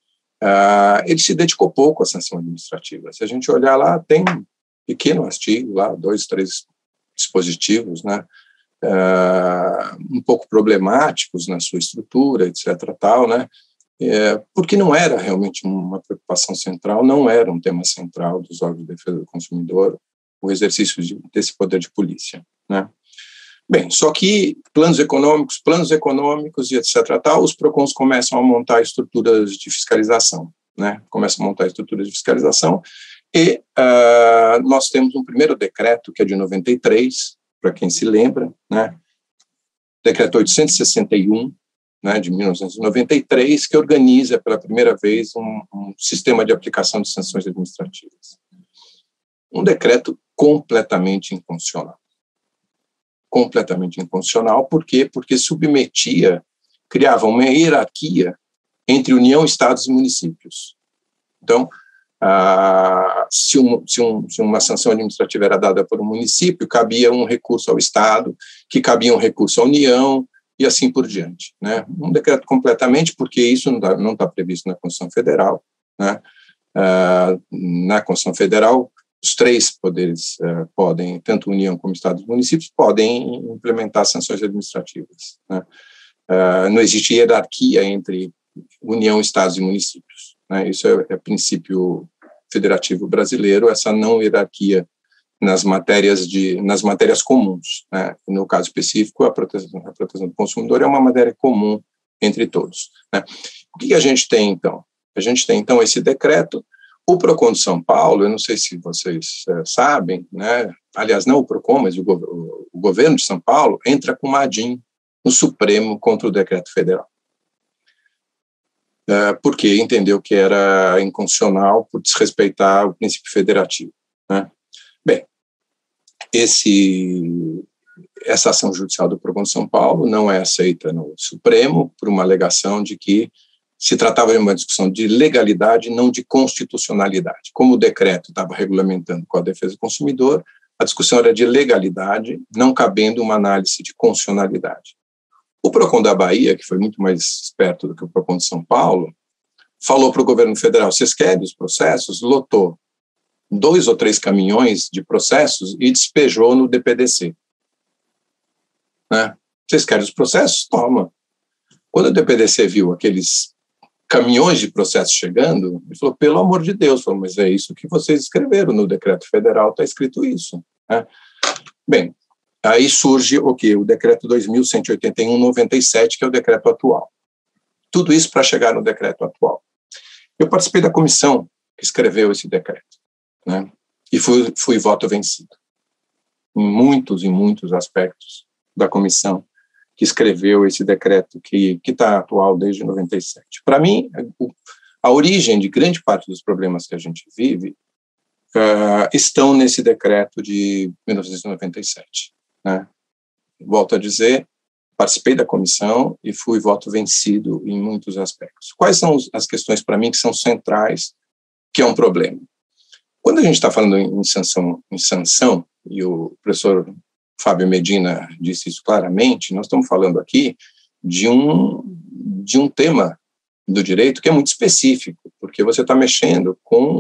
uh, ele se dedicou pouco à sanção administrativa. Se a gente olhar lá, tem um pequeno artigo lá, dois, três dispositivos, né, uh, um pouco problemáticos na sua estrutura, etc, tal, né, é, porque não era realmente uma preocupação central, não era um tema central dos órgãos de defesa do consumidor, o exercício de, desse poder de polícia, né. Bem, só que planos econômicos, planos econômicos e etc tal, os PROCONs começam a montar estruturas de fiscalização, né, começam a montar estruturas de fiscalização, e uh, nós temos um primeiro decreto, que é de noventa e três, para quem se lembra, né, decreto oitocentos e sessenta e um, né, de mil novecentos e noventa e três, que organiza pela primeira vez um, um sistema de aplicação de sanções administrativas. Um decreto completamente inconstitucional. Completamente inconstitucional, por quê? Porque submetia, criava uma hierarquia entre União, Estados e municípios. Então, ah, se, um, se, um, se uma sanção administrativa era dada por um município, cabia um recurso ao Estado, que cabia um recurso à União, e assim por diante, né? Um decreto completamente, porque isso não está previsto na Constituição Federal, né? Ah, na Constituição Federal, os três poderes uh, podem, tanto União como Estados e municípios, podem implementar sanções administrativas, né? Uh, não existe hierarquia entre União, Estados e municípios, né? Isso é, é princípio federativo brasileiro, essa não hierarquia nas matérias, de, nas matérias comuns, né? No caso específico, a proteção, a proteção do consumidor é uma matéria comum entre todos, né? O que a gente tem, então? A gente tem, então, esse decreto. O PROCON de São Paulo, eu não sei se vocês é, sabem, né? Aliás, não o PROCON, mas o, go o governo de São Paulo entra com uma A D I M no Supremo contra o decreto federal. É, porque entendeu que era inconstitucional por desrespeitar o princípio federativo, né? Bem, esse, essa ação judicial do PROCON de São Paulo não é aceita no Supremo por uma alegação de que se tratava de uma discussão de legalidade, não de constitucionalidade. Como o decreto estava regulamentando com a defesa do consumidor, a discussão era de legalidade, não cabendo uma análise de constitucionalidade. O PROCON da Bahia, que foi muito mais esperto do que o PROCON de São Paulo, falou para o governo federal: vocês querem os processos? Lotou dois ou três caminhões de processos e despejou no D P D C. Né? Vocês querem os processos? Toma. Quando o D P D C viu aqueles caminhões de processos chegando, ele falou: pelo amor de Deus, falou, mas é isso que vocês escreveram no decreto federal, está escrito isso, né? Bem, aí surge o quê? O decreto dois mil cento e oitenta e um noventa e sete, que é o decreto atual. Tudo isso para chegar no decreto atual. Eu participei da comissão que escreveu esse decreto, né? E fui, fui voto vencido em muitos e muitos aspectos da comissão que escreveu esse decreto que que está atual desde noventa e sete. Para mim, a origem de grande parte dos problemas que a gente vive uh, estão nesse decreto de mil novecentos e noventa e sete. Né? Volto a dizer, participei da comissão e fui voto vencido em muitos aspectos. Quais são as questões para mim que são centrais, que é um problema? Quando a gente está falando em sanção, em sanção, e o professor Fábio Medina disse isso claramente, nós estamos falando aqui de um, de um tema do direito que é muito específico, porque você está mexendo com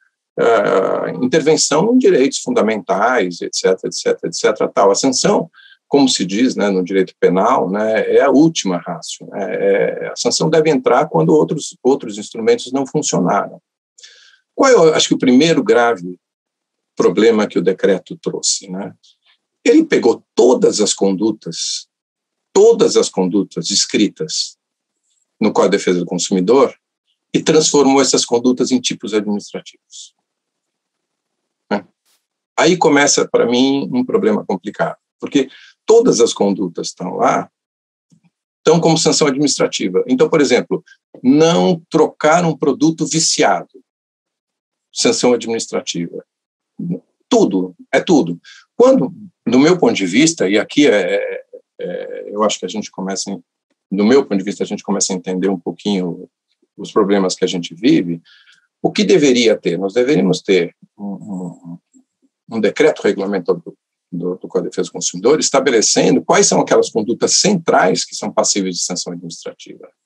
uh, intervenção em direitos fundamentais, etc, etc, etc, tal. A sanção, como se diz, né, no direito penal, né, é a última ratio. Né, é, a sanção deve entrar quando outros, outros instrumentos não funcionaram. Qual é, eu acho que, o primeiro grave problema que o decreto trouxe, né? Ele pegou todas as condutas, todas as condutas descritas no Código de Defesa do Consumidor e transformou essas condutas em tipos administrativos. Né? Aí começa, para mim, um problema complicado, porque todas as condutas estão lá, estão como sanção administrativa. Então, por exemplo, não trocar um produto viciado, sanção administrativa. Tudo, é tudo. Quando, do meu ponto de vista, e aqui é, é, eu acho que a gente começa, em, do meu ponto de vista, a gente começa a entender um pouquinho os problemas que a gente vive, o que deveria ter? Nós deveríamos ter um, um, um decreto regulamentador do, do, do Código de Defesa do Consumidor estabelecendo quais são aquelas condutas centrais que são passíveis de sanção administrativa.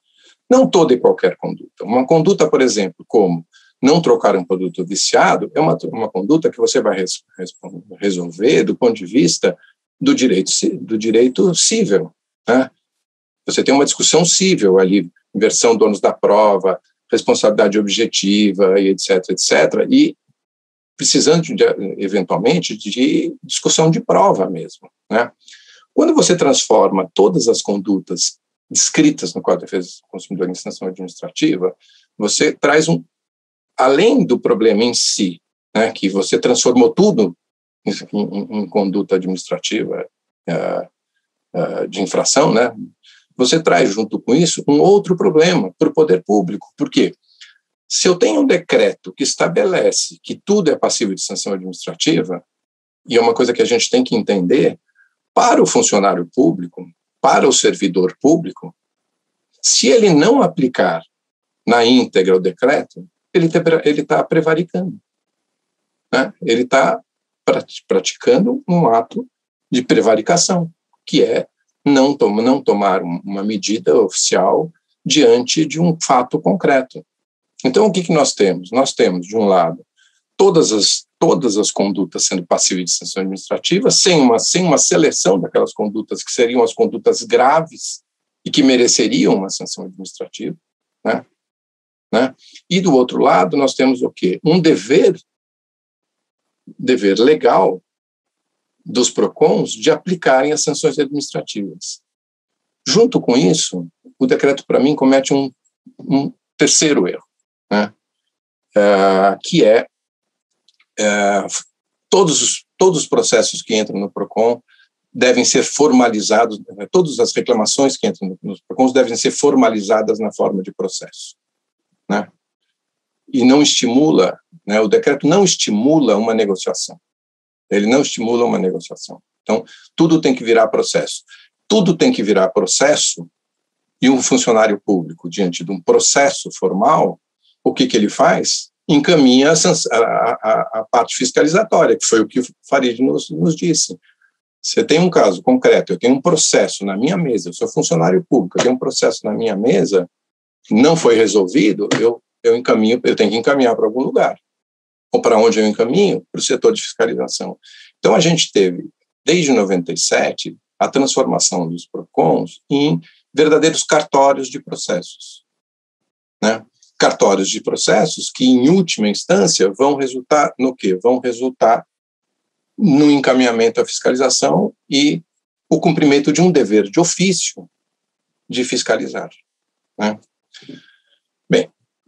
Não toda e qualquer conduta. Uma conduta, por exemplo, como não trocar um produto viciado, é uma, uma conduta que você vai res, res, resolver do ponto de vista do direito, do direito cível, né? Você tem uma discussão cível ali, inversão do ônus da prova, responsabilidade objetiva, e etc, etc, e precisando, de, eventualmente, de discussão de prova mesmo, né? Quando você transforma todas as condutas descritas no Código de Defesa do Consumidor em instância administrativa, você traz um, além do problema em si, né, que você transformou tudo em, em, em conduta administrativa uh, uh, de infração, né, você traz junto com isso um outro problema para o poder público. Por quê? Se eu tenho um decreto que estabelece que tudo é passível de sanção administrativa, e é uma coisa que a gente tem que entender, para o funcionário público, para o servidor público, se ele não aplicar na íntegra o decreto, ele está prevaricando, né? Ele está praticando um ato de prevaricação, que é não, tom não tomar uma medida oficial diante de um fato concreto. Então, o que, que nós temos? Nós temos, de um lado, todas as, todas as condutas sendo passíveis de sanção administrativa, sem uma, sem uma seleção daquelas condutas que seriam as condutas graves e que mereceriam uma sanção administrativa, né? Né? E, do outro lado, nós temos o quê? Um dever, dever legal dos PROCONs de aplicarem as sanções administrativas. Junto com isso, o decreto, para mim, comete um, um terceiro erro, né? Uh, que é uh, todos, os, todos os processos que entram no PROCON devem ser formalizados, né? Todas as reclamações que entram nos PROCONs devem ser formalizadas na forma de processo, né? E não estimula, né, o decreto não estimula uma negociação. Ele não estimula uma negociação. Então, tudo tem que virar processo. Tudo tem que virar processo, e um funcionário público, diante de um processo formal, o que, que ele faz? Encaminha a, a, a parte fiscalizatória, que foi o que o Farid nos, nos disse. Você tem um caso concreto, eu tenho um processo na minha mesa, eu sou funcionário público, eu tenho um processo na minha mesa, não foi resolvido, eu, eu encaminho, eu tenho que encaminhar para algum lugar. Ou para onde eu encaminho? Para o setor de fiscalização. Então, a gente teve, desde noventa e sete, a transformação dos PROCONs em verdadeiros cartórios de processos, né? Cartórios de processos que, em última instância, vão resultar no quê? Vão resultar no encaminhamento à fiscalização e o cumprimento de um dever de ofício de fiscalizar, né? Bem,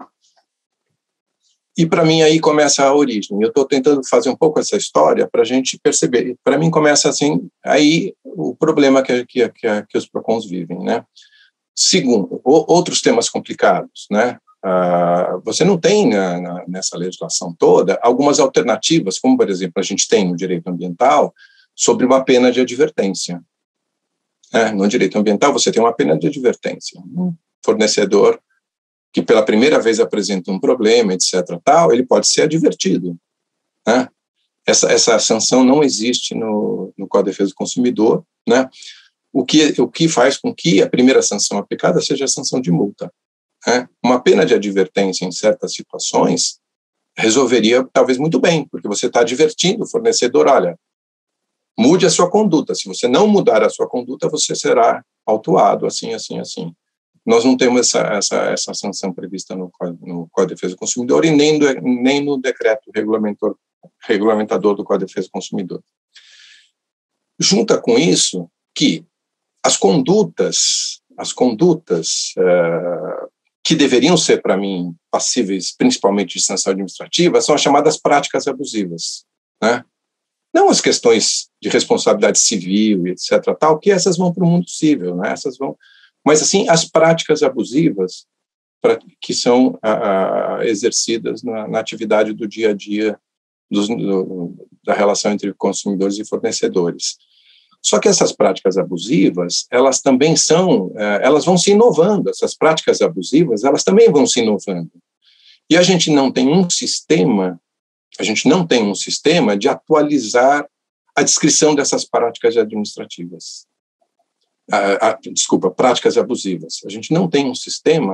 e para mim aí começa a origem. Eu estou tentando fazer um pouco essa história para a gente perceber. Para mim começa assim, aí o problema que, que, que, que os PROCONs vivem, né? Segundo, o, outros temas complicados, né? Ah, você não tem na, na, nessa legislação toda algumas alternativas, como, por exemplo, a gente tem no direito ambiental, sobre uma pena de advertência. É, no direito ambiental, você tem uma pena de advertência. Um fornecedor que pela primeira vez apresenta um problema, etc, tal, ele pode ser advertido, né? Essa, essa sanção não existe no, no Código de Defesa do Consumidor, né? O que, o que faz com que a primeira sanção aplicada seja a sanção de multa, né? Uma pena de advertência em certas situações resolveria talvez muito bem, porque você está advertindo o fornecedor, olha, mude a sua conduta, se você não mudar a sua conduta, você será autuado, assim, assim, assim. Nós não temos essa, essa, essa sanção prevista no, no Código de Defesa do Consumidor e nem, do, nem no decreto regulamentador, regulamentador do Código de Defesa do Consumidor. Junta com isso que as condutas, as condutas uh, que deveriam ser, para mim, passíveis principalmente de sanção administrativa, são as chamadas práticas abusivas, né? Não as questões de responsabilidade civil, etc, tal, que essas vão para o mundo civil, né? Essas vão... Mas, assim, as práticas abusivas pra, que são a, a, exercidas na, na atividade do dia a dia dos, do, da relação entre consumidores e fornecedores. Só que essas práticas abusivas, elas também são, elas vão se inovando, essas práticas abusivas, elas também vão se inovando. E a gente não tem um sistema, a gente não tem um sistema de atualizar a descrição dessas práticas administrativas. A, a, desculpa, práticas abusivas. A gente não tem um sistema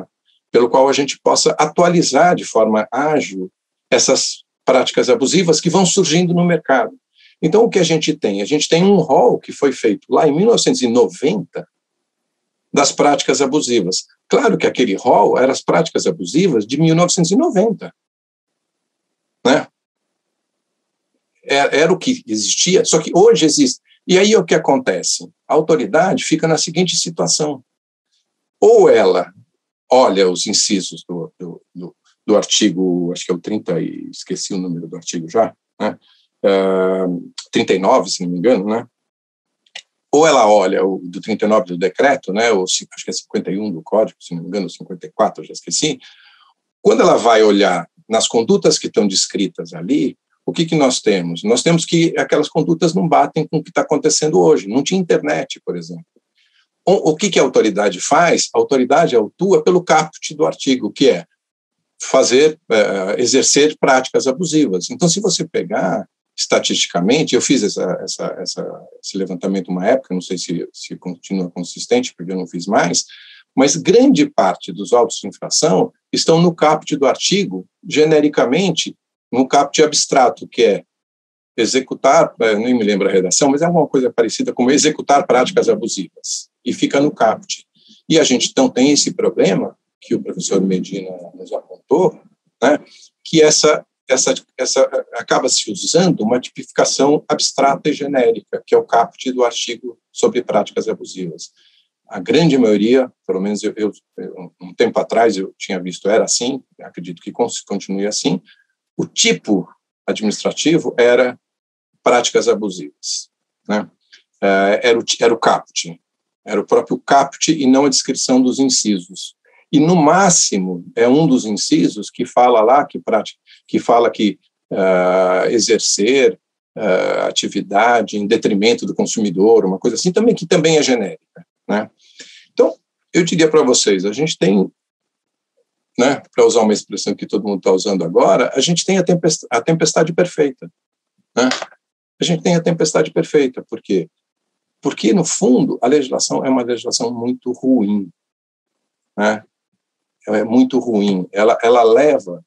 pelo qual a gente possa atualizar de forma ágil essas práticas abusivas que vão surgindo no mercado. Então, o que a gente tem? A gente tem um rol que foi feito lá em mil novecentos e noventa das práticas abusivas. Claro que aquele rol eram as práticas abusivas de mil novecentos e noventa. Né? Era, era o que existia, só que hoje existe. E aí o que acontece? A autoridade fica na seguinte situação. Ou ela olha os incisos do, do, do, do artigo, acho que é o trinta, e esqueci o número do artigo já, né? Uh, trinta e nove, se não me engano, né? Ou ela olha o do trinta e nove do decreto, né? Ou acho que é cinquenta e um do código, se não me engano, cinquenta e quatro, já esqueci. Quando ela vai olhar nas condutas que estão descritas ali, o que, que nós temos? Nós temos que aquelas condutas não batem com o que está acontecendo hoje. Não tinha internet, por exemplo. O, o que, que a autoridade faz? A autoridade atua pelo caput do artigo, que é fazer, uh, exercer práticas abusivas. Então, se você pegar estatisticamente, eu fiz essa, essa, essa, esse levantamento uma época, não sei se, se continua consistente, porque eu não fiz mais, mas grande parte dos autos de infração estão no caput do artigo, genericamente, no caput abstrato, que é executar, nem me lembro a redação, mas é alguma coisa parecida como executar práticas abusivas, e fica no caput. E a gente então tem esse problema, que o professor Medina nos apontou, né, que essa Essa, essa acaba se usando uma tipificação abstrata e genérica, que é o caput do artigo sobre práticas abusivas. A grande maioria, pelo menos eu, eu, um tempo atrás eu tinha visto, era assim, acredito que continue assim, o tipo administrativo era práticas abusivas, né? Era o, era o caput, era o próprio caput e não a descrição dos incisos. E, no máximo, é um dos incisos que fala lá, que, prática, que fala que uh, exercer uh, atividade em detrimento do consumidor, uma coisa assim, também, que também é genérica. Né? Então, eu diria para vocês, a gente tem, né, para usar uma expressão que todo mundo está usando agora, a gente tem a tempestade, a tempestade perfeita. Né? A gente tem a tempestade perfeita. Por quê? Porque, no fundo, a legislação é uma legislação muito ruim. Né? É muito ruim, ela, ela leva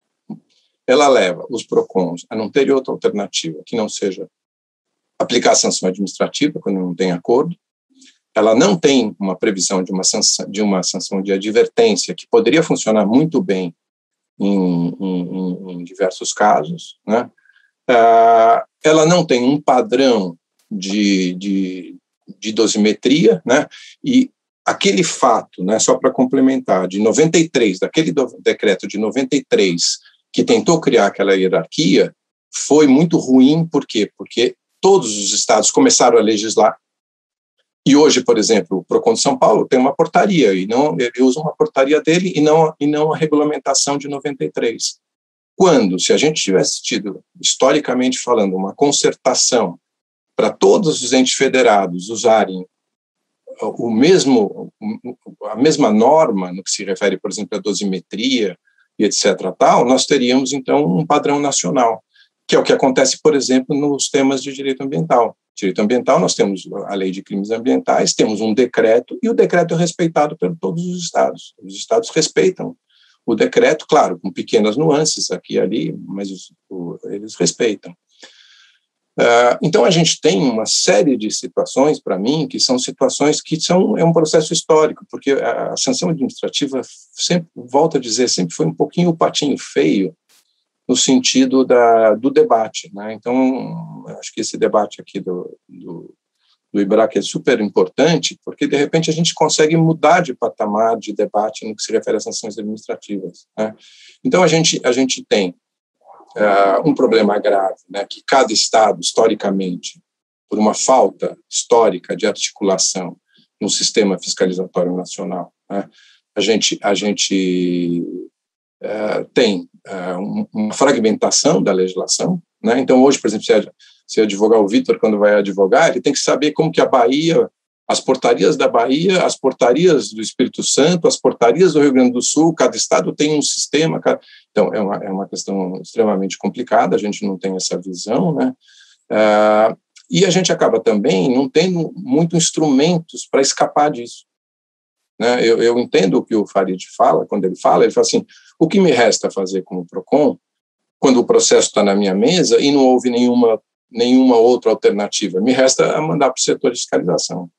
ela leva os PROCONs a não ter outra alternativa que não seja aplicar a sanção administrativa quando não tem acordo, ela não tem uma previsão de uma sanção de, uma sanção de advertência que poderia funcionar muito bem em, em, em diversos casos, né? Ah, ela não tem um padrão de, de, de dosimetria, né? E aquele fato, né, só para complementar, de noventa e três, daquele do, decreto de noventa e três, que tentou criar aquela hierarquia, foi muito ruim, por quê? Porque todos os estados começaram a legislar. E hoje, por exemplo, o PROCON de São Paulo tem uma portaria, e não, ele usa uma portaria dele e não, e não a regulamentação de noventa e três. Quando, se a gente tivesse tido, historicamente falando, uma concertação para todos os entes federados usarem o mesmo, a mesma norma no que se refere, por exemplo, à dosimetria e etc, tal, nós teríamos, então, um padrão nacional, que é o que acontece, por exemplo, nos temas de direito ambiental. Direito ambiental, nós temos a lei de crimes ambientais, temos um decreto, e o decreto é respeitado por todos os estados. Os estados respeitam o decreto, claro, com pequenas nuances aqui e ali, mas os, o, eles respeitam. Uh, então, a gente tem uma série de situações, para mim, que são situações que são, é um processo histórico, porque a, a sanção administrativa, sempre, volto a dizer, sempre foi um pouquinho o patinho feio no sentido da, do debate. Né? Então, acho que esse debate aqui do, do, do IBRAC é super importante, porque, de repente, a gente consegue mudar de patamar de debate no que se refere às sanções administrativas. Né? Então, a gente, a gente tem Uh, um problema grave, né, que cada estado, historicamente, por uma falta histórica de articulação no sistema fiscalizatório nacional, né, a gente, a gente uh, tem uh, um, uma fragmentação da legislação. Né, então, hoje, por exemplo, se, se advogar o Vitor, quando vai advogar, ele tem que saber como que a Bahia, as portarias da Bahia, as portarias do Espírito Santo, as portarias do Rio Grande do Sul, cada estado tem um sistema. Cada... Então, é uma, é uma questão extremamente complicada, a gente não tem essa visão, né? Uh, e a gente acaba também não tendo muitos instrumentos para escapar disso. né? Eu, eu entendo o que o Farid fala, quando ele fala, ele fala assim, o que me resta fazer como PROCON, quando o processo está na minha mesa e não houve nenhuma, nenhuma outra alternativa? Me resta mandar para o setor de fiscalização.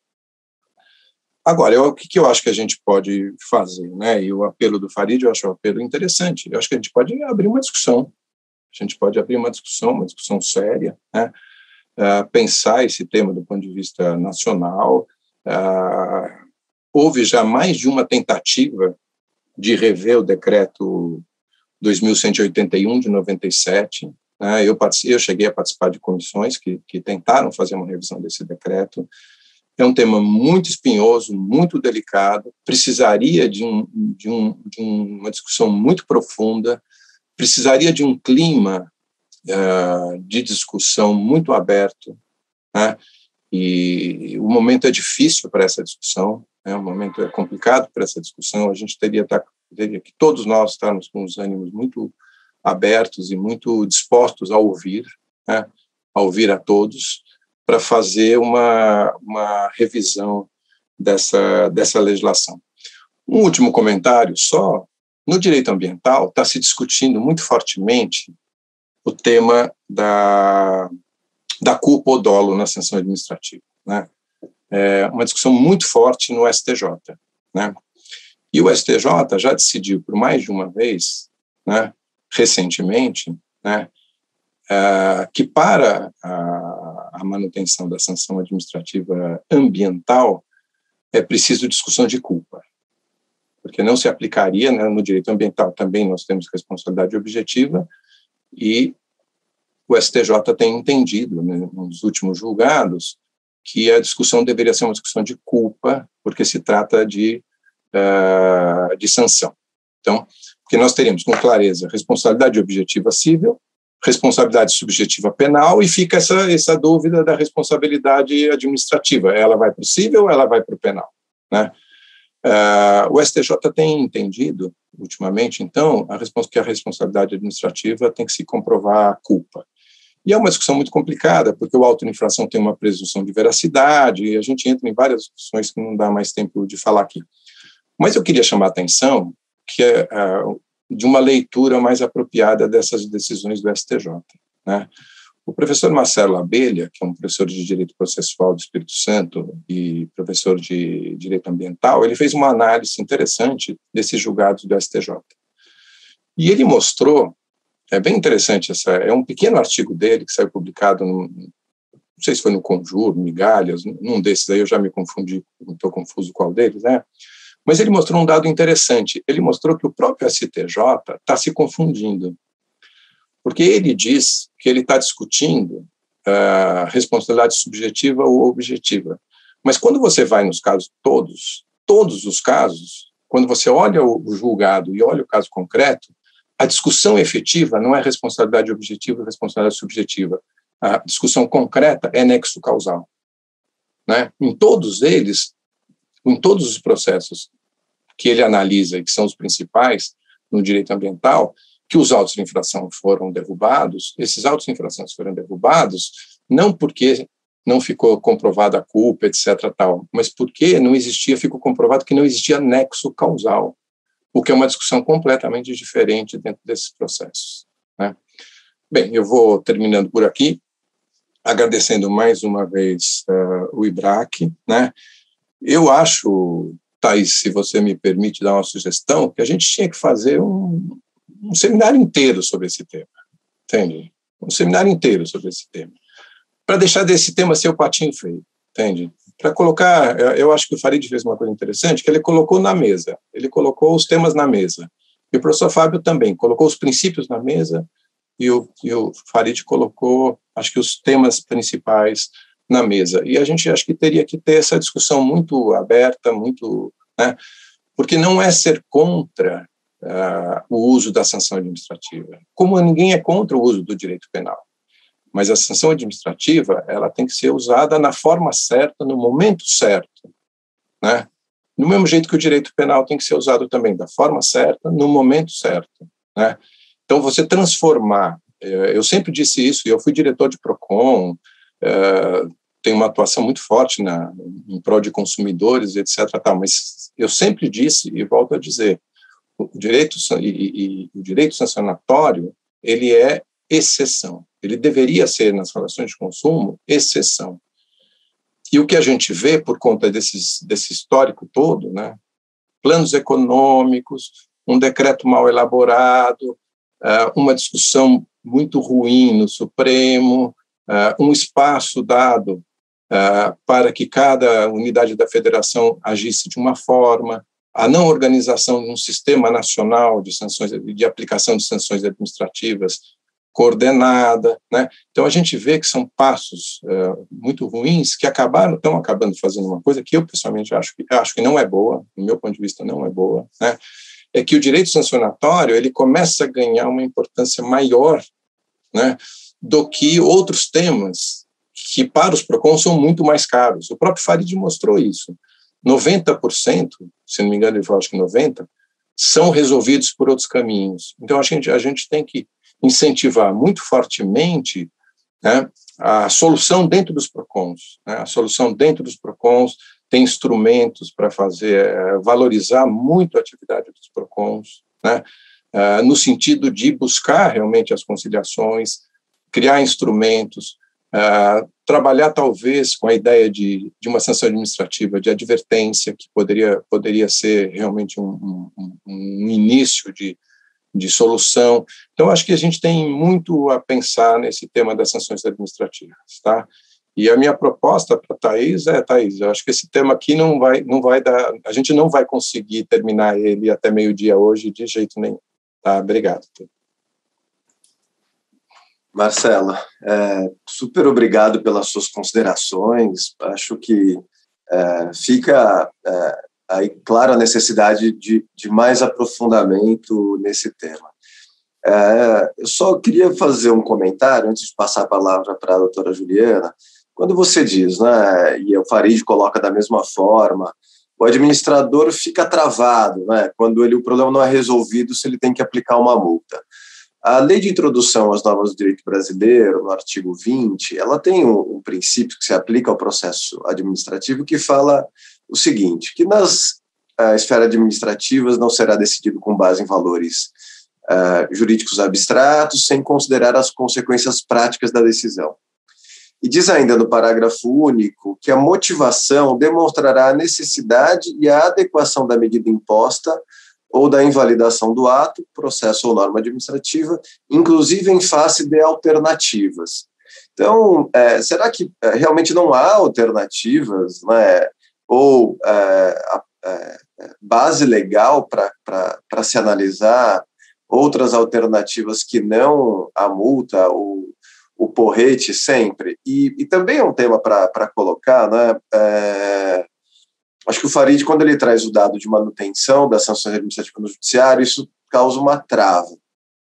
Agora, eu, o que, que eu acho que a gente pode fazer, né? E o apelo do Farid, eu acho um apelo interessante. Eu acho que a gente pode abrir uma discussão. A gente pode abrir uma discussão, uma discussão séria, né? Uh, pensar esse tema do ponto de vista nacional. Uh, houve já mais de uma tentativa de rever o decreto dois mil cento e oitenta e um de noventa e sete. Né? Eu, eu cheguei a participar de comissões que, que tentaram fazer uma revisão desse decreto. É um tema muito espinhoso, muito delicado, precisaria de, um, de, um, de uma discussão muito profunda, precisaria de um clima uh, de discussão muito aberto, né? E o momento é difícil para essa discussão, né? O momento é complicado para essa discussão, a gente teria, tá, teria que todos nós estarmos com os ânimos muito abertos e muito dispostos a ouvir, né? A ouvir a todos, para fazer uma, uma revisão dessa, dessa legislação. Um último comentário só, no direito ambiental está se discutindo muito fortemente o tema da, da culpa ou dolo na sanção administrativa, né? É uma discussão muito forte no S T J, né? E o S T J já decidiu por mais de uma vez, né, recentemente, né, Uh, que para a, a manutenção da sanção administrativa ambiental é preciso discussão de culpa, porque não se aplicaria, né, no direito ambiental também nós temos responsabilidade objetiva, e o S T J tem entendido, né, nos últimos julgados, que a discussão deveria ser uma discussão de culpa, porque se trata de, uh, de sanção. Então, porque nós teríamos com clareza responsabilidade objetiva civil, responsabilidade subjetiva penal, e fica essa, essa dúvida da responsabilidade administrativa. Ela vai para o civil ou ela vai para o penal, né? Uh, o S T J tem entendido, ultimamente, então, a que a responsabilidade administrativa tem que se comprovar a culpa. E é uma discussão muito complicada, porque o auto de infração tem uma presunção de veracidade, e a gente entra em várias discussões que não dá mais tempo de falar aqui. Mas eu queria chamar a atenção que é uh, de uma leitura mais apropriada dessas decisões do S T J, né? O professor Marcelo Abelha, que é um professor de Direito Processual do Espírito Santo e professor de Direito Ambiental, ele fez uma análise interessante desses julgados do S T J. E ele mostrou, é bem interessante, essa, é um pequeno artigo dele que saiu publicado, no, não sei se foi no Conjuro, Migalhas, num desses aí eu já me confundi, estou confuso qual deles, né? Mas ele mostrou um dado interessante. Ele mostrou que o próprio S T J está se confundindo, porque ele diz que ele está discutindo a uh, responsabilidade subjetiva ou objetiva. Mas quando você vai nos casos todos, todos os casos, quando você olha o, o julgado e olha o caso concreto, a discussão efetiva não é responsabilidade objetiva e responsabilidade subjetiva. A discussão concreta é nexo causal, né? Em todos eles, em todos os processos que ele analisa, e que são os principais no direito ambiental, que os autos de infração foram derrubados, esses autos de infração foram derrubados não porque não ficou comprovada a culpa, etc, tal, mas porque não existia, ficou comprovado que não existia nexo causal, o que é uma discussão completamente diferente dentro desses processos, né? Bem, eu vou terminando por aqui, agradecendo mais uma vez uh, o IBRAC, né? Eu acho, Thaís, se você me permite dar uma sugestão, que a gente tinha que fazer um, um seminário inteiro sobre esse tema, entende? Um seminário inteiro sobre esse tema, para deixar desse tema ser o patinho feio, entende? Para colocar, eu acho que o Farid fez uma coisa interessante, que ele colocou na mesa, ele colocou os temas na mesa, e o professor Fábio também colocou os princípios na mesa, e o, e o Farid colocou, acho que os temas principais na mesa, e a gente acho que teria que ter essa discussão muito aberta, muito, né, porque não é ser contra uh, o uso da sanção administrativa, como ninguém é contra o uso do direito penal, mas a sanção administrativa, ela tem que ser usada na forma certa, no momento certo, né, do mesmo jeito que o direito penal tem que ser usado também, da forma certa, no momento certo, né. Então, você transformar, eu sempre disse isso, e eu fui diretor de PROCON, Uh, tem uma atuação muito forte na, em prol de consumidores, etcétera. Tal, mas eu sempre disse, e volto a dizer, o direito, e, e, o direito sancionatório, ele é exceção. Ele deveria ser, nas relações de consumo, exceção. E o que a gente vê, por conta desses, desse histórico todo, né, planos econômicos, um decreto mal elaborado, uh, uma discussão muito ruim no Supremo, uh, um espaço dado uh, para que cada unidade da federação agisse de uma forma, a não organização de um sistema nacional de sanções, de aplicação de sanções administrativas coordenada, né? Então a gente vê que são passos uh, muito ruins que acabaram, estão acabando fazendo uma coisa que eu pessoalmente acho que acho que não é boa, do meu ponto de vista não é boa, né? É que o direito sancionatório ele começa a ganhar uma importância maior, né, do que outros temas que para os PROCONs são muito mais caros. O próprio Farid mostrou isso. noventa por cento, se não me engano ele falou, acho que noventa por cento, são resolvidos por outros caminhos. Então a gente, a gente tem que incentivar muito fortemente, né, a solução dentro dos PROCONs. Né, a solução dentro dos PROCONs tem instrumentos para fazer, é, valorizar muito a atividade dos PROCONs, né, é, no sentido de buscar realmente as conciliações, criar instrumentos, é, trabalhar talvez com a ideia de, de uma sanção administrativa, de advertência, que poderia, poderia ser realmente um, um, um início de de solução. Então, acho que a gente tem muito a pensar nesse tema das sanções administrativas, tá? E a minha proposta para a Thaís é, Thaís, eu acho que esse tema aqui não vai, não vai dar, a gente não vai conseguir terminar ele até meio-dia hoje de jeito nenhum, tá? Obrigado. Marcela, é, super obrigado pelas suas considerações, acho que é, fica... É, aí, claro, a necessidade de, de mais aprofundamento nesse tema. É, eu só queria fazer um comentário, antes de passar a palavra para a doutora Juliana. Quando você diz, né, e o Farid coloca da mesma forma, o administrador fica travado, né, quando ele, o problema não é resolvido, se ele tem que aplicar uma multa. A lei de introdução às normas do direito brasileiro, no artigo vinte, ela tem um, um princípio que se aplica ao processo administrativo que fala o seguinte, que nas uh, esferas administrativas não será decidido com base em valores uh, jurídicos abstratos, sem considerar as consequências práticas da decisão. E diz ainda no parágrafo único que a motivação demonstrará a necessidade e a adequação da medida imposta ou da invalidação do ato, processo ou norma administrativa, inclusive em face de alternativas. Então, é, será que é, realmente não há alternativas, né, ou é, é, base legal para se analisar outras alternativas que não a multa, ou o porrete sempre? E, e também é um tema para colocar, né, é, acho que o Farid, quando ele traz o dado de manutenção das sanções administrativas no judiciário, isso causa uma trava.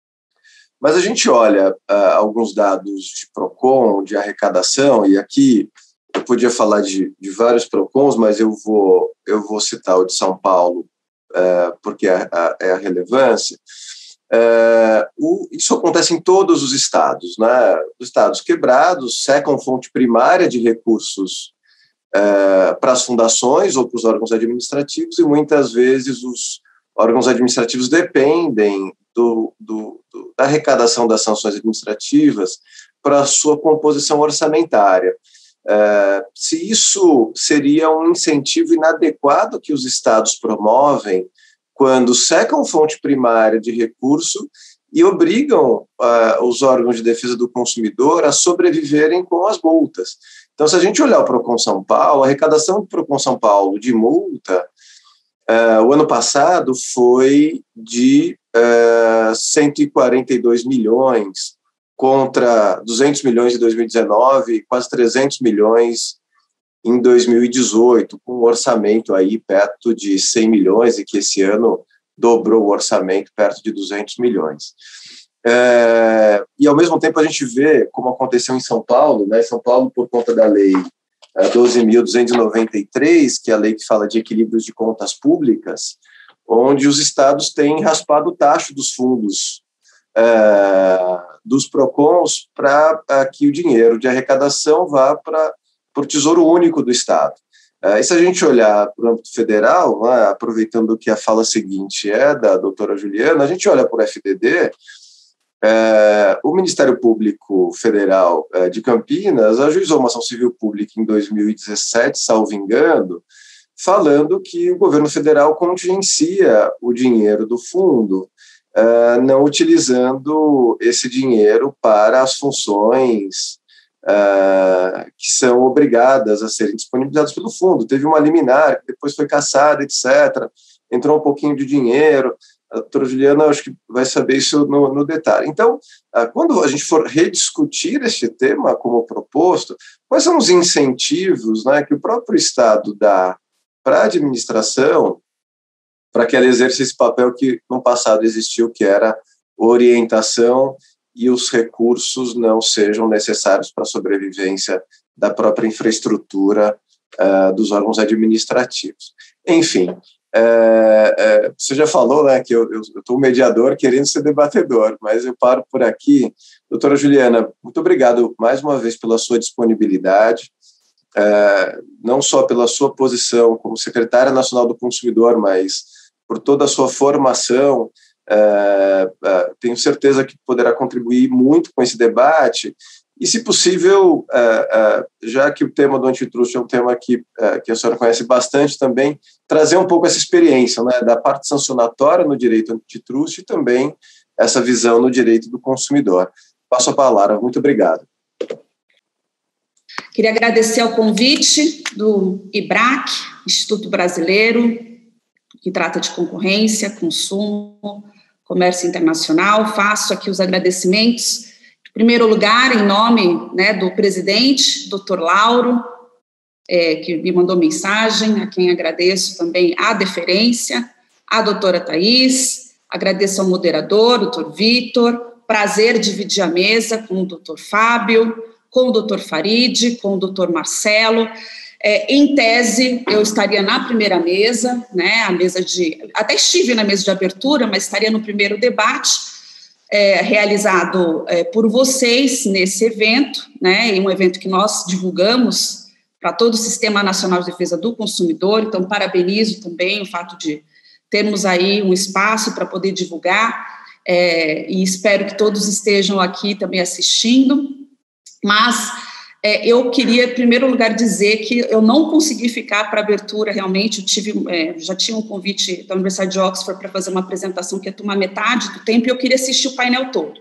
Mas a gente olha uh, alguns dados de PROCON, de arrecadação, e aqui eu podia falar de, de vários PROCONs, mas eu vou, eu vou citar o de São Paulo, uh, porque é a, é a relevância. Uh, o, isso acontece em todos os estados, né? Os estados quebrados secam fonte primária de recursos Uh, para as fundações ou para os órgãos administrativos, e muitas vezes os órgãos administrativos dependem do, do, do, da arrecadação das sanções administrativas para a sua composição orçamentária. Uh, se isso seria um incentivo inadequado que os estados promovem quando secam fonte primária de recurso e obrigam uh, os órgãos de defesa do consumidor a sobreviverem com as multas. Então, se a gente olhar o PROCON São Paulo, a arrecadação do PROCON São Paulo de multa, uh, o ano passado foi de uh, cento e quarenta e dois milhões, contra duzentos milhões em dois mil e dezenove e quase trezentos milhões em dois mil e dezoito, com um orçamento aí perto de cem milhões, e que esse ano dobrou o orçamento perto de duzentos milhões. É, e, ao mesmo tempo, a gente vê, como aconteceu em São Paulo, né, São Paulo, por conta da lei é, doze mil duzentos e noventa e três, que é a lei que fala de equilíbrios de contas públicas, onde os estados têm raspado o tacho dos fundos é, dos PROCONs para que o dinheiro de arrecadação vá para para o Tesouro Único do Estado. E se a gente olhar para o âmbito federal, né, aproveitando que a fala seguinte é da doutora Juliana, a gente olha para o F D D, é, o Ministério Público Federal é, de Campinas ajuizou uma ação civil pública em dois mil e dezessete, salvo engano, falando que o governo federal contingencia o dinheiro do fundo, é, não utilizando esse dinheiro para as funções Uh, que são obrigadas a serem disponibilizadas pelo fundo. Teve uma liminar, que depois foi cassada, etcétera. Entrou um pouquinho de dinheiro. A doutora Juliana, acho que vai saber isso no, no detalhe. Então, uh, quando a gente for rediscutir este tema como proposto, quais são os incentivos, né, que o próprio Estado dá para a administração para que ela exerça esse papel que no passado existiu, que era orientação e os recursos não sejam necessários para a sobrevivência da própria infraestrutura uh, dos órgãos administrativos. Enfim, é, é, você já falou, né, que eu estou mediador querendo ser debatedor, mas eu paro por aqui. Doutora Juliana, muito obrigado mais uma vez pela sua disponibilidade, é, não só pela sua posição como secretária nacional do consumidor, mas por toda a sua formação. Uh, uh, tenho certeza que poderá contribuir muito com esse debate e, se possível, uh, uh, já que o tema do antitruste é um tema que, uh, que a senhora conhece bastante também, trazer um pouco essa experiência, né, da parte sancionatória no direito antitruste e também essa visão no direito do consumidor. Passo a palavra. Muito obrigado. Queria agradecer ao convite do IBRAC, Instituto Brasileiro, que trata de concorrência, consumo, comércio internacional. Faço aqui os agradecimentos, em primeiro lugar, em nome, né, do presidente, doutor Lauro, é, que me mandou mensagem, a quem agradeço também a deferência, a doutora Thaís, agradeço ao moderador, doutor Vitor, prazer dividir a mesa com o doutor Fábio, com o doutor Farid, com o doutor Marcelo. É, em tese, eu estaria na primeira mesa, né, a mesa de, até estive na mesa de abertura, mas estaria no primeiro debate, é, realizado é, por vocês nesse evento, né, em um evento que nós divulgamos para todo o Sistema Nacional de Defesa do Consumidor. Então, parabenizo também o fato de termos aí um espaço para poder divulgar, é, e espero que todos estejam aqui também assistindo, mas... É, eu queria, em primeiro lugar, dizer que eu não consegui ficar para a abertura, realmente. Eu tive, é, já tinha um convite da Universidade de Oxford para fazer uma apresentação que ia tomar metade do tempo, e eu queria assistir o painel todo.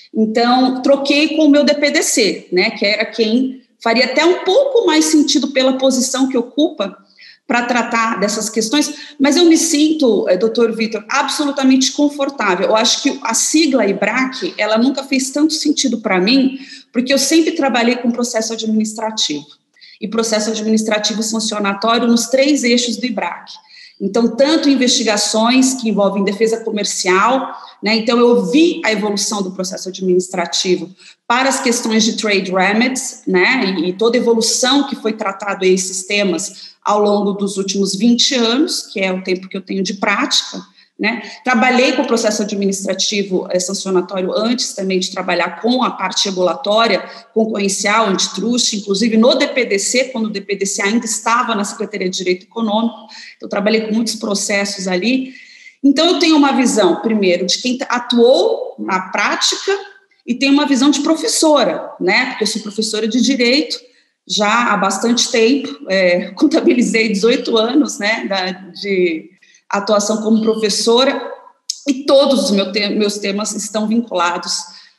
Então, troquei com o meu D P D C, né, que era quem faria até um pouco mais sentido pela posição que ocupa para tratar dessas questões, mas eu me sinto, doutor Vitor, absolutamente confortável. Eu acho que a sigla IBRAC, ela nunca fez tanto sentido para mim, porque eu sempre trabalhei com processo administrativo, e processo administrativo sancionatório nos três eixos do IBRAC. Então, tanto investigações que envolvem defesa comercial, né, então eu vi a evolução do processo administrativo para as questões de trade remedies, né, e, e toda a evolução que foi tratado em esses temas ao longo dos últimos vinte anos, que é o tempo que eu tenho de prática, né. Trabalhei com o processo administrativo é, sancionatório antes também de trabalhar com a parte regulatória, concorrencial, antitruste, inclusive no D P D C, quando o D P D C ainda estava na Secretaria de Direito Econômico. Eu trabalhei com muitos processos ali. Então, eu tenho uma visão, primeiro, de quem atuou na prática e tenho uma visão de professora, né, porque eu sou professora de Direito já há bastante tempo, é, contabilizei dezoito anos, né, da, de atuação como professora, e todos os meu te- meus temas estão vinculados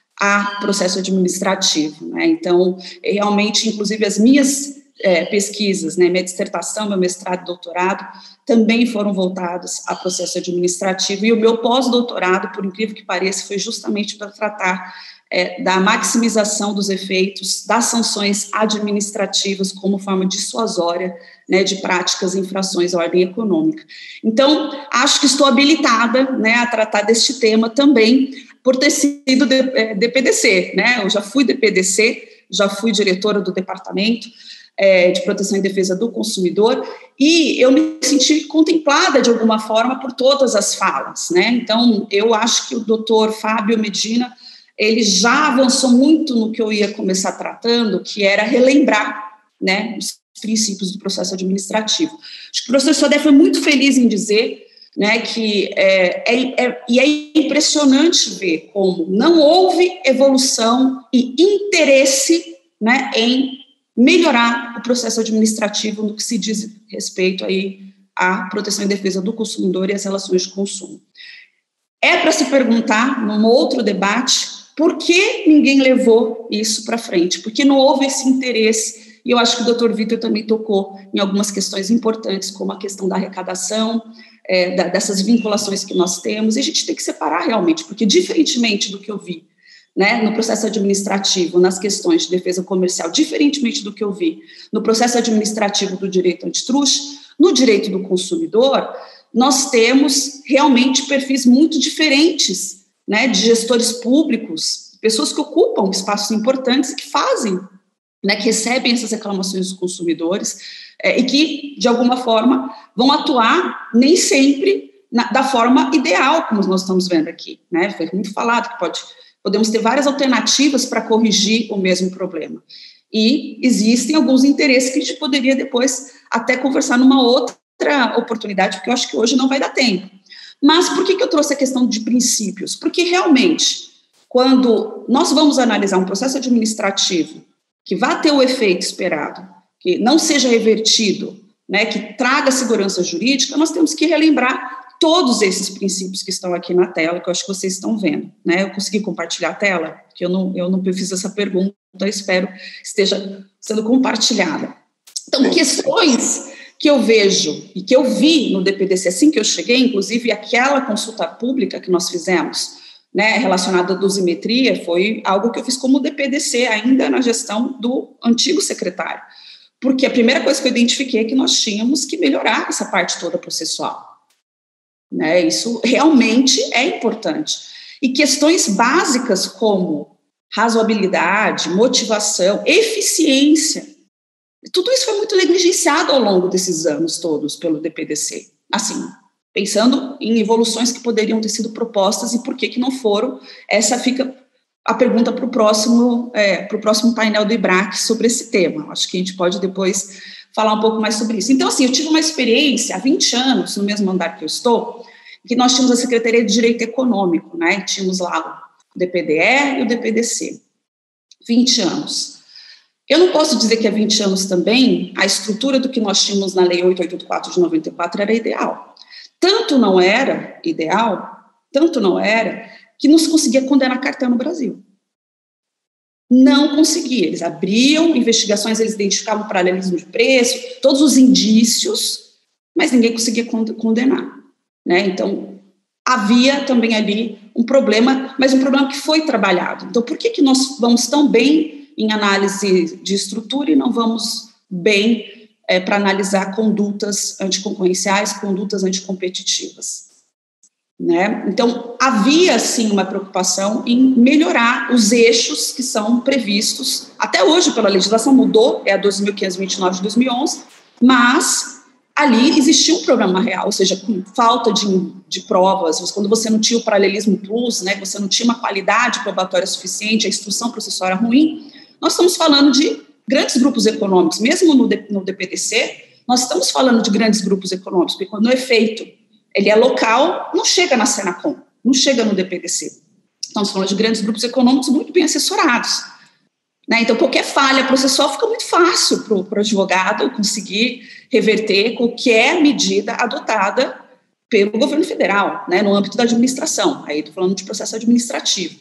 a processo administrativo, né, então, realmente, inclusive, as minhas é, pesquisas, né, minha dissertação, meu mestrado e doutorado, também foram voltados a processo administrativo, e o meu pós-doutorado, por incrível que pareça, foi justamente para tratar é, da maximização dos efeitos das sanções administrativas como forma dissuasória, né, de práticas e infrações à ordem econômica. Então, acho que estou habilitada, né, a tratar deste tema também, por ter sido D P D C, né, eu já fui D P D C, já fui diretora do Departamento é, de Proteção e Defesa do Consumidor, e eu me senti contemplada de alguma forma por todas as falas, né, então eu acho que o doutor Fábio Medina, ele já avançou muito no que eu ia começar tratando, que era relembrar, né, os princípios do processo administrativo. Acho que o professor Sodré foi muito feliz em dizer, né, que é, é, é, e é impressionante ver como não houve evolução e interesse, né, em melhorar o processo administrativo no que se diz respeito aí à proteção e defesa do consumidor e às relações de consumo. É para se perguntar, num outro debate, por que ninguém levou isso para frente, porque não houve esse interesse, e eu acho que o doutor Vitor também tocou em algumas questões importantes, como a questão da arrecadação, é, da, dessas vinculações que nós temos, e a gente tem que separar realmente, porque diferentemente do que eu vi, né, no processo administrativo, nas questões de defesa comercial, diferentemente do que eu vi no processo administrativo do direito antitruste, no direito do consumidor, nós temos realmente perfis muito diferentes, né, de gestores públicos, pessoas que ocupam espaços importantes e que fazem, né, que recebem essas reclamações dos consumidores é, e que, de alguma forma, vão atuar nem sempre na, da forma ideal, como nós estamos vendo aqui, né, foi muito falado que pode, podemos ter várias alternativas para corrigir o mesmo problema, e existem alguns interesses que a gente poderia depois até conversar numa outra oportunidade, porque eu acho que hoje não vai dar tempo. Mas por que que eu trouxe a questão de princípios? Porque realmente, quando nós vamos analisar um processo administrativo que vá ter o efeito esperado, que não seja revertido, né, que traga segurança jurídica, nós temos que relembrar todos esses princípios que estão aqui na tela, que eu acho que vocês estão vendo, né? Eu consegui compartilhar a tela, que eu não, eu não fiz essa pergunta, eu espero que esteja sendo compartilhada. Então, questões que eu vejo e que eu vi no D P D C assim que eu cheguei, inclusive aquela consulta pública que nós fizemos, né, relacionada à dosimetria, foi algo que eu fiz como D P D C, ainda na gestão do antigo secretário, porque a primeira coisa que eu identifiquei é que nós tínhamos que melhorar essa parte toda processual, né, isso realmente é importante, e questões básicas como razoabilidade, motivação, eficiência, tudo isso foi muito negligenciado ao longo desses anos todos pelo D P D C, assim, pensando em evoluções que poderiam ter sido propostas e por que que não foram. Essa fica a pergunta para o próximo, é, para o próximo painel do IBRAC sobre esse tema. Acho que a gente pode depois falar um pouco mais sobre isso. Então, assim, eu tive uma experiência há vinte anos, no mesmo andar que eu estou, que nós tínhamos a Secretaria de Direito Econômico, né? Tínhamos lá o D P D E e o D P D C. vinte anos. Eu não posso dizer que há vinte anos também a estrutura do que nós tínhamos na Lei oitocentos e oitenta e quatro de noventa e quatro era ideal. Tanto não era ideal, tanto não era, que não se conseguia condenar cartel no Brasil. Não conseguia. Eles abriam investigações, eles identificavam paralelismo de preço, todos os indícios, mas ninguém conseguia condenar, né? Então, havia também ali um problema, mas um problema que foi trabalhado. Então, por que que nós vamos tão bem em análise de estrutura e não vamos bem é, para analisar condutas anticoncorrenciais, condutas anticompetitivas, né? Então, havia, sim, uma preocupação em melhorar os eixos que são previstos, até hoje pela legislação mudou, é a doze mil quinhentos e vinte e nove de dois mil e onze, mas ali existia um problema real, ou seja, com falta de, de provas, quando você não tinha o paralelismo plus, né, você não tinha uma qualidade probatória suficiente, a instrução processual era ruim. Nós estamos falando de grandes grupos econômicos, mesmo no, no D P D C, nós estamos falando de grandes grupos econômicos, porque quando o efeito ele é local, não chega na Senacom, não chega no D P D C. Estamos falando de grandes grupos econômicos muito bem assessorados, né? Então, qualquer falha processual fica muito fácil para o advogado conseguir reverter qualquer medida adotada pelo governo federal, né, no âmbito da administração. Aí estou falando de processo administrativo.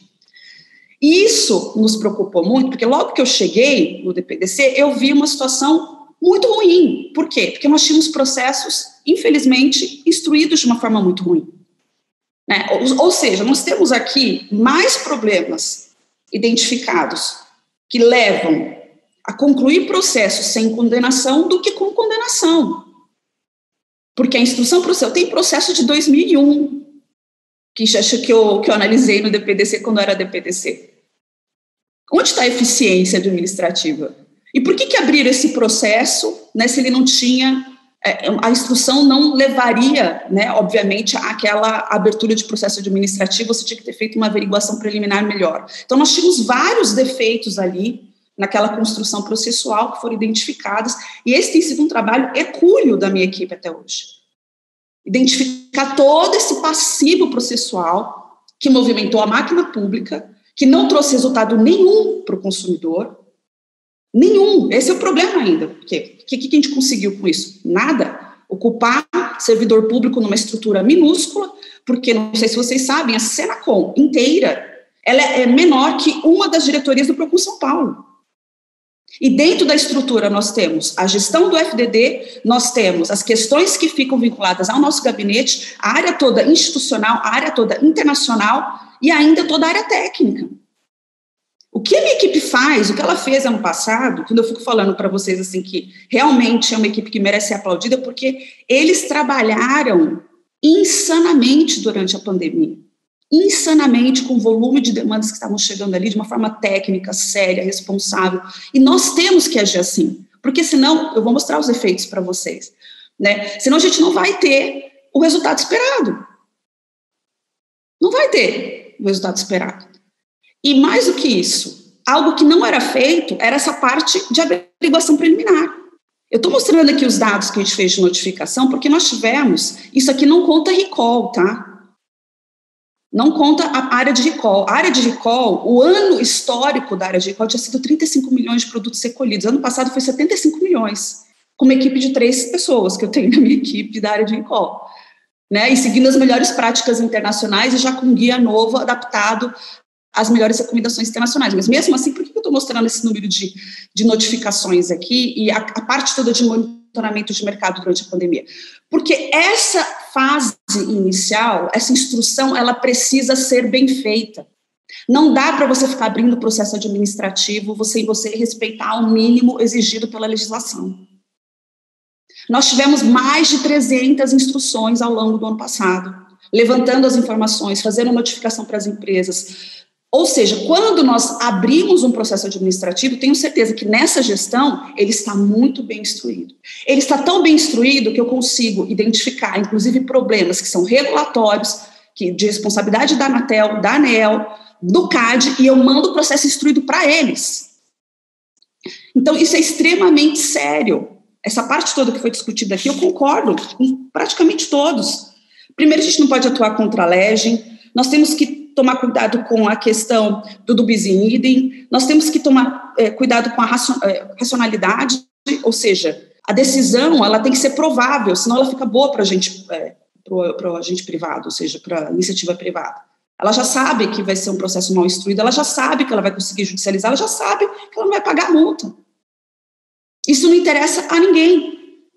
E isso nos preocupou muito, porque logo que eu cheguei no D P D C, eu vi uma situação muito ruim. Por quê? Porque nós tínhamos processos, infelizmente, instruídos de uma forma muito ruim, né? Ou, ou seja, nós temos aqui mais problemas identificados que levam a concluir processos sem condenação do que com condenação. Porque a instrução processual tem processo de dois mil e um, que, que, eu, que eu analisei no D P D C quando era D P D C. Onde está a eficiência administrativa? E por que que abriram esse processo, né, se ele não tinha, é, a instrução não levaria, né, obviamente, àquela abertura de processo administrativo, você tinha que ter feito uma averiguação preliminar melhor. Então, nós tínhamos vários defeitos ali naquela construção processual que foram identificadas, e esse tem sido um trabalho hercúleo da minha equipe até hoje. Identificar todo esse passivo processual que movimentou a máquina pública, que não trouxe resultado nenhum para o consumidor, nenhum, esse é o problema ainda, porque o que, que a gente conseguiu com isso? Nada. Ocupar servidor público numa estrutura minúscula, porque, não sei se vocês sabem, a Senacom inteira, ela é menor que uma das diretorias do Procon São Paulo. E dentro da estrutura nós temos a gestão do F D D, nós temos as questões que ficam vinculadas ao nosso gabinete, a área toda institucional, a área toda internacional e ainda toda a área técnica. O que a minha equipe faz, o que ela fez ano passado, quando eu fico falando para vocês assim que realmente é uma equipe que merece ser aplaudida, porque eles trabalharam insanamente durante a pandemia. Insanamente, com o volume de demandas que estavam chegando ali, de uma forma técnica, séria, responsável. E nós temos que agir assim, porque senão, eu vou mostrar os efeitos para vocês, né? Senão a gente não vai ter o resultado esperado. Não vai ter o resultado esperado. E mais do que isso, algo que não era feito era essa parte de averiguação preliminar. Eu estou mostrando aqui os dados que a gente fez de notificação, porque nós tivemos, isso aqui não conta recall, tá? Não conta a área de recall. A área de recall, o ano histórico da área de recall tinha sido trinta e cinco milhões de produtos recolhidos. Ano passado foi setenta e cinco milhões, com uma equipe de três pessoas que eu tenho na minha equipe da área de recall. Né? E seguindo as melhores práticas internacionais e já com um guia novo adaptado às melhores recomendações internacionais. Mas mesmo assim, por que eu estou mostrando esse número de, de notificações aqui e a, a parte toda de monitoramento de mercado durante a pandemia? Porque essa fase inicial, essa instrução, ela precisa ser bem feita. Não dá para você ficar abrindo o processo administrativo sem você respeitar o mínimo exigido pela legislação. Nós tivemos mais de trezentas instruções ao longo do ano passado, levantando as informações, fazendo notificação para as empresas. Ou seja, quando nós abrimos um processo administrativo, tenho certeza que nessa gestão ele está muito bem instruído. Ele está tão bem instruído que eu consigo identificar, inclusive, problemas que são regulatórios, que, de responsabilidade da Anatel, da ANEEL, do C A D, e eu mando o processo instruído para eles. Então, isso é extremamente sério. Essa parte toda que foi discutida aqui, eu concordo com praticamente todos. Primeiro, a gente não pode atuar contra a legem, nós temos que tomar cuidado com a questão do do bis in idem, nós temos que tomar é, cuidado com a racionalidade, ou seja, a decisão ela tem que ser provável, senão ela fica boa para a gente, é, para o agente privado, ou seja, para a iniciativa privada. Ela já sabe que vai ser um processo mal instruído, ela já sabe que ela vai conseguir judicializar, ela já sabe que ela não vai pagar a multa. Isso não interessa a ninguém.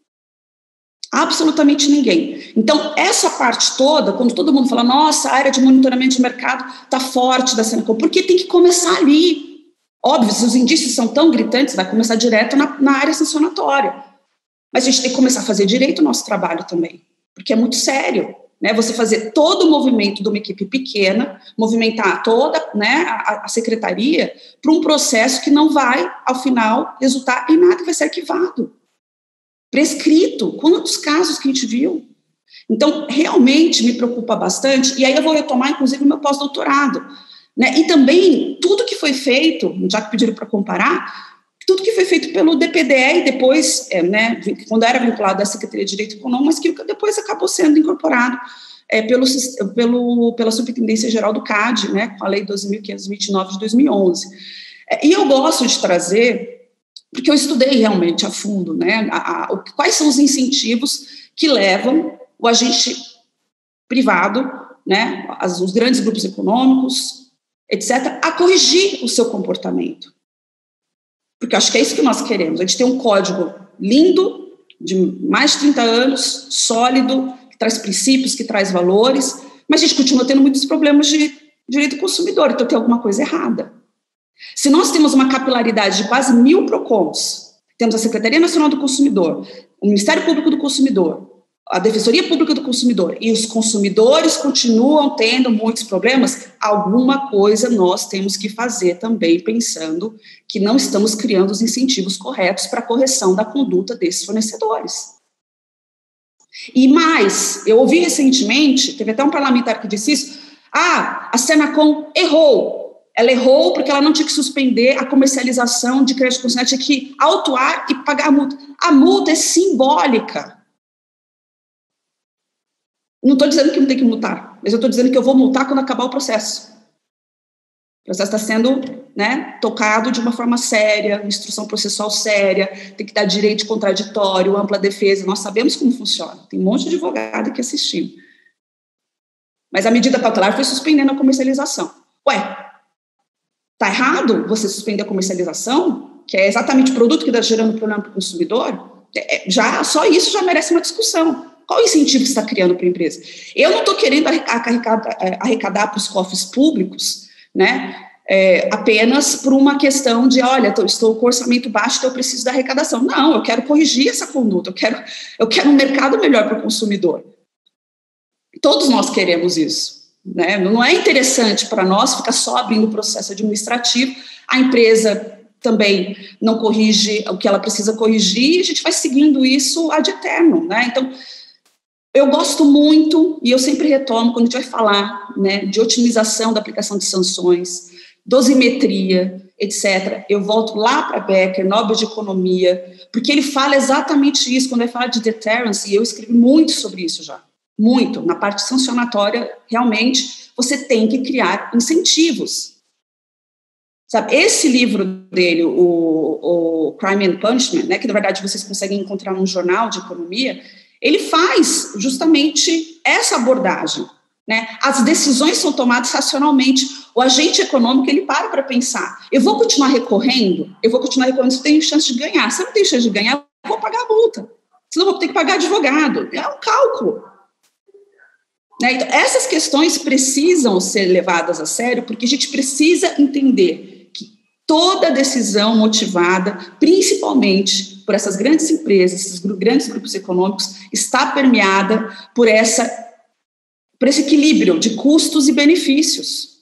Absolutamente ninguém. Então, essa parte toda, quando todo mundo fala, nossa, a área de monitoramento de mercado está forte da Senacom, porque tem que começar ali. Óbvio, se os indícios são tão gritantes, vai começar direto na, na área sancionatória. Mas a gente tem que começar a fazer direito o nosso trabalho também, porque é muito sério, né? Você fazer todo o movimento de uma equipe pequena, movimentar toda, né, a, a secretaria para um processo que não vai, ao final, resultar em nada, que vai ser arquivado. Prescrito, quantos casos que a gente viu? Então, realmente me preocupa bastante, e aí eu vou retomar, inclusive, o meu pós-doutorado, né? E também, tudo que foi feito, já que pediram para comparar, tudo que foi feito pelo D P D E e depois, é, né, quando era vinculado à Secretaria de Direito Econômico, mas que depois acabou sendo incorporado é, pelo, pelo, pela Superintendência Geral do C A D, né, com a Lei doze mil quinhentos e vinte e nove de dois mil e onze. É, e eu gosto de trazer, porque eu estudei realmente a fundo, né, a, a, quais são os incentivos que levam o agente privado, né, as, os grandes grupos econômicos, etcétera, a corrigir o seu comportamento. Porque eu acho que é isso que nós queremos. A gente tem um código lindo, de mais de trinta anos, sólido, que traz princípios, que traz valores, mas a gente continua tendo muitos problemas de direito do consumidor, então tem alguma coisa errada. Se nós temos uma capilaridade de quase mil PROCONs, temos a Secretaria Nacional do Consumidor, o Ministério Público do Consumidor, a Defensoria Pública do Consumidor, e os consumidores continuam tendo muitos problemas, alguma coisa nós temos que fazer também, pensando que não estamos criando os incentivos corretos para a correção da conduta desses fornecedores. E mais, eu ouvi recentemente, teve até um parlamentar que disse isso, ah, a Senacom errou. Ela errou porque ela não tinha que suspender a comercialização de crédito consignado, tinha que autuar e pagar a multa. A multa é simbólica. Não estou dizendo que não tem que multar, mas eu estou dizendo que eu vou multar quando acabar o processo. O processo está sendo, né, tocado de uma forma séria, instrução processual séria, tem que dar direito contraditório, ampla defesa, nós sabemos como funciona. Tem um monte de advogado aqui assistindo. Mas a medida cautelar foi suspendendo a comercialização. Ué, tá errado você suspender a comercialização, que é exatamente o produto que está gerando problema para o consumidor? É, já, só isso já merece uma discussão. Qual o incentivo que você está criando para a empresa? Eu não estou querendo arrecadar, arrecadar para os cofres públicos, né, é, apenas por uma questão de, olha, tô, estou com orçamento baixo, então eu preciso da arrecadação. Não, eu quero corrigir essa conduta, eu quero, eu quero um mercado melhor para o consumidor. Todos nós queremos isso, né? Não é interessante para nós ficar só abrindo o processo administrativo, a empresa também não corrige o que ela precisa corrigir, e a gente vai seguindo isso ad eterno, né? Então, eu gosto muito, e eu sempre retomo, quando a gente vai falar, né, de otimização da aplicação de sanções, dosimetria, etcétera, eu volto lá para Becker, Nobel de Economia, porque ele fala exatamente isso, quando ele fala de deterrence, e eu escrevi muito sobre isso já, muito, na parte sancionatória, realmente, você tem que criar incentivos. Sabe, esse livro dele, o, o Crime and Punishment, né, que na verdade vocês conseguem encontrar num jornal de economia, ele faz justamente essa abordagem, né? As decisões são tomadas racionalmente, o agente econômico, ele para para pensar, eu vou continuar recorrendo? Eu vou continuar recorrendo se eu tenho chance de ganhar. Se eu não tenho chance de ganhar, eu vou pagar a multa, senão eu vou ter que pagar advogado. É um cálculo. Né? Então, essas questões precisam ser levadas a sério, porque a gente precisa entender que toda decisão motivada, principalmente por essas grandes empresas, esses grandes grupos econômicos, está permeada por, essa, por esse equilíbrio de custos e benefícios.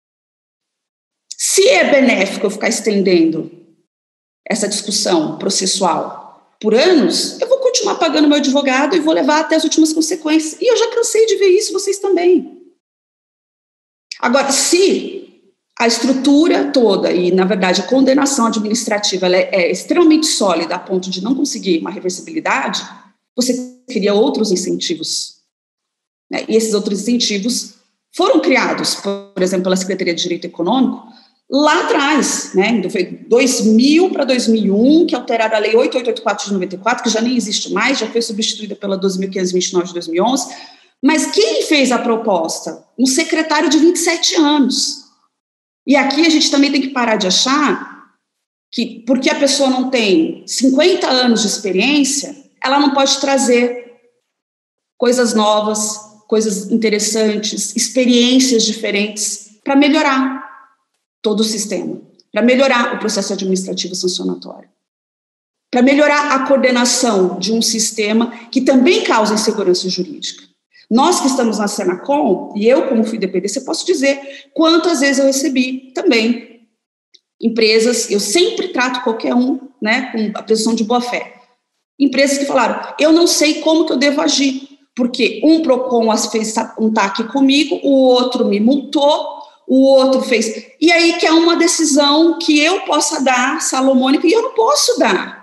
Se é benéfico eu ficar estendendo essa discussão processual por anos, eu vou continuar pagando meu advogado e vou levar até as últimas consequências. E eu já cansei de ver isso, vocês também. Agora, se a estrutura toda e, na verdade, a condenação administrativa ela é, é extremamente sólida a ponto de não conseguir uma reversibilidade, você cria outros incentivos. Né? E esses outros incentivos foram criados, por exemplo, pela Secretaria de Direito Econômico, lá atrás, né? Foi dois mil para dois mil e um, que alteraram a Lei oitocentos e oitenta e quatro de noventa e quatro, que já nem existe mais, já foi substituída pela doze mil quinhentos e vinte e nove de dois mil e onze. Mas quem fez a proposta? Um secretário de vinte e sete anos. E aqui a gente também tem que parar de achar que, porque a pessoa não tem cinquenta anos de experiência, ela não pode trazer coisas novas, coisas interessantes, experiências diferentes para melhorar todo o sistema, para melhorar o processo administrativo sancionatório, para melhorar a coordenação de um sistema que também causa insegurança jurídica. Nós que estamos na Senacom, e eu como fui D P D C, posso dizer quantas vezes eu recebi também empresas, eu sempre trato qualquer um, né, com a presunção de boa-fé, empresas que falaram, eu não sei como que eu devo agir, porque um PROCON fez um T A C comigo, o outro me multou, o outro fez, e aí que é uma decisão que eu possa dar, salomônica, e eu não posso dar.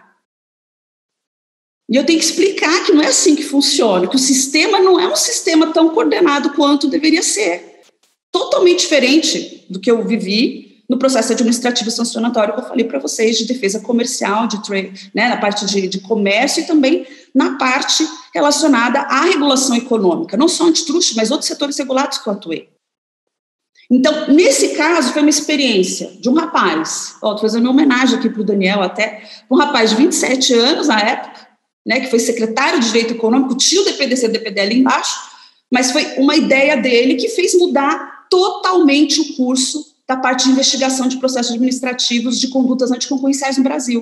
E eu tenho que explicar que não é assim que funciona, que o sistema não é um sistema tão coordenado quanto deveria ser. Totalmente diferente do que eu vivi no processo administrativo sancionatório que eu falei para vocês, de defesa comercial, de trade, né, na parte de, de comércio e também na parte relacionada à regulação econômica, não só antitruste, mas outros setores regulados que eu atuei. Então, nesse caso, foi uma experiência de um rapaz, ó, estou fazendo uma homenagem aqui para o Daniel até, um rapaz de vinte e sete anos na época, né, que foi secretário de Direito Econômico, tinha o D P D C, D P D ali embaixo, mas foi uma ideia dele que fez mudar totalmente o curso da parte de investigação de processos administrativos de condutas anticoncorrenciais no Brasil.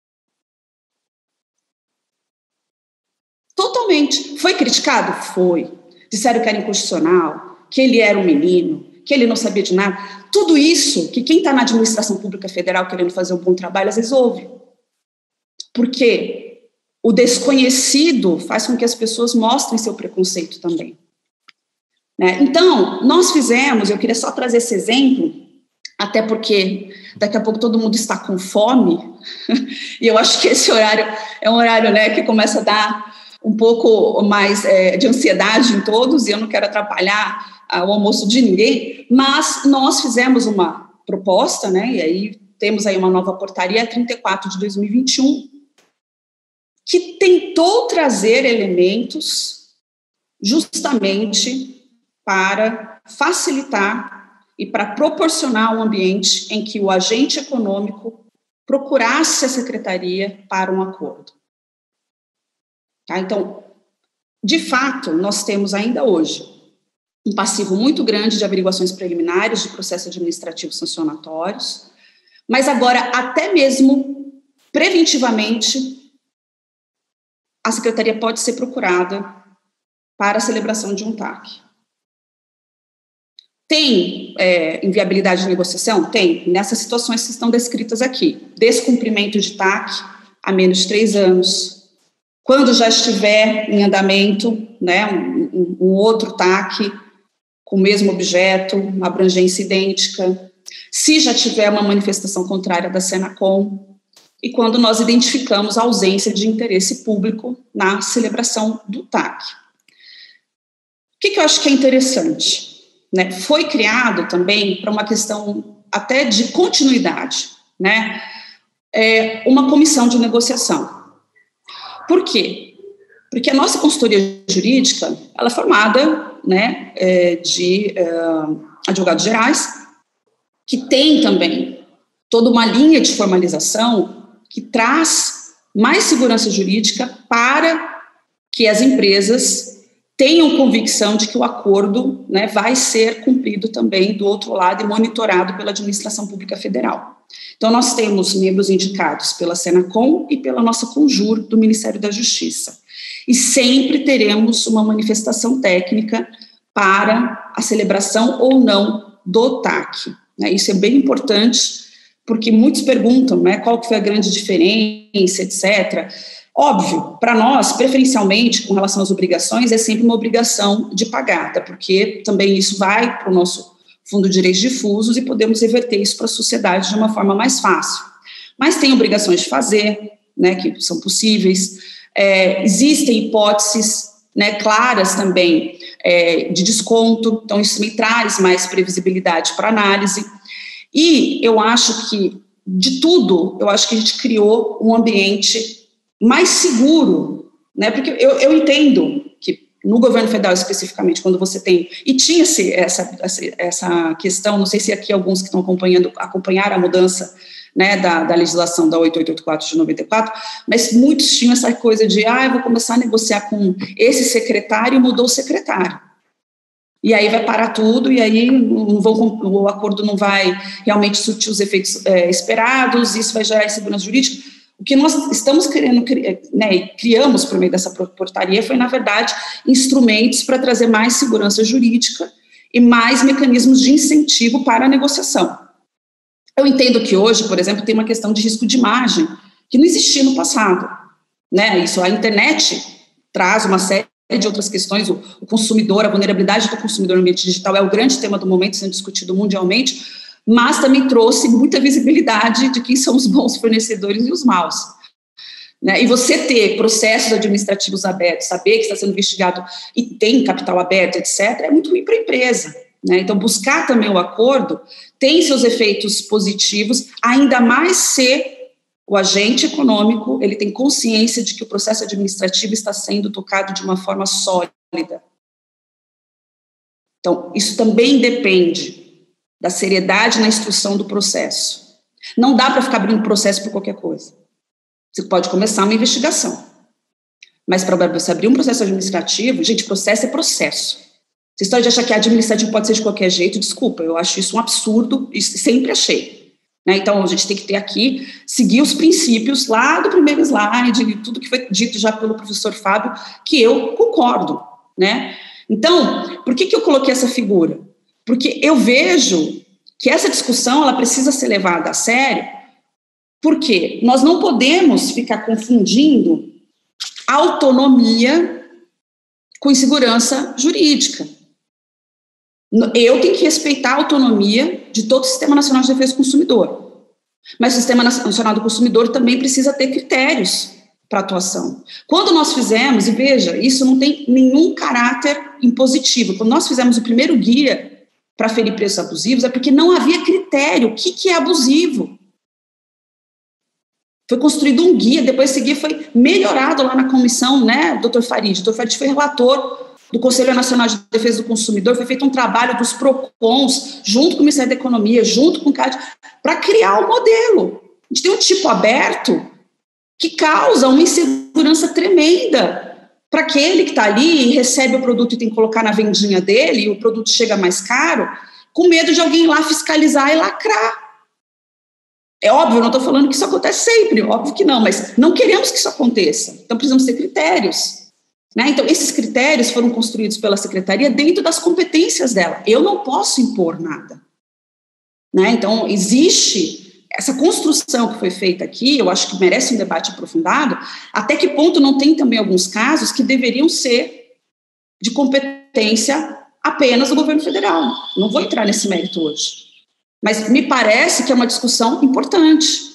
Totalmente. Foi criticado? Foi. Disseram que era inconstitucional, que ele era um menino, que ele não sabia de nada. Tudo isso que quem está na administração pública federal querendo fazer um bom trabalho, às vezes ouve. Por quê? O desconhecido faz com que as pessoas mostrem seu preconceito também. Né? Então, nós fizemos, eu queria só trazer esse exemplo, até porque daqui a pouco todo mundo está com fome, e eu acho que esse horário é um horário, né, que começa a dar um pouco mais é, de ansiedade em todos, e eu não quero atrapalhar ah, o almoço de ninguém, mas nós fizemos uma proposta, né, e aí temos aí uma nova portaria, trinta e quatro de dois mil e vinte e um, que tentou trazer elementos justamente para facilitar e para proporcionar um ambiente em que o agente econômico procurasse a secretaria para um acordo. Tá? Então, de fato, nós temos ainda hoje um passivo muito grande de averiguações preliminares de processos administrativos sancionatórios, mas agora, até mesmo preventivamente, a secretaria pode ser procurada para a celebração de um T A C. Tem é, inviabilidade de negociação? Tem. Nessas situações que estão descritas aqui. Descumprimento de T A C há menos de três anos. Quando já estiver em andamento, né, um, um outro T A C com o mesmo objeto, uma abrangência idêntica. Se já tiver uma manifestação contrária da Senacom. E quando nós identificamos a ausência de interesse público na celebração do T A C. O que, que eu acho que é interessante? Né, foi criado também para uma questão até de continuidade, né, é uma comissão de negociação. Por quê? Porque a nossa consultoria jurídica, ela é formada, né, é, de é, advogados gerais, que tem também toda uma linha de formalização que traz mais segurança jurídica para que as empresas tenham convicção de que o acordo, né, vai ser cumprido também do outro lado e monitorado pela administração pública federal. Então, nós temos membros indicados pela Senacom e pela nossa Conjur do Ministério da Justiça. E sempre teremos uma manifestação técnica para a celebração ou não do T A C. Né? Isso é bem importante, porque muitos perguntam, né, qual que foi a grande diferença, etcétera. Óbvio, para nós, preferencialmente, com relação às obrigações, é sempre uma obrigação de pagar, até porque também isso vai para o nosso Fundo de Direitos Difusos e podemos reverter isso para a sociedade de uma forma mais fácil. Mas tem obrigações de fazer, né, que são possíveis, é, existem hipóteses, né, claras também é, de desconto, então isso me traz mais previsibilidade para análise, e eu acho que, de tudo, eu acho que a gente criou um ambiente mais seguro, né, porque eu, eu entendo que no governo federal especificamente, quando você tem, e tinha-se essa, essa, essa questão, não sei se aqui alguns que estão acompanhando, acompanharam a mudança, né, da, da legislação da oito mil oitocentos e oitenta e quatro de noventa e quatro, mas muitos tinham essa coisa de, ah, eu vou começar a negociar com esse secretário e mudou o secretário. E aí vai parar tudo, e aí não vão, o acordo não vai realmente surtir os efeitos é, esperados, isso vai gerar insegurança jurídica. O que nós estamos querendo, né, criamos por meio dessa portaria foi, na verdade, instrumentos para trazer mais segurança jurídica e mais mecanismos de incentivo para a negociação. Eu entendo que hoje, por exemplo, tem uma questão de risco de imagem que não existia no passado, né? Isso, a internet traz uma série de outras questões, o, o consumidor, a vulnerabilidade do consumidor no ambiente digital é o grande tema do momento, sendo discutido mundialmente, mas também trouxe muita visibilidade de quem são os bons fornecedores e os maus. Né? E você ter processos administrativos abertos, saber que está sendo investigado e tem capital aberto, etcétera, é muito ruim para a empresa. Né? Então, buscar também o acordo tem seus efeitos positivos, ainda mais se o agente econômico ele tem consciência de que o processo administrativo está sendo tocado de uma forma sólida. Então, isso também depende da seriedade na instrução do processo. Não dá para ficar abrindo processo por qualquer coisa. Você pode começar uma investigação, mas para você abrir um processo administrativo, gente, processo é processo. Você está de achar que administrativo pode ser de qualquer jeito, desculpa, eu acho isso um absurdo, e sempre achei. Né? Então, a gente tem que ter aqui, seguir os princípios lá do primeiro slide, de tudo que foi dito já pelo professor Fábio, que eu concordo. Né? Então, por que, que eu coloquei essa figura? Porque eu vejo que essa discussão ela precisa ser levada a sério, porque nós não podemos ficar confundindo autonomia com insegurança jurídica. Eu tenho que respeitar a autonomia de todo o Sistema Nacional de Defesa do Consumidor. Mas o Sistema Nacional do Consumidor também precisa ter critérios para atuação. Quando nós fizemos, e veja, isso não tem nenhum caráter impositivo, quando nós fizemos o primeiro guia para ferir preços abusivos, é porque não havia critério. O que, que é abusivo? Foi construído um guia, depois esse guia foi melhorado lá na comissão, né, doutor Farid. O doutor Farid foi relator do Conselho Nacional de Defesa do Consumidor, foi feito um trabalho dos PROCONs, junto com o Ministério da Economia, junto com o C A D, para criar o modelo. A gente tem um tipo aberto que causa uma insegurança tremenda para aquele que está ali e recebe o produto e tem que colocar na vendinha dele, e o produto chega mais caro, com medo de alguém lá fiscalizar e lacrar. É óbvio, eu não estou falando que isso acontece sempre, óbvio que não, mas não queremos que isso aconteça. Então, precisamos ter critérios. Né? Então, esses critérios foram construídos pela Secretaria dentro das competências dela. Eu não posso impor nada. Né? Então, existe essa construção que foi feita aqui, eu acho que merece um debate aprofundado, até que ponto não tem também alguns casos que deveriam ser de competência apenas do governo federal. Não vou entrar nesse mérito hoje. Mas me parece que é uma discussão importante.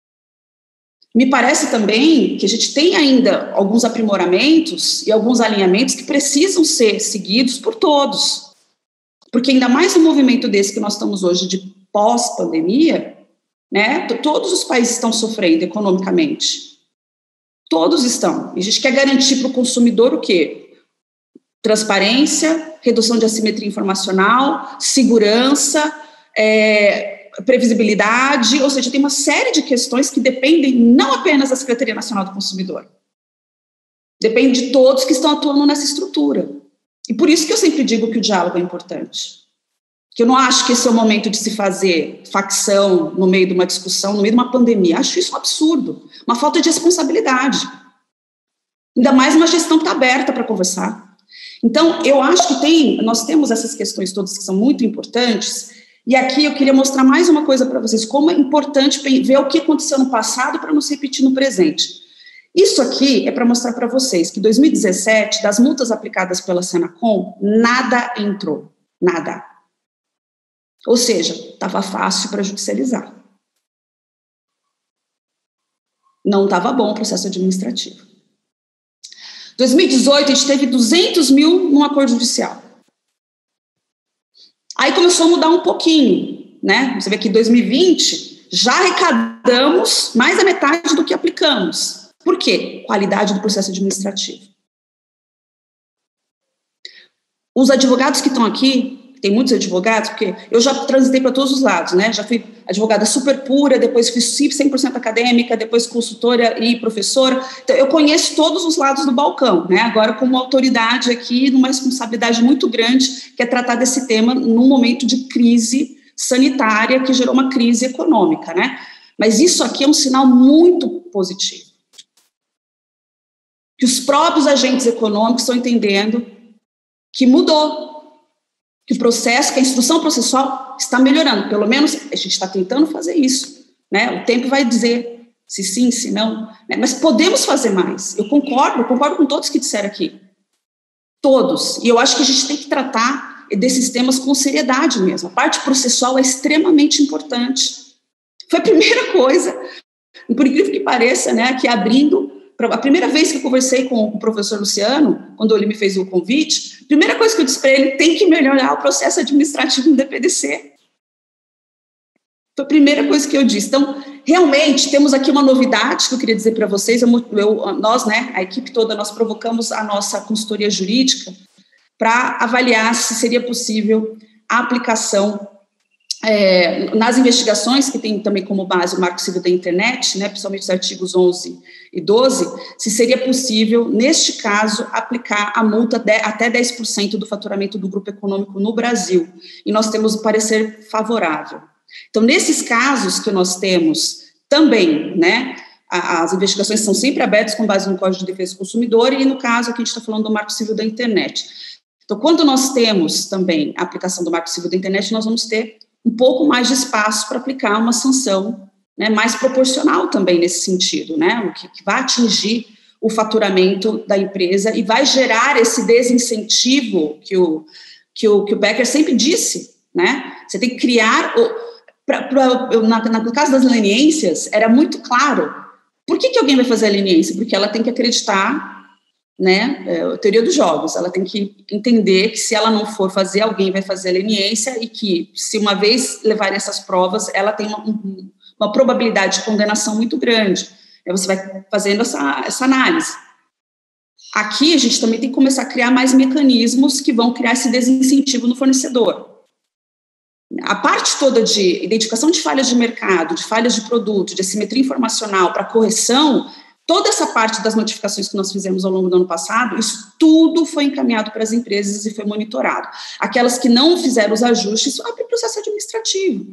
Me parece também que a gente tem ainda alguns aprimoramentos e alguns alinhamentos que precisam ser seguidos por todos. Porque ainda mais um movimento desse que nós estamos hoje de pós-pandemia, né, todos os países estão sofrendo economicamente. Todos estão. E a gente quer garantir para o consumidor o quê? Transparência, redução de assimetria informacional, segurança, É, previsibilidade, ou seja, tem uma série de questões que dependem não apenas da Secretaria Nacional do Consumidor, depende de todos que estão atuando nessa estrutura. E por isso que eu sempre digo que o diálogo é importante. Que eu não acho que esse é o momento de se fazer facção no meio de uma discussão, no meio de uma pandemia. Acho isso um absurdo, uma falta de responsabilidade. Ainda mais uma gestão que está aberta para conversar. Então, eu acho que tem, nós temos essas questões todas que são muito importantes. E aqui eu queria mostrar mais uma coisa para vocês, como é importante ver o que aconteceu no passado para não se repetir no presente. Isso aqui é para mostrar para vocês que em dois mil e dezessete, das multas aplicadas pela Senacom, nada entrou, nada. Ou seja, estava fácil para judicializar. Não estava bom o processo administrativo. Em dois mil e dezoito, a gente teve duzentos mil num acordo judicial. Aí começou a mudar um pouquinho, né? Você vê que em dois mil e vinte já arrecadamos mais da metade do que aplicamos. Por quê? Qualidade do processo administrativo. Os advogados que estão aqui, tem muitos advogados, porque eu já transitei para todos os lados, né? Já fui advogada super pura, depois fui cem por cento acadêmica, depois consultora e professora. Então, eu conheço todos os lados do balcão, né? Agora, como autoridade aqui, numa responsabilidade muito grande, que é tratar desse tema num momento de crise sanitária que gerou uma crise econômica, né? Mas isso aqui é um sinal muito positivo. Que os próprios agentes econômicos estão entendendo que mudou. Que o processo, que a instrução processual está melhorando, pelo menos a gente está tentando fazer isso, né? O tempo vai dizer se sim, se não, né? Mas podemos fazer mais. Eu concordo, eu concordo com todos que disseram aqui, todos. E eu acho que a gente tem que tratar desses temas com seriedade mesmo. A parte processual é extremamente importante. Foi a primeira coisa, por incrível que pareça, né? Que abrindo a primeira vez que eu conversei com o professor Luciano, quando ele me fez o convite, a primeira coisa que eu disse para ele, tem que melhorar o processo administrativo no D P D C. Foi a primeira coisa que eu disse. Então, realmente, temos aqui uma novidade que eu queria dizer para vocês. Eu, eu, nós, né, a equipe toda, nós provocamos a nossa consultoria jurídica para avaliar se seria possível a aplicação É, nas investigações, que tem também como base o Marco Civil da Internet, né, principalmente os artigos onze e doze, se seria possível, neste caso, aplicar a multa de, até dez por cento do faturamento do grupo econômico no Brasil. E nós temos o parecer favorável. Então, nesses casos que nós temos também, né, as investigações são sempre abertas com base no Código de Defesa do Consumidor e, no caso, aqui a gente está falando do Marco Civil da Internet. Então, quando nós temos também a aplicação do Marco Civil da Internet, nós vamos ter um pouco mais de espaço para aplicar uma sanção, né, mais proporcional também nesse sentido, né, o que, que vai atingir o faturamento da empresa e vai gerar esse desincentivo que o, que o, que o Becker sempre disse, né? Você tem que criar... Pra, pra, na, na, no caso das leniências, era muito claro. Por que, que alguém vai fazer a leniência? Porque ela tem que acreditar, né? É, a teoria dos jogos. Ela tem que entender que se ela não for fazer, alguém vai fazer a leniência e que, se uma vez levarem essas provas, ela tem uma, um, uma probabilidade de condenação muito grande. Aí você vai fazendo essa, essa análise. Aqui, a gente também tem que começar a criar mais mecanismos que vão criar esse desincentivo no fornecedor. A parte toda de identificação de falhas de mercado, de falhas de produto, de assimetria informacional para correção, toda essa parte das notificações que nós fizemos ao longo do ano passado, isso tudo foi encaminhado para as empresas e foi monitorado. Aquelas que não fizeram os ajustes, abre processo administrativo.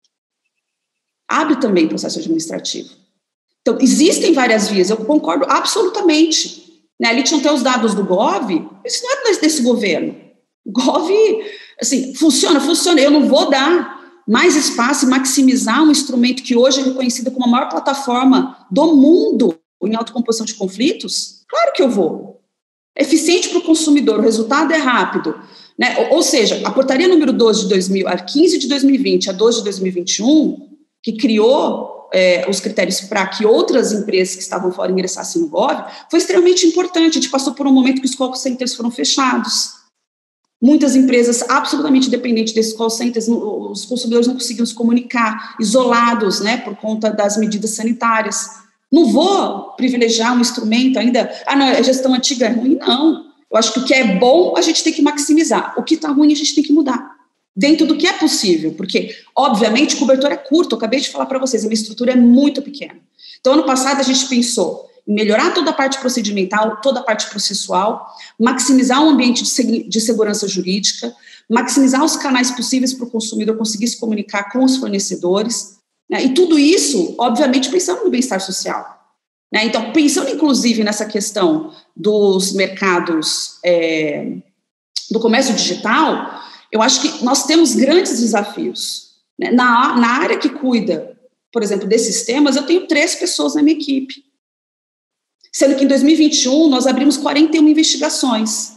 Abre também processo administrativo. Então, existem várias vias, eu concordo absolutamente. Né? Ali tinham até os dados do Gov, isso não é desse governo. O Gov... Assim, funciona, funciona. Eu não vou dar mais espaço e maximizar um instrumento que hoje é reconhecido como a maior plataforma do mundo em autocomposição de conflitos? Claro que eu vou. É eficiente para o consumidor, o resultado é rápido. Né? Ou, ou seja, a portaria número doze de dois mil, a quinze de dois mil e vinte, a doze de dois mil e vinte e um, que criou é, os critérios para que outras empresas que estavam fora ingressassem no Gov, foi extremamente importante. A gente passou por um momento que os call centers foram fechados. Muitas empresas absolutamente dependentes desses call centers, os consumidores não conseguiam se comunicar, isolados, né, por conta das medidas sanitárias. Não vou privilegiar um instrumento ainda, ah, não, a gestão antiga é ruim, não. Eu acho que o que é bom, a gente tem que maximizar. O que está ruim, a gente tem que mudar. Dentro do que é possível, porque, obviamente, o cobertor é curto, eu acabei de falar para vocês, a minha estrutura é muito pequena. Então, ano passado, a gente pensou melhorar toda a parte procedimental, toda a parte processual, maximizar o ambiente de, de segurança jurídica, maximizar os canais possíveis para o consumidor conseguir se comunicar com os fornecedores, né? E tudo isso, obviamente, pensando no bem-estar social. Né? Então, pensando, inclusive, nessa questão dos mercados, é, do comércio digital, eu acho que nós temos grandes desafios. Né? Na, na área que cuida, por exemplo, desses temas, eu tenho três pessoas na minha equipe. Sendo que em dois mil e vinte e um nós abrimos quarenta e uma investigações.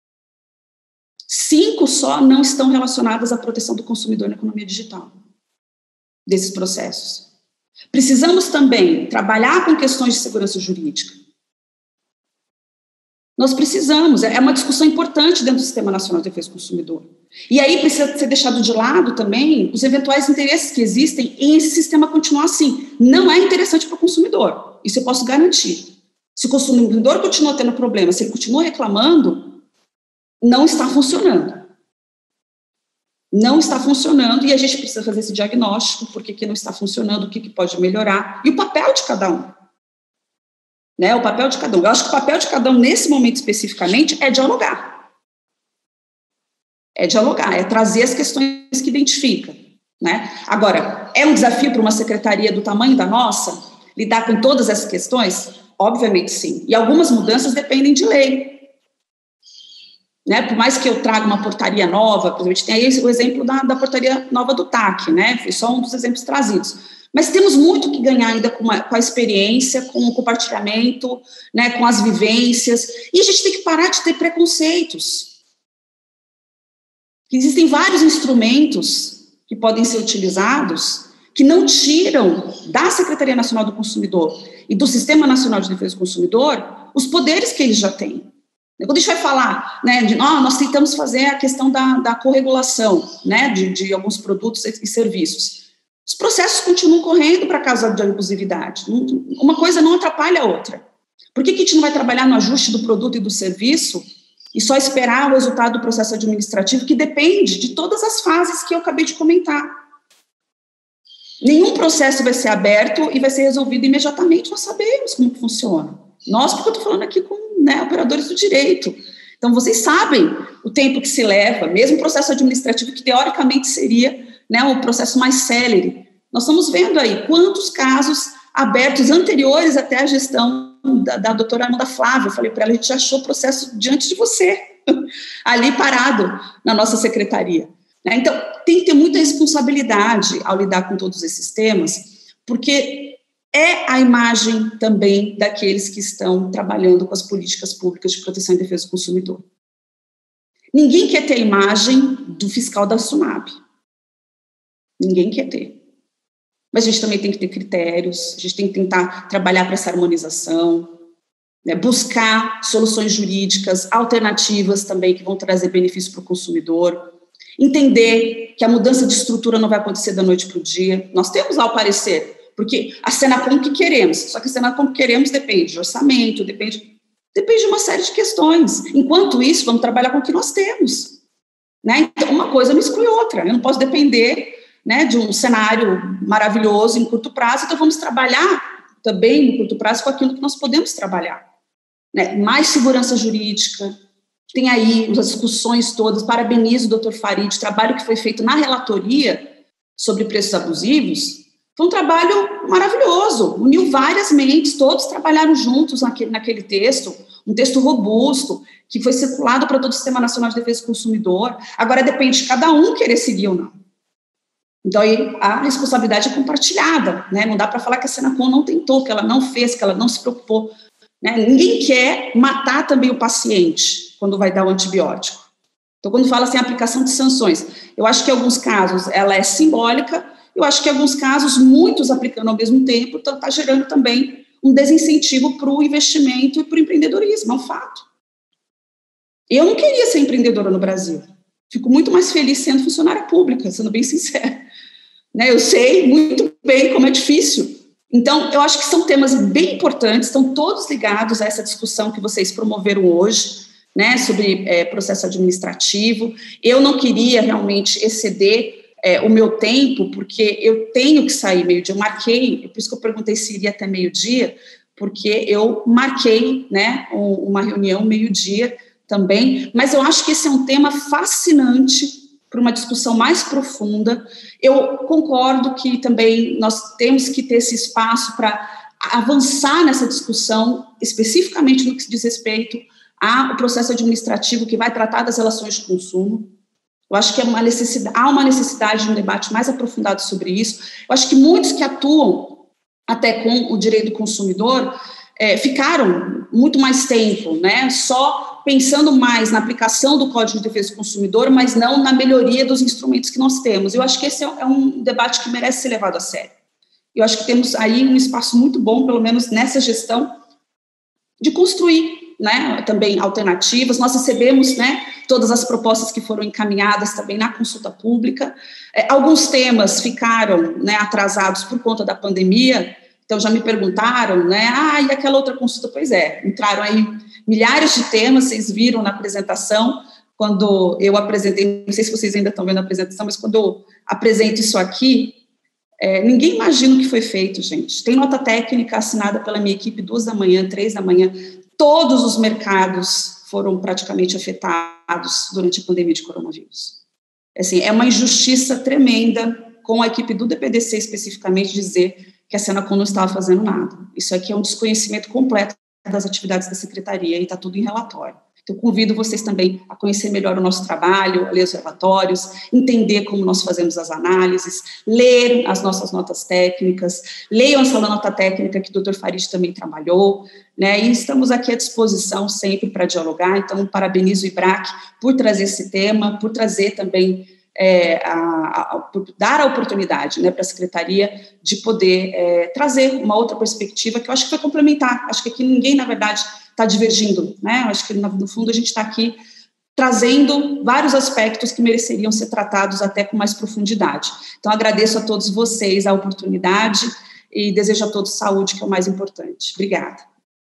Cinco só não estão relacionadas à proteção do consumidor na economia digital, desses processos. Precisamos também trabalhar com questões de segurança jurídica. Nós precisamos, é uma discussão importante dentro do Sistema Nacional de Defesa do Consumidor. E aí precisa ser deixado de lado também os eventuais interesses que existem em esse sistema continuar assim. Não é interessante para o consumidor, isso eu posso garantir. Se o consumidor continua tendo problema, se ele continua reclamando, não está funcionando. Não está funcionando e a gente precisa fazer esse diagnóstico, por que que não está funcionando, o que que pode melhorar, e o papel de cada um. Né, o papel de cada um. Eu acho que o papel de cada um, nesse momento especificamente, é dialogar. É dialogar, é trazer as questões que identifica. Né? Agora, é um desafio para uma secretaria do tamanho da nossa lidar com todas essas questões? Obviamente, sim. E algumas mudanças dependem de lei. Né? Por mais que eu traga uma portaria nova, por exemplo, a gente tem aí o exemplo da, da portaria nova do T A C, né? Foi só um dos exemplos trazidos. Mas temos muito que ganhar ainda com, uma, com a experiência, com o compartilhamento, né? Com as vivências. E a gente tem que parar de ter preconceitos. Existem vários instrumentos que podem ser utilizados que não tiram da Secretaria Nacional do Consumidor e do Sistema Nacional de Defesa do Consumidor os poderes que eles já têm. Quando a gente vai falar, né, de, oh, nós tentamos fazer a questão da, da corregulação, né, de, de alguns produtos e serviços, os processos continuam correndo para causa de abusividade. Uma coisa não atrapalha a outra. Por que que a gente não vai trabalhar no ajuste do produto e do serviço e só esperar o resultado do processo administrativo, que depende de todas as fases que eu acabei de comentar? Nenhum processo vai ser aberto e vai ser resolvido imediatamente. Nós sabemos como que funciona. Nós, porque eu estou falando aqui com, né, operadores do direito. Então, vocês sabem o tempo que se leva, mesmo o processo administrativo, que teoricamente seria, né, o processo mais célere. Nós estamos vendo aí quantos casos abertos anteriores até a gestão da, da doutora Amanda Flávia. Eu falei para ela, a gente já achou o processo diante de você, ali parado na nossa secretaria. Então, tem que ter muita responsabilidade ao lidar com todos esses temas, porque é a imagem também daqueles que estão trabalhando com as políticas públicas de proteção e defesa do consumidor. Ninguém quer ter a imagem do fiscal da Sunab. Ninguém quer ter. Mas a gente também tem que ter critérios, a gente tem que tentar trabalhar para essa harmonização, né, buscar soluções jurídicas alternativas também que vão trazer benefício para o consumidor, entender que a mudança de estrutura não vai acontecer da noite para o dia. Nós temos lá o parecer, porque a Senacom que queremos, só que a Senacom que queremos depende de orçamento, depende, depende de uma série de questões. Enquanto isso, vamos trabalhar com o que nós temos. Né? Então, uma coisa não exclui outra, eu não posso depender, né, de um cenário maravilhoso em curto prazo, então vamos trabalhar também no curto prazo com aquilo que nós podemos trabalhar. Né, mais segurança jurídica, tem aí as discussões todas, parabenizo o doutor Farid, o trabalho que foi feito na relatoria sobre preços abusivos, foi um trabalho maravilhoso, uniu várias mentes, todos trabalharam juntos naquele, naquele texto, um texto robusto, que foi circulado para todo o Sistema Nacional de Defesa do Consumidor, agora depende de cada um querer seguir ou não. Então, aí, a responsabilidade é compartilhada, né, não dá para falar que a Senacom não tentou, que ela não fez, que ela não se preocupou. Né? Ninguém quer matar também o paciente quando vai dar o antibiótico. Então, quando fala assim, aplicação de sanções, eu acho que em alguns casos ela é simbólica, eu acho que em alguns casos, muitos aplicando ao mesmo tempo, está então, gerando também um desincentivo para o investimento e para o empreendedorismo, é um fato. Eu não queria ser empreendedora no Brasil, fico muito mais feliz sendo funcionária pública, sendo bem sincera. Né? Eu sei muito bem como é difícil. Então, eu acho que são temas bem importantes, estão todos ligados a essa discussão que vocês promoveram hoje, né, sobre é, processo administrativo. Eu não queria realmente exceder é, o meu tempo, porque eu tenho que sair meio-dia, eu marquei, por isso que eu perguntei se iria até meio-dia, porque eu marquei, né, uma reunião meio-dia também, mas eu acho que esse é um tema fascinante para uma discussão mais profunda. Eu concordo que também nós temos que ter esse espaço para avançar nessa discussão, especificamente no que diz respeito ao processo administrativo que vai tratar das relações de consumo. Eu acho que é uma necessidade, há uma necessidade de um debate mais aprofundado sobre isso. Eu acho que muitos que atuam até com o direito do consumidor é, ficaram muito mais tempo, né, só pensando mais na aplicação do Código de Defesa do Consumidor, mas não na melhoria dos instrumentos que nós temos. Eu acho que esse é um debate que merece ser levado a sério. Eu acho que temos aí um espaço muito bom, pelo menos nessa gestão, de construir, né, também alternativas. Nós recebemos, né, todas as propostas que foram encaminhadas também na consulta pública. É, alguns temas ficaram, né, atrasados por conta da pandemia, então já me perguntaram, né, ah, e aquela outra consulta? Pois é, entraram aí milhares de temas, vocês viram na apresentação, quando eu apresentei, não sei se vocês ainda estão vendo a apresentação, mas quando eu apresento isso aqui, é, ninguém imagina o que foi feito, gente. Tem nota técnica assinada pela minha equipe, duas da manhã, três da manhã, todos os mercados foram praticamente afetados durante a pandemia de coronavírus. Assim, é uma injustiça tremenda com a equipe do D P D C especificamente dizer que a Senacom não estava fazendo nada. Isso aqui é um desconhecimento completo das atividades da Secretaria e está tudo em relatório. Então, convido vocês também a conhecer melhor o nosso trabalho, a ler os relatórios, entender como nós fazemos as análises, ler as nossas notas técnicas, leiam essa nota técnica que o doutor Farid também trabalhou, né, e estamos aqui à disposição sempre para dialogar. Então, parabenizo o IBRAC por trazer esse tema, por trazer também, é, a, a, a, por dar a oportunidade, né, para a Secretaria de poder é, trazer uma outra perspectiva que eu acho que vai complementar. Acho que aqui ninguém, na verdade, está divergindo, né? Acho que, no fundo, a gente está aqui trazendo vários aspectos que mereceriam ser tratados até com mais profundidade. Então, agradeço a todos vocês a oportunidade e desejo a todos saúde, que é o mais importante. Obrigada.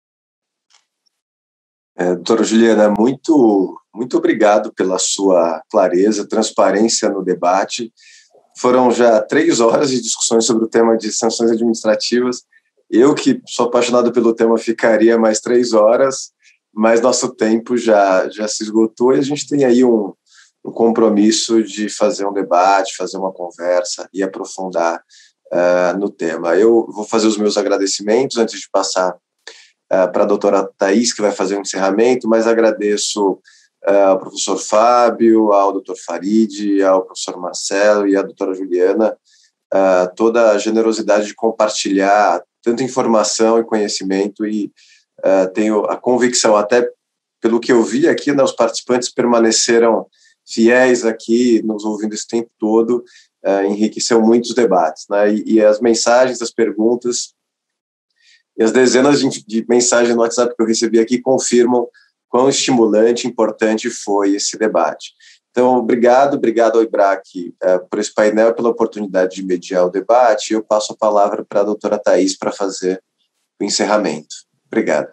É, doutora Juliana, muito, muito obrigado pela sua clareza, transparência no debate. Foram já três horas de discussões sobre o tema de sanções administrativas. Eu, que sou apaixonado pelo tema, ficaria mais três horas, mas nosso tempo já, já se esgotou e a gente tem aí um, um compromisso de fazer um debate, fazer uma conversa e aprofundar uh, no tema. Eu vou fazer os meus agradecimentos antes de passar uh, para a doutora Thaís, que vai fazer um encerramento, mas agradeço uh, ao professor Fábio, ao doutor Farid, ao professor Marcelo e à doutora Juliana, uh, toda a generosidade de compartilhar tanta informação e conhecimento, e uh, tenho a convicção, até pelo que eu vi aqui, né, os participantes permaneceram fiéis aqui, nos ouvindo esse tempo todo, uh, enriqueceu muito os debates, né, e, e as mensagens, as perguntas e as dezenas de, de mensagens no WhatsApp que eu recebi aqui confirmam quão estimulante e importante foi esse debate. Então, obrigado, obrigado ao IBRAC uh, por esse painel, pela oportunidade de mediar o debate. Eu passo a palavra para a doutora Thaís para fazer o encerramento. Obrigado.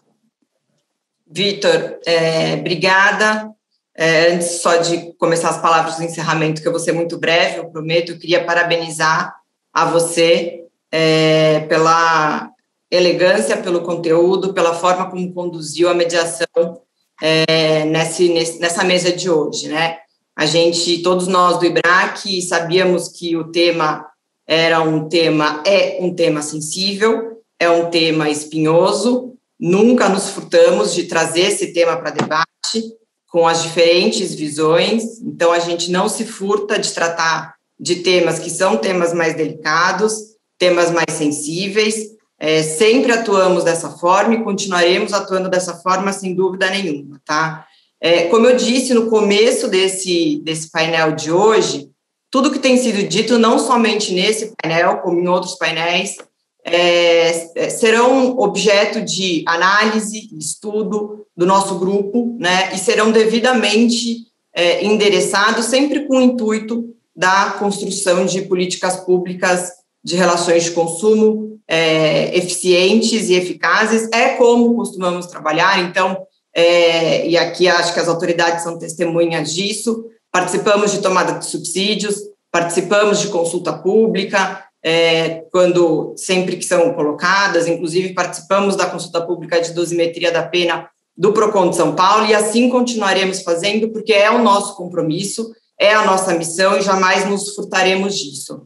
Vitor, é, obrigada. É, antes só de começar as palavras do encerramento, que eu vou ser muito breve, eu prometo, eu queria parabenizar a você é, pela elegância, pelo conteúdo, pela forma como conduziu a mediação é, nesse, nesse, nessa mesa de hoje, né? A gente, todos nós do IBRAC, sabíamos que o tema era um tema, é um tema sensível, é um tema espinhoso, nunca nos furtamos de trazer esse tema para debate, com as diferentes visões, então a gente não se furta de tratar de temas que são temas mais delicados, temas mais sensíveis, é, sempre atuamos dessa forma e continuaremos atuando dessa forma sem dúvida nenhuma, tá? É, como eu disse no começo desse, desse painel de hoje, tudo que tem sido dito, não somente nesse painel, como em outros painéis, é, serão objeto de análise, estudo do nosso grupo, né, e serão devidamente é, endereçados, sempre com o intuito da construção de políticas públicas de relações de consumo é, eficientes e eficazes, é como costumamos trabalhar. Então, É, e aqui acho que as autoridades são testemunhas disso, participamos de tomada de subsídios, participamos de consulta pública, é, quando sempre que são colocadas, inclusive participamos da consulta pública de dosimetria da pena do PROCON de São Paulo, e assim continuaremos fazendo, porque é o nosso compromisso, é a nossa missão e jamais nos furtaremos disso.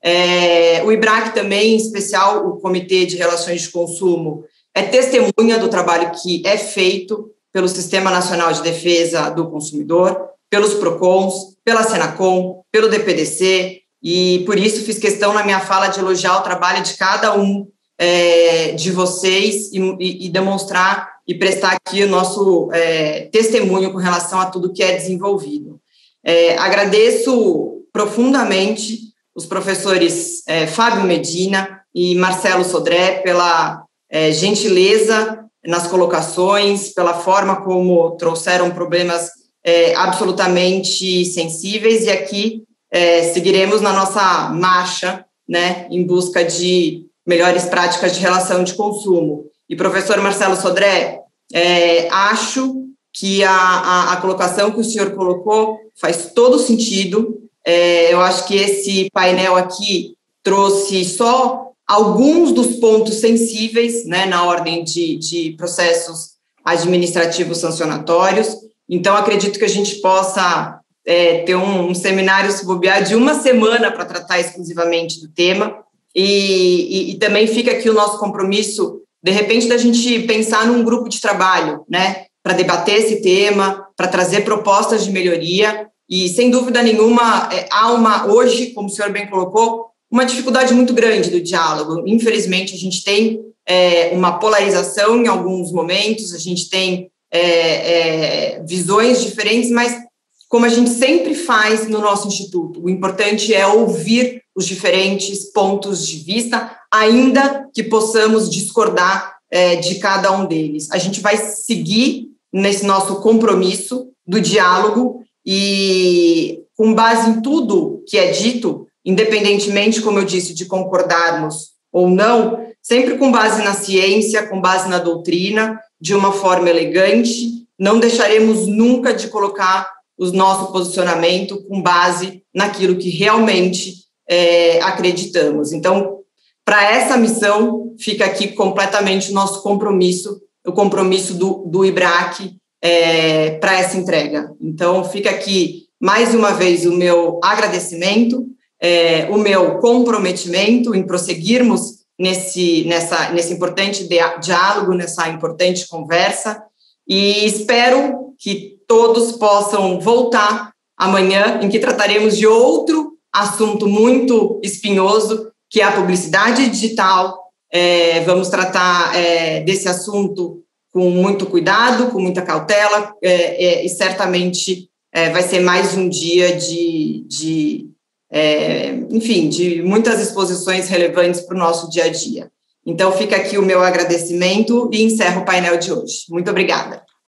É, o IBRAC também, em especial o Comitê de Relações de Consumo, é testemunha do trabalho que é feito pelo Sistema Nacional de Defesa do Consumidor, pelos PROCONs, pela Senacom, pelo D P D C, e por isso fiz questão na minha fala de elogiar o trabalho de cada um é, de vocês e, e, e demonstrar e prestar aqui o nosso é, testemunho com relação a tudo que é desenvolvido. É, agradeço profundamente os professores é, Fábio Medina e Marcelo Sodré pela é, gentileza nas colocações, pela forma como trouxeram problemas é, absolutamente sensíveis, e aqui é, seguiremos na nossa marcha, né, em busca de melhores práticas de relação de consumo. E, professor Marcelo Sodré, é, acho que a, a, a colocação que o senhor colocou faz todo sentido. É, eu acho que esse painel aqui trouxe só alguns dos pontos sensíveis, né, na ordem de, de processos administrativos sancionatórios. Então, acredito que a gente possa é, ter um, um seminário, se bobear, de uma semana para tratar exclusivamente do tema, e, e, e também fica aqui o nosso compromisso, de repente, da gente pensar num grupo de trabalho, né, para debater esse tema, para trazer propostas de melhoria, e, sem dúvida nenhuma, é, há uma, hoje, como o senhor bem colocou, uma dificuldade muito grande do diálogo. Infelizmente, a gente tem é, uma polarização em alguns momentos, a gente tem é, é, visões diferentes, mas como a gente sempre faz no nosso instituto, o importante é ouvir os diferentes pontos de vista, ainda que possamos discordar é, de cada um deles. A gente vai seguir nesse nosso compromisso do diálogo e, com base em tudo que é dito, independentemente, como eu disse, de concordarmos ou não, sempre com base na ciência, com base na doutrina, de uma forma elegante, não deixaremos nunca de colocar o nosso posicionamento com base naquilo que realmente é, acreditamos. Então, para essa missão, fica aqui completamente o nosso compromisso, o compromisso do, do IBRAC é, para essa entrega. Então, fica aqui, mais uma vez, o meu agradecimento, É, o meu comprometimento em prosseguirmos nesse, nessa, nesse importante diálogo, nessa importante conversa, e espero que todos possam voltar amanhã, em que trataremos de outro assunto muito espinhoso, que é a publicidade digital. É, vamos tratar é, desse assunto com muito cuidado, com muita cautela, é, é, e certamente é, vai ser mais um dia de, de é, enfim, de muitas exposições relevantes para o nosso dia a dia. Então, fica aqui o meu agradecimento e encerro o painel de hoje. Muito obrigada.